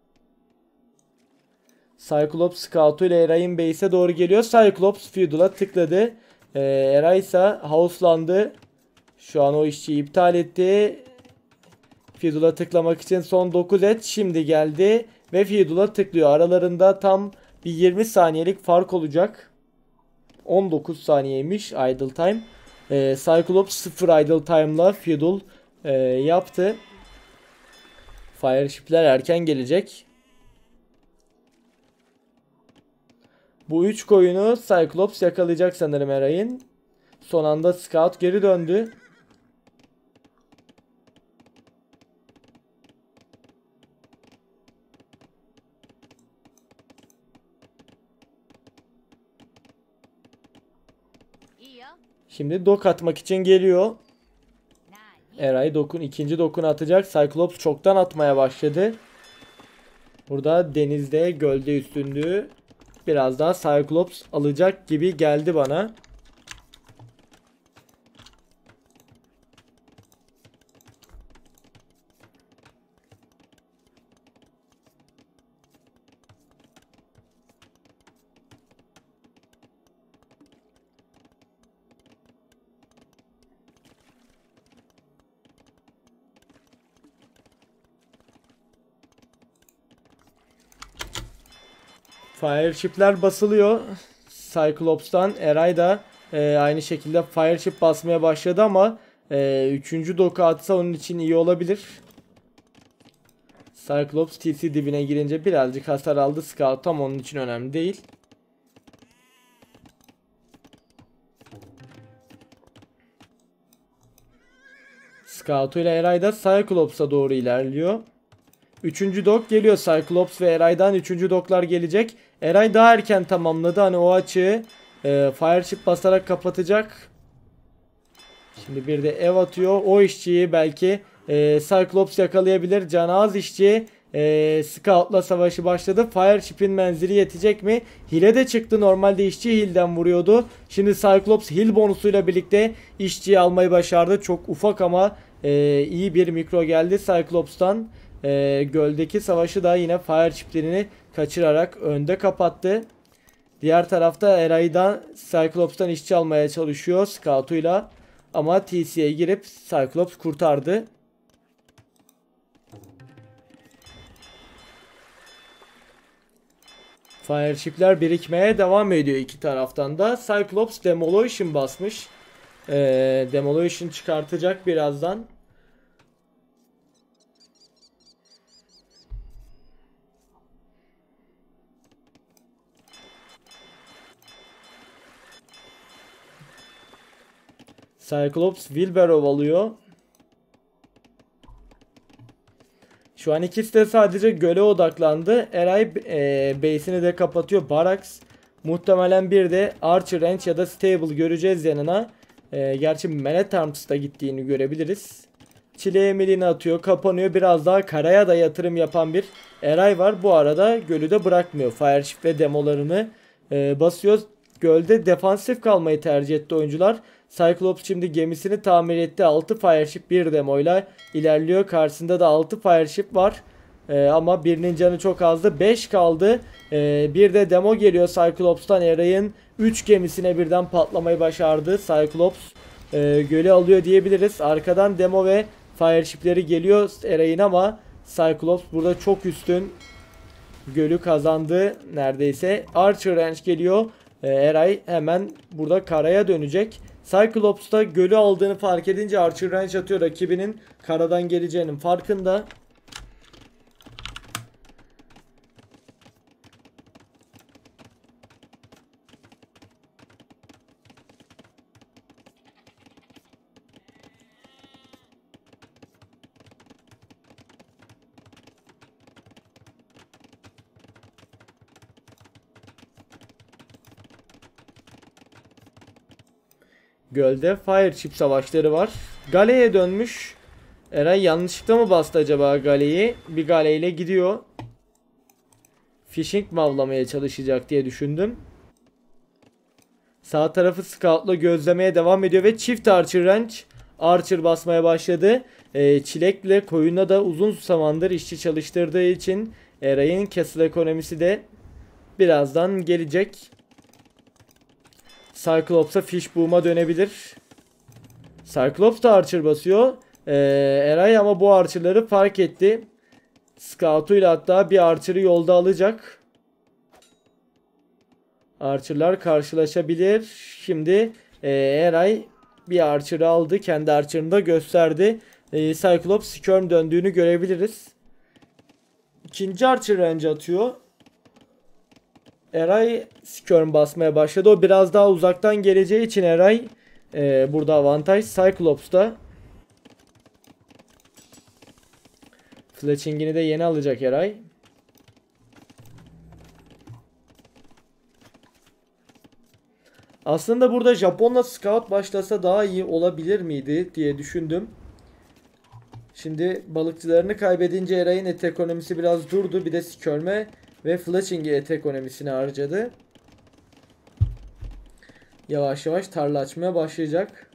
Cyclops Scout'u ile Eray'ın base'e doğru geliyor. Cyclops Feudal'a tıkladı. Eray ise house'landı. Şu an o işçiyi iptal etti. Fiddle'a tıklamak için son 9 et şimdi geldi ve Fiddle'a tıklıyor. Aralarında tam bir 20 saniyelik fark olacak. 19 saniyeymiş idle time. Cyclops 0 idle time'la Fiddle yaptı. Fireship'ler erken gelecek. Bu 3 koyunu Cyclops yakalayacak sanırım Eray'ın. Son anda Scout geri döndü. Şimdi dok atmak için geliyor. Eray ikinci dokunu atacak. Cyclops çoktan atmaya başladı. Burada denizde, gölde üstünlüğü biraz daha Cyclops alacak gibi geldi bana. Fireship'ler basılıyor. Cyclops'tan Eray da aynı şekilde Fireship basmaya başladı ama 3. doku atsa onun için iyi olabilir. Cyclops TC dibine girince birazcık hasar aldı. Scout tam onun için önemli değil. Scout ile Eray da Cyclops'a doğru ilerliyor. 3. dok geliyor. Cyclops ve Eray'dan 3. doklar gelecek. Eray daha erken tamamladı. Hani o açığı Fireship basarak kapatacak. Şimdi bir de ev atıyor. O işçiyi belki Cyclops yakalayabilir. Canı az işçi. Scout'la savaşı başladı. Fireship'in menzili yetecek mi? Hile de çıktı. Normalde işçi heal'den vuruyordu. Şimdi Cyclops heal bonusuyla birlikte işçiyi almayı başardı. Çok ufak ama iyi bir mikro geldi Cyclops'tan. Göldeki savaşı da yine Fireship'lerini kaçırarak önde kapattı. Diğer tarafta Eray'dan Cyclops'tan işçi almaya çalışıyor Scout'uyla. Ama TC'ye girip Cyclops kurtardı. Fireship'ler birikmeye devam ediyor iki taraftan da. Cyclops Demolition basmış. Demolition çıkartacak birazdan. Cyclops Wheelbarrow alıyor. Şu an ikisi de sadece göle odaklandı. Eray base'ini de kapatıyor. Barracks. Muhtemelen bir de Archer Ranch ya da Stable göreceğiz yanına. Gerçi Man at Arms'ta gittiğini görebiliriz. Çileğe milini atıyor. Kapanıyor. Biraz daha karaya da yatırım yapan bir Eray var. Bu arada gölü de bırakmıyor. Fireship ve demolarını basıyor. Gölde defansif kalmayı tercih etti oyuncular. Cyclops şimdi gemisini tamir etti. 6 Fireship bir demoyla ilerliyor. Karşısında da 6 Fireship var. Ama birinin canı çok azdı. 5 kaldı. Bir de demo geliyor Cyclops'tan. Eray'ın 3 gemisine birden patlamayı başardı. Cyclops gölü alıyor diyebiliriz. Arkadan demo ve Fireship'leri geliyor Eray'ın ama Cyclops burada çok üstün. Gölü kazandı neredeyse. Archer Ranch geliyor. Eray hemen burada karaya dönecek. Cyclops da gölü aldığını fark edince Archer Ranch atıyor. Rakibinin karadan geleceğinin farkında. Gölde Fireship savaşları var. Galeye dönmüş. Eray yanlışlıkla mı bastı acaba galeyi? Bir galeyle gidiyor. Fishing mi avlamaya çalışacak diye düşündüm. Sağ tarafı Scout'la gözlemeye devam ediyor ve çift Archer Ranch. Archer basmaya başladı. Çilek'le koyuna da uzun zamandır işçi çalıştırdığı için Eray'ın castle ekonomisi de birazdan gelecek. Cyclops'a Fish Boom'a dönebilir. Cyclops da Archer basıyor. Eray ama bu Archer'ları fark etti. Scout'uyla hatta bir Archer'ı yolda alacak. Archer'lar karşılaşabilir. Şimdi Eray bir Archer'ı aldı. Kendi Archer'ını da gösterdi. Cyclops Skirm döndüğünü görebiliriz. İkinci Archer range atıyor. Eray Skirm basmaya başladı. O biraz daha uzaktan geleceği için Eray burada avantaj. Cyclops'ta. Fletching'ini de yeni alacak Eray. Aslında burada Japon'la Scout başlasa daha iyi olabilir miydi diye düşündüm. Şimdi balıkçılarını kaybedince Eray'ın et ekonomisi biraz durdu. Bir de Skirm'e ve Fletching'e et ekonomisini harcadı. Yavaş yavaş tarla açmaya başlayacak.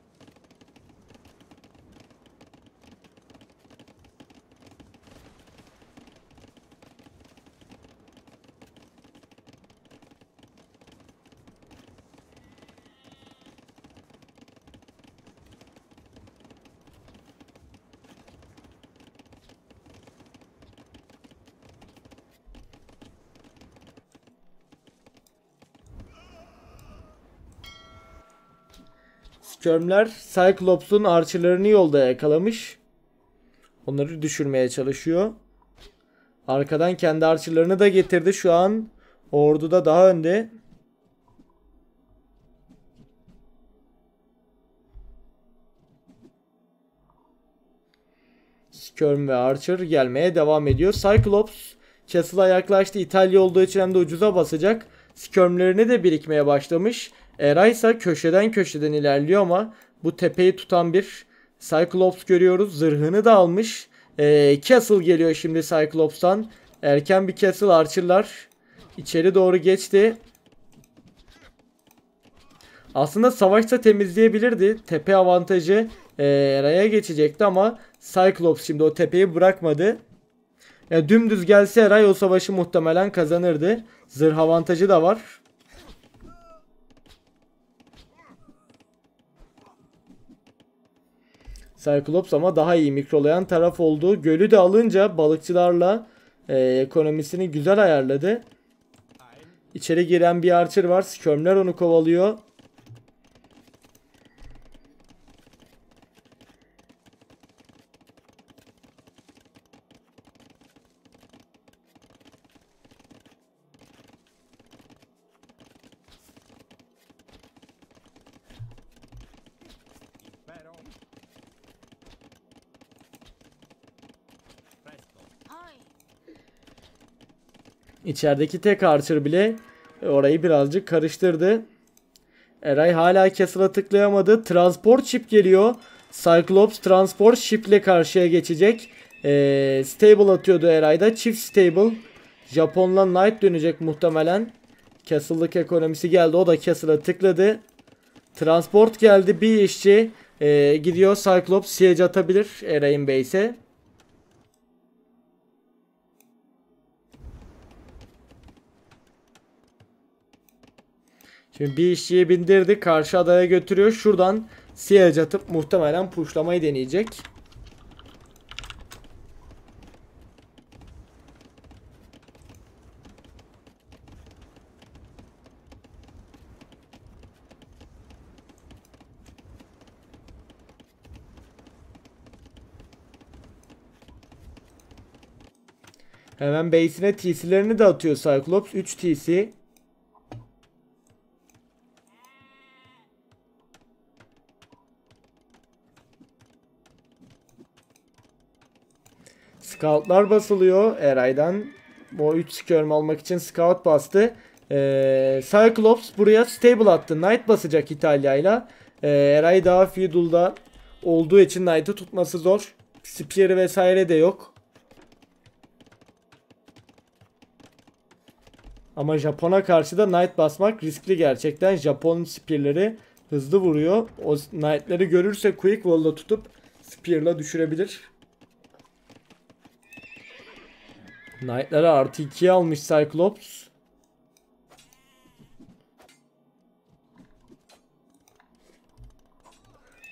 Skirm'ler Cyclops'un Archer'larını yolda yakalamış. Onları düşürmeye çalışıyor. Arkadan kendi Archer'larını da getirdi. Şu an orduda daha önde. Skirm ve Archer gelmeye devam ediyor. Cyclops Castle'a yaklaştı. İtalya olduğu için hem de ucuza basacak. Skirm'lerini de birikmeye başlamış. Eray ise köşeden ilerliyor ama bu tepeyi tutan bir Cyclops görüyoruz. Zırhını da almış. Castle geliyor şimdi Cyclops'tan. Erken bir Castle, Archer'lar içeri doğru geçti. Aslında savaşta temizleyebilirdi. Tepe avantajı Eray'a geçecekti ama Cyclops şimdi o tepeyi bırakmadı. Yani dümdüz gelse Eray o savaşı muhtemelen kazanırdı. Zırh avantajı da var. Cyclops ama daha iyi mikrolayan taraf oldu. Gölü de alınca balıkçılarla ekonomisini güzel ayarladı. İçeri giren bir Archer var. Skirm'ler onu kovalıyor. İçerideki tek Archer bile orayı birazcık karıştırdı. Eray hala Castle'a tıklayamadı. Transport ship geliyor. Cyclops transport ship ile karşıya geçecek. Stable atıyordu Eray'da. Çift stable. Japon'la Knight dönecek muhtemelen. Castle'lık ekonomisi geldi. O da Castle'a tıkladı. Transport geldi. Bir işçi gidiyor. Cyclops siege atabilir Eray'ın base'e. Şimdi bir işçiyi bindirdi. Karşı adaya götürüyor. Şuradan siege atıp muhtemelen pushlamayı deneyecek. Hemen base'ine TC'lerini de atıyor Cyclops. 3 TC. Scout'lar basılıyor Eray'dan. O 3 skirm almak için scout bastı. Cyclops buraya stable attı. Knight basacak İtalya'yla. Eray daha Fiddle'da olduğu için Knight'ı tutması zor. Spear'ı vesaire de yok. Ama Japon'a karşı da Knight basmak riskli gerçekten. Japon Spear'leri hızlı vuruyor. O Knight'ları görürse Quick Wall'da tutup Spear'la düşürebilir. Knight'ları artı 2'ye almış Cyclops.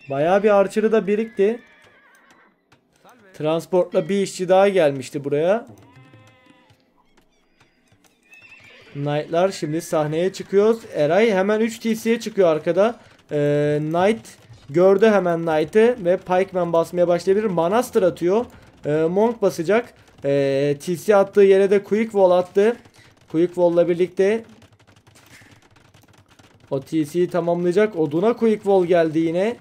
Bayağı bir Archer'ı da birikti. Transportla bir işçi daha gelmişti buraya. Knight'lar şimdi sahneye çıkıyoruz. Eray hemen 3 TC'ye çıkıyor arkada. Knight gördü hemen Knight'ı ve Pikeman basmaya başlayabilir. Manastır atıyor. Monk basacak. TC attığı yere de Quick Wall attı. Quick Wall'la birlikte o TC'yi tamamlayacak. Oduna Quick Wall geldi yine.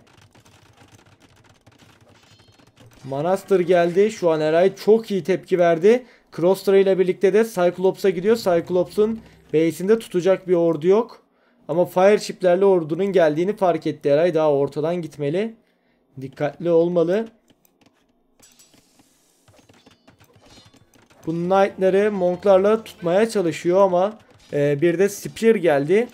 Manastır geldi. Şu an Eray çok iyi tepki verdi. Crosstra ile birlikte de Cyclops'a gidiyor. Cyclops'un base'inde tutacak bir ordu yok. Ama Fire Ship'lerle ordunun geldiğini fark etti Eray. Daha ortadan gitmeli. Dikkatli olmalı. Bu Knight'ları Monk'larla tutmaya çalışıyor ama bir de Spear geldi.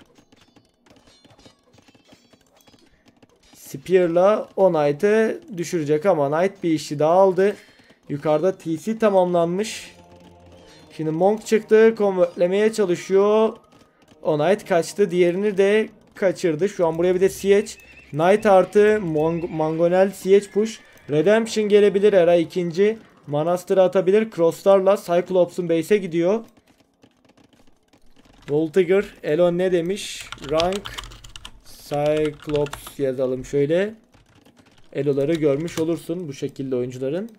Spear'la o Knight'ı düşürecek ama Knight bir işi daha aldı. Yukarıda TC tamamlanmış. Şimdi Monk çıktı. Convertlemeye çalışıyor. O Knight kaçtı. Diğerini de kaçırdı. Şu an buraya bir de Siege. Knight artı Mangonel Siege push. Redemption gelebilir. Era ikinci. Manastır'ı atabilir. Crosslarla Cyclops'un base'e gidiyor. Voltigger. Elon ne demiş? Rank Cyclops yazalım şöyle. Elo'ları görmüş olursun bu şekilde oyuncuların.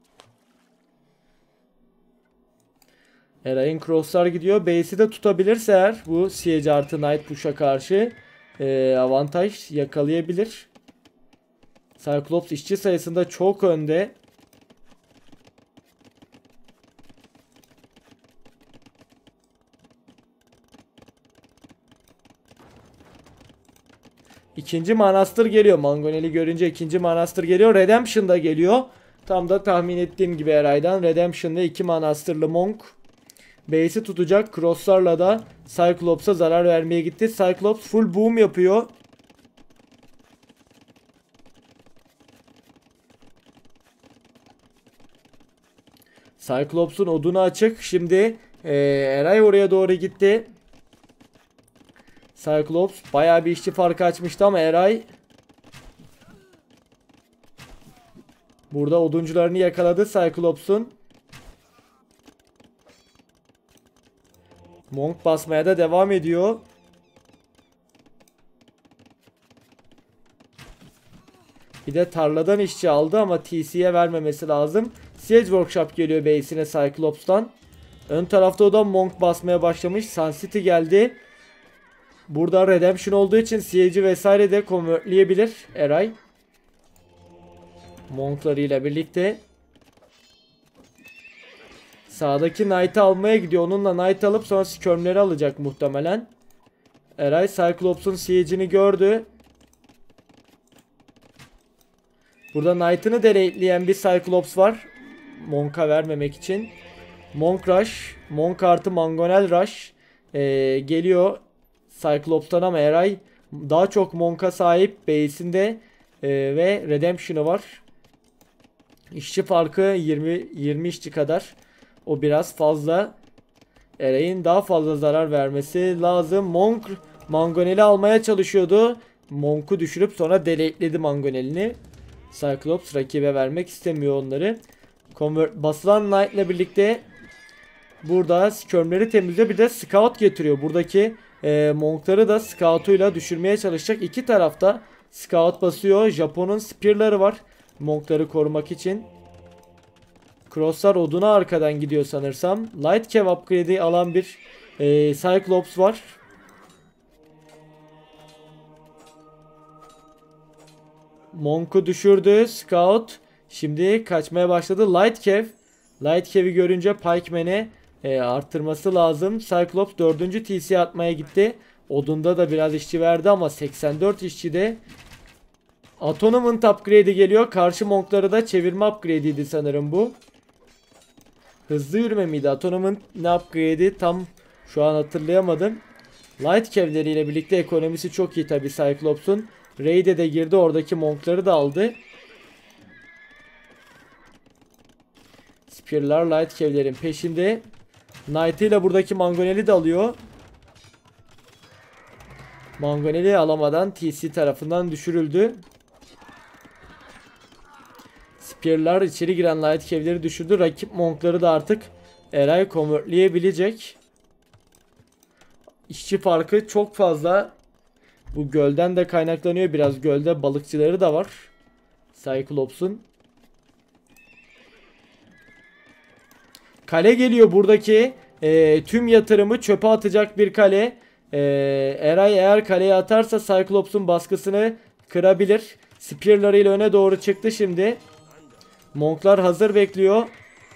Eray'ın crosslar gidiyor. Base'i de tutabilirse eğer bu Siege artı Knight push'a karşı avantaj yakalayabilir. Cyclops işçi sayısında çok önde. İkinci Manastır geliyor. Mangonel'i görünce ikinci Manastır geliyor. Redemption da geliyor. Tam da tahmin ettiğim gibi Eray'dan. Redemption'da 2 Manastırlı Monk. Base'i tutacak. Crosslarla da Cyclops'a zarar vermeye gitti. Cyclops full boom yapıyor. Cyclops'un odunu açık. Şimdi Eray oraya doğru gitti. Cyclops bayağı bir işçi farkı açmıştı ama Eray burada oduncularını yakaladı Cyclops'un. Monk basmaya da devam ediyor. Bir de tarladan işçi aldı ama TC'ye vermemesi lazım. Siege Workshop geliyor base'ine Cyclops'tan. Ön tarafta o da Monk basmaya başlamış. Sun City geldi. Burada Redemption olduğu için Siege'i vesaire de convertleyebilir Eray. Monklarıyla birlikte. Sağdaki Knight'ı almaya gidiyor. Onunla Knight alıp sonra Skirm'leri alacak muhtemelen. Eray Cyclops'un Siege'ini gördü. Burada Knight'ını delete'leyen bir Cyclops var. Monk'a vermemek için. Monk Rush. Monk artı Mangonel Rush. Geliyor Cyclops'tan ama Eray daha çok Monk'a sahip base'inde ve Redemption'ı var. İşçi farkı 20 işçi kadar. O biraz fazla. Eray'in daha fazla zarar vermesi lazım. Monk Mangonel'i almaya çalışıyordu. Monk'u düşürüp sonra delete'ledi Mangonel'ini. Cyclops rakibe vermek istemiyor onları. Basılan Knight ile birlikte burada Skirm'leri temizliyor. Bir de Scout getiriyor. Buradaki Monk'ları da Scout'uyla düşürmeye çalışacak. İki tarafta Scout basıyor. Japon'un Spear'ları var. Monk'ları korumak için. Crosslar oduna arkadan gidiyor sanırsam. Light Cav upgrade'i alan bir Cyclops var. Monk'u düşürdü. Scout şimdi kaçmaya başladı. Light Cav. Light Cav'i görünce Pikeman'e arttırması lazım. Cyclops 4. TC atmaya gitti. Odunda da biraz işçi verdi ama 84 işçi de. Atonement upgrade'i geliyor. Karşı Monk'ları da çevirme upgrade'iydi sanırım bu. Hızlı yürüme miydi? Atonement ne upgrade'i tam şu an hatırlayamadım. Light Cav'leriyle birlikte ekonomisi çok iyi tabi Cyclops'un. Raid'e de girdi. Oradaki Monk'ları da aldı. Spear'lar Light Cav'lerin peşinde. Knight ile buradaki Mangonel'i de alıyor. Mangonel'i alamadan TC tarafından düşürüldü. Spear'lar içeri giren Light Cave'leri düşürdü. Rakip Monk'ları da artık Eray convertleyebilecek. İşçi farkı çok fazla. Bu gölden de kaynaklanıyor. Biraz gölde balıkçıları da var Cyclops'un. Kale geliyor buradaki. Tüm yatırımı çöpe atacak bir kale. Eray eğer kaleye atarsa Cyclops'un baskısını kırabilir. Spear'larıyla öne doğru çıktı şimdi. Monk'lar hazır bekliyor.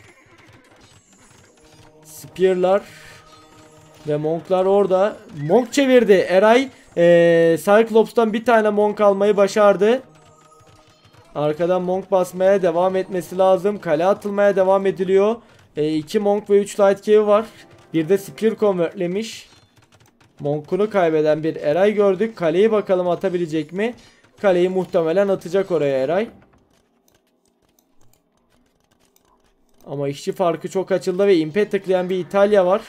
Spear'lar ve Monk'lar orada. Monk çevirdi. Eray Cyclops'tan bir tane Monk almayı başardı. Arkadan Monk basmaya devam etmesi lazım. Kale atılmaya devam ediliyor. 2 Monk ve 3 Light Cave var. Bir de Spear convertlemiş. Monk'unu kaybeden bir Eray gördük. Kaleyi bakalım atabilecek mi? Kaleyi muhtemelen atacak oraya Eray. Ama işçi farkı çok açıldı ve impe tıklayan bir İtalya var.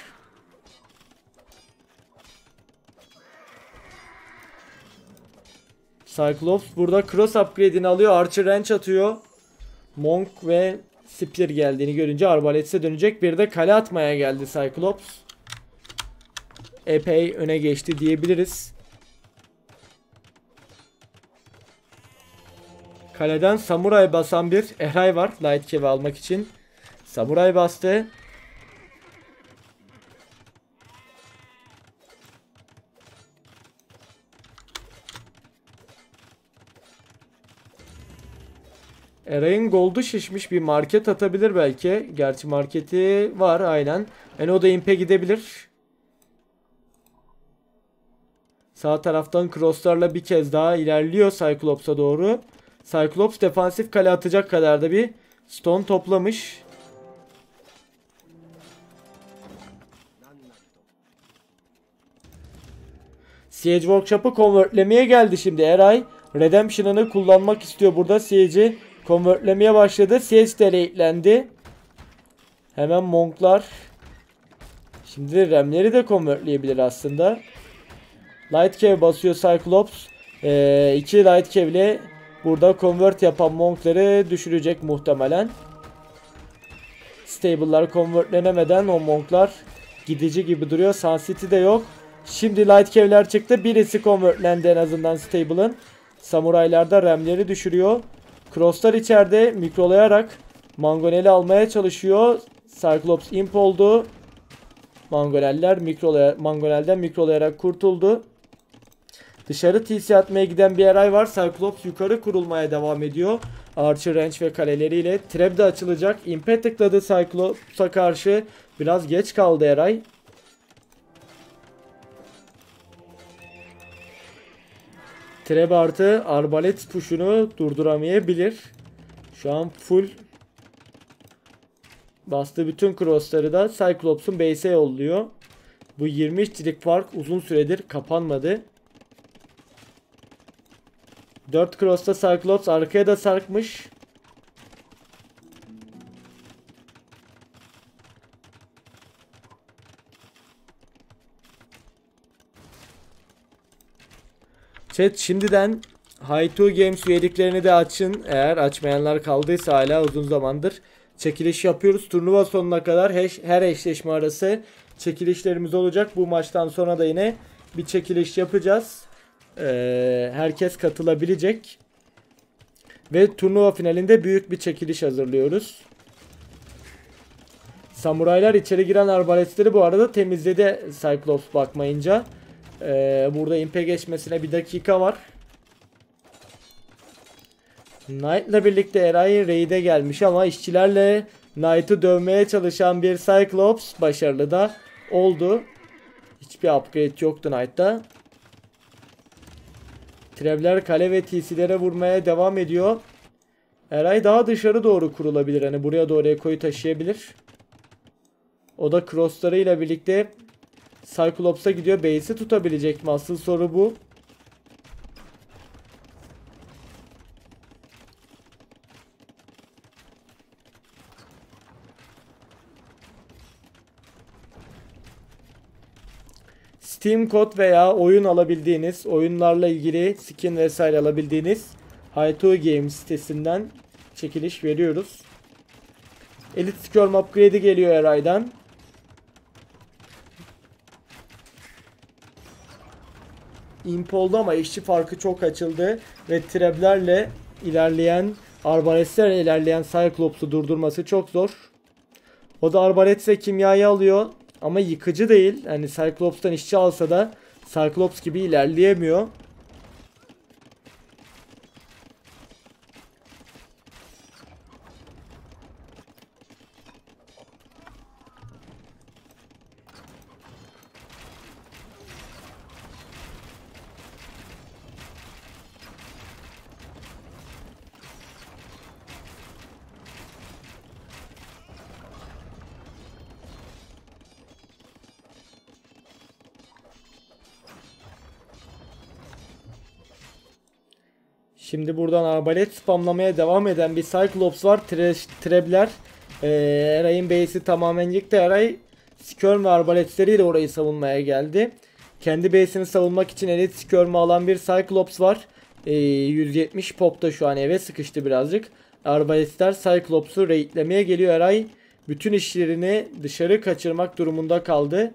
Cyclops burada cross upgrade'ini alıyor. Archer Range atıyor. Monk ve Spear geldiğini görünce arbaletse dönecek. Bir de kale atmaya geldi Cyclops. Epey öne geçti diyebiliriz. Kaleden samuray basan bir Eray var. Light Cave almak için. Samuray bastı. Eray'ın gold'u şişmiş, bir market atabilir belki. Gerçi marketi var aynen. Yani o da imp'e gidebilir. Sağ taraftan crosslarla bir kez daha ilerliyor Cyclops'a doğru. Cyclops defansif kale atacak kadar da bir stone toplamış. Siege Workshop'ı convertlemeye geldi şimdi Eray. Redemption'ını kullanmak istiyor burada. Siege'i convertlemeye başladı. Siege de raidlendi. Hemen Monk'lar. Şimdi Rem'leri de convertleyebilir aslında. Light Cave basıyor Cyclops. 2 Light Cave ile burada convert yapan Monk'ları düşürecek muhtemelen. Stable'lar convertlenemeden o Monk'lar gidici gibi duruyor. Sun City de yok. Şimdi Light Cave'ler çıktı. Birisi convertlendi en azından Stable'ın. Samuraylar da Rem'leri düşürüyor. Cross'lar içeride mikrolayarak Mangonel'i almaya çalışıyor. Cyclops imp oldu. Mangonel'den mikrolayarak kurtuldu. Dışarı TC atmaya giden bir Eray var. Cyclops yukarı kurulmaya devam ediyor. Archer Range ve kaleleriyle. Trap de açılacak. Imp'e tıkladı Cyclops'a karşı. Biraz geç kaldı Eray. Trap artı arbalet push'unu durduramayabilir. Şu an full bastığı bütün crossları da Cyclops'un base'e yolluyor. Bu 20 işçilik fark uzun süredir kapanmadı. 4 cross'ta Cyclops arkaya da sarkmış. Chat şimdiden Hi2 Games üyeliklerini de açın. Eğer açmayanlar kaldıysa hala uzun zamandır çekiliş yapıyoruz. Turnuva sonuna kadar her eşleşme arası çekilişlerimiz olacak. Bu maçtan sonra da yine bir çekiliş yapacağız. Herkes katılabilecek. Ve turnuva finalinde büyük bir çekiliş hazırlıyoruz. Samuraylar içeri giren arbaletleri bu arada temizledi Cyclops bakmayınca. Burada imp'e geçmesine bir dakika var. Knight'la birlikte Eray raid'e gelmiş ama işçilerle Knight'ı dövmeye çalışan bir Cyclops başarılı da oldu. Hiçbir upgrade yoktu Knight'ta. Trevler kale ve TC'lere vurmaya devam ediyor. Eray daha dışarı doğru kurulabilir. Hani buraya doğru Eko'yu taşıyabilir. O da crosslarıyla birlikte Cyclops'a gidiyor. Base'i tutabilecek mi? Asıl soru bu. Steam kod veya oyun alabildiğiniz, oyunlarla ilgili skin vesaire alabildiğiniz Hi2 Games sitesinden çekiliş veriyoruz. Elite Skirm upgrade'i geliyor Eray'dan. Imp oldu ama işçi farkı çok açıldı ve treblerle ilerleyen, arbalestlerle ilerleyen Cyclops'u durdurması çok zor. O da arbaletle kimyayı alıyor ama yıkıcı değil. Hani Cyclops'tan işçi alsa da Cyclops gibi ilerleyemiyor. Şimdi buradan arbalet spamlamaya devam eden bir Cyclops var. Trebler. Eray'ın base'i tamamen yıktı. Eray Skirm ve arbaletleriyle orayı savunmaya geldi. Kendi base'ini savunmak için Elite Skirm'ü alan bir Cyclops var. 170 popta şu an eve sıkıştı birazcık. Arbaletler Cyclops'u raidlemeye geliyor. Eray bütün işlerini dışarı kaçırmak durumunda kaldı.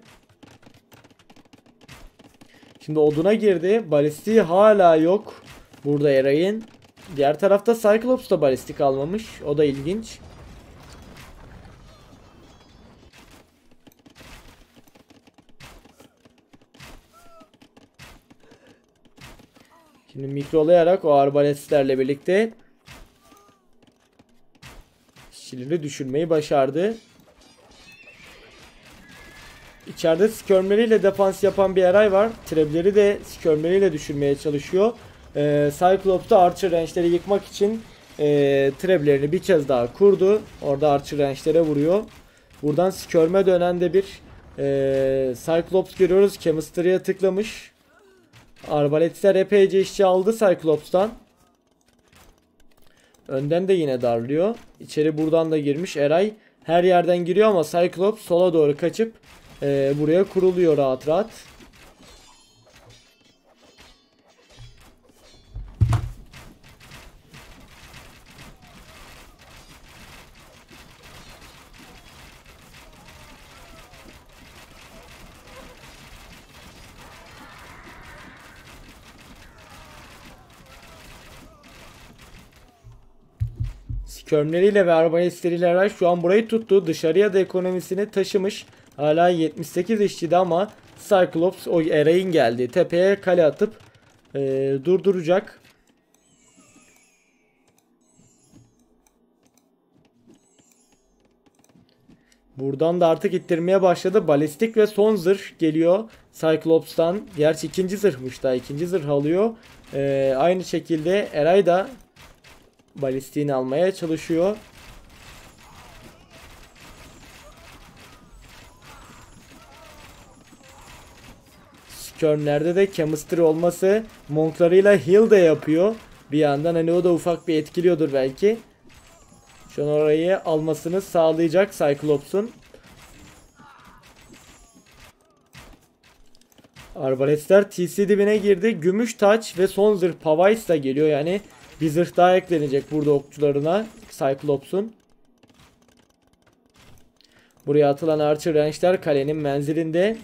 Şimdi oduna girdi. Balistiği hala yok. Burada Eray'ın. Diğer tarafta Cyclops da balistik almamış. O da ilginç. Şimdi mikrolayarak o arbalestlerle birlikte işçileri düşürmeyi başardı. İçeride skirmleriyle defans yapan bir Eray var. Trebleri de skirmleriyle düşürmeye çalışıyor. Cyclops da Archer range'leri yıkmak için treblerini bir kez daha kurdu. Orada Archer range'lere vuruyor. Buradan skirm'e dönen de bir Cyclops görüyoruz. Chemistry'ye tıklamış. Arbaletler epeyce işçi aldı Cyclops'tan. Önden de yine darlıyor. İçeri buradan da girmiş. Eray her yerden giriyor ama Cyclops sola doğru kaçıp buraya kuruluyor rahat rahat. Skirmleriyle ve arbaletleriyle Eray şu an burayı tuttu. Dışarıya da ekonomisini taşımış. Hala 78 işçide ama Cyclops o Eray'ın geldiği tepeye kale atıp durduracak. Buradan da artık ittirmeye başladı. Balistik ve son zırh geliyor Cyclops'tan. Gerçi ikinci zırhmış da. İkinci zırh alıyor. Aynı şekilde Eray da balistiğini almaya çalışıyor. Skirm'lerde de chemistry olması monklarıyla heal de yapıyor. Bir yandan hani o da ufak bir etkiliyordur belki. Şu an orayı almasını sağlayacak Cyclops'un. Arbaletler TC dibine girdi. Gümüş taç ve son zırh Pavais da geliyor. Yani bir zırh daha eklenecek burada okçularına Cyclops'un. Buraya atılan Archer range'ler kalenin menzilinde.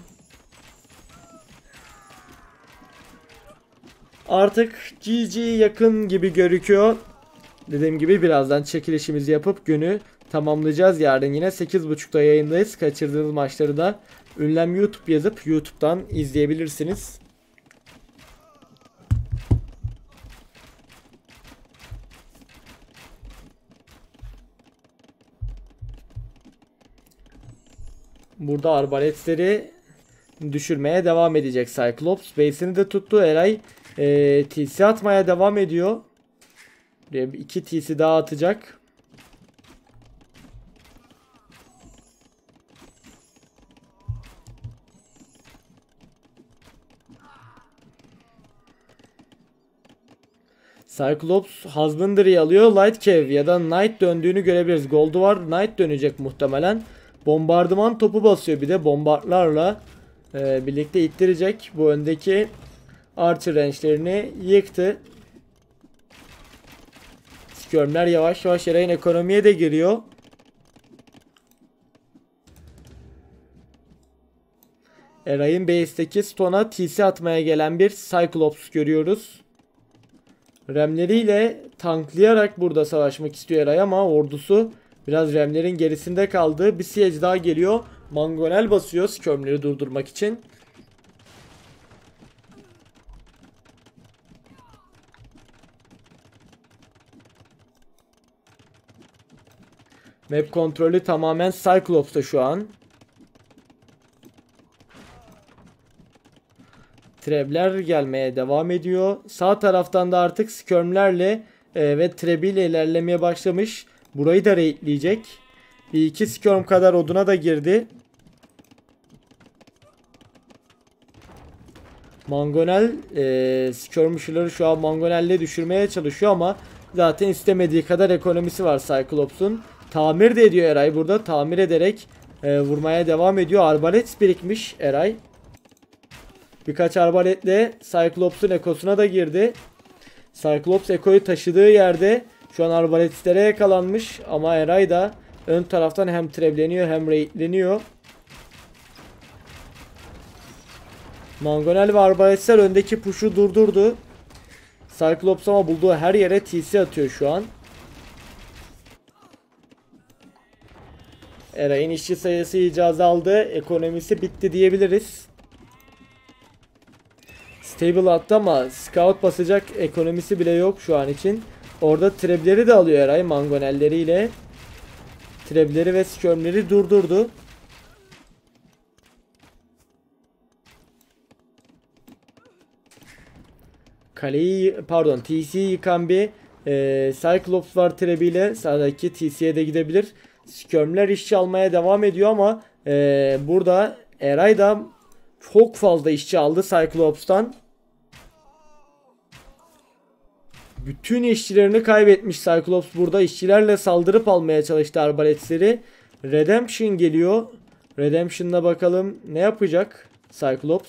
Artık GG yakın gibi gözüküyor. Dediğim gibi birazdan çekilişimizi yapıp günü tamamlayacağız. Yarın yine 8.30'da yayındayız. Kaçırdığınız maçları da Ünlem YouTube yazıp YouTube'dan izleyebilirsiniz. Burada arbaletleri düşürmeye devam edecek Cyclops. Base'ini de tuttu. Eray TC atmaya devam ediyor. 2 TC daha atacak. Cyclops Husbandry'i alıyor. Light Cav ya da Knight döndüğünü görebiliriz. Gold'u var. Knight dönecek muhtemelen. Bombardıman topu basıyor. Bir de bombardlarla birlikte ittirecek. Bu öndeki Archer range'lerini yıktı. Skirmler yavaş yavaş Eray'ın ekonomiye de giriyor. Eray'ın base'deki Stone'a TC atmaya gelen bir Cyclops görüyoruz. Remleriyle tanklayarak burada savaşmak istiyor Eray ama ordusu biraz Remlerin gerisinde kaldı. Bir siege daha geliyor. Mangonel basıyor Skirmleri durdurmak için. Map kontrolü tamamen Cyclops'ta şu an. Trebler gelmeye devam ediyor. Sağ taraftan da artık Skirmlerle ve Trebiyle ilerlemeye başlamış. Burayı da raidleyecek. Bir iki Skirm kadar oduna da girdi. Mangonel Skirmisher'ları şu an Mangonel'le düşürmeye çalışıyor ama zaten istemediği kadar ekonomisi var Cyclops'un. Tamir de ediyor Eray burada. Tamir ederek vurmaya devam ediyor. Arbalet birikmiş Eray. Birkaç arbaletle Cyclops'un ekosuna da girdi. Cyclops ekoyu taşıdığı yerde şu an arbaletlere yakalanmış. Ama Eray da ön taraftan hem trebleniyor hem raidleniyor. Mangonel ve arbaletler öndeki push'u durdurdu. Cyclops ama bulduğu her yere TC atıyor şu an. Eray'ın işçi sayısı iyice azaldı. Ekonomisi bitti diyebiliriz. Stable attı ama scout basacak ekonomisi bile yok şu an için. Orada trebleri de alıyor Eray mangonelleriyle. Trebleri ve skirmleri durdurdu. Kaleyi pardon TC'yi yıkan bir Cyclops var trebiyle. Sağdaki TC'ye de gidebilir. Skirmler işçi almaya devam ediyor ama burada Eray da çok fazla işçi aldı Cyclops'tan. Bütün işçilerini kaybetmiş Cyclops burada. İşçilerle saldırıp almaya çalıştı arbaletleri. Redemption geliyor. Redemption'da bakalım ne yapacak Cyclops.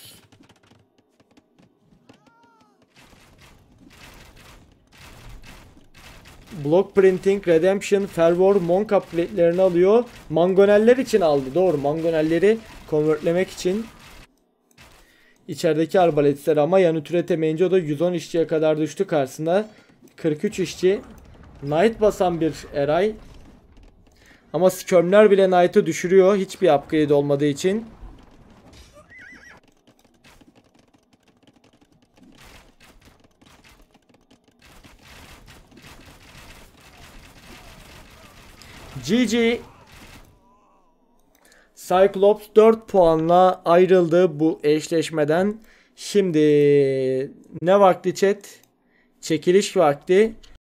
Block Printing, Redemption, Fervor, Monk upgrade'lerini alıyor. Mangoneller için aldı. Doğru, Mangonelleri convertlemek için. İçerideki arbaletler ama yanıt üretemeyince o da 110 işçiye kadar düştü karşısına. 43 işçi. Knight basan bir Eray. Ama Skirmler bile Knight'ı düşürüyor. Hiçbir upgrade olmadığı için. GG. Cyclops 4 puanla ayrıldı bu eşleşmeden. Şimdi ne vakti chat? Çekiliş vakti.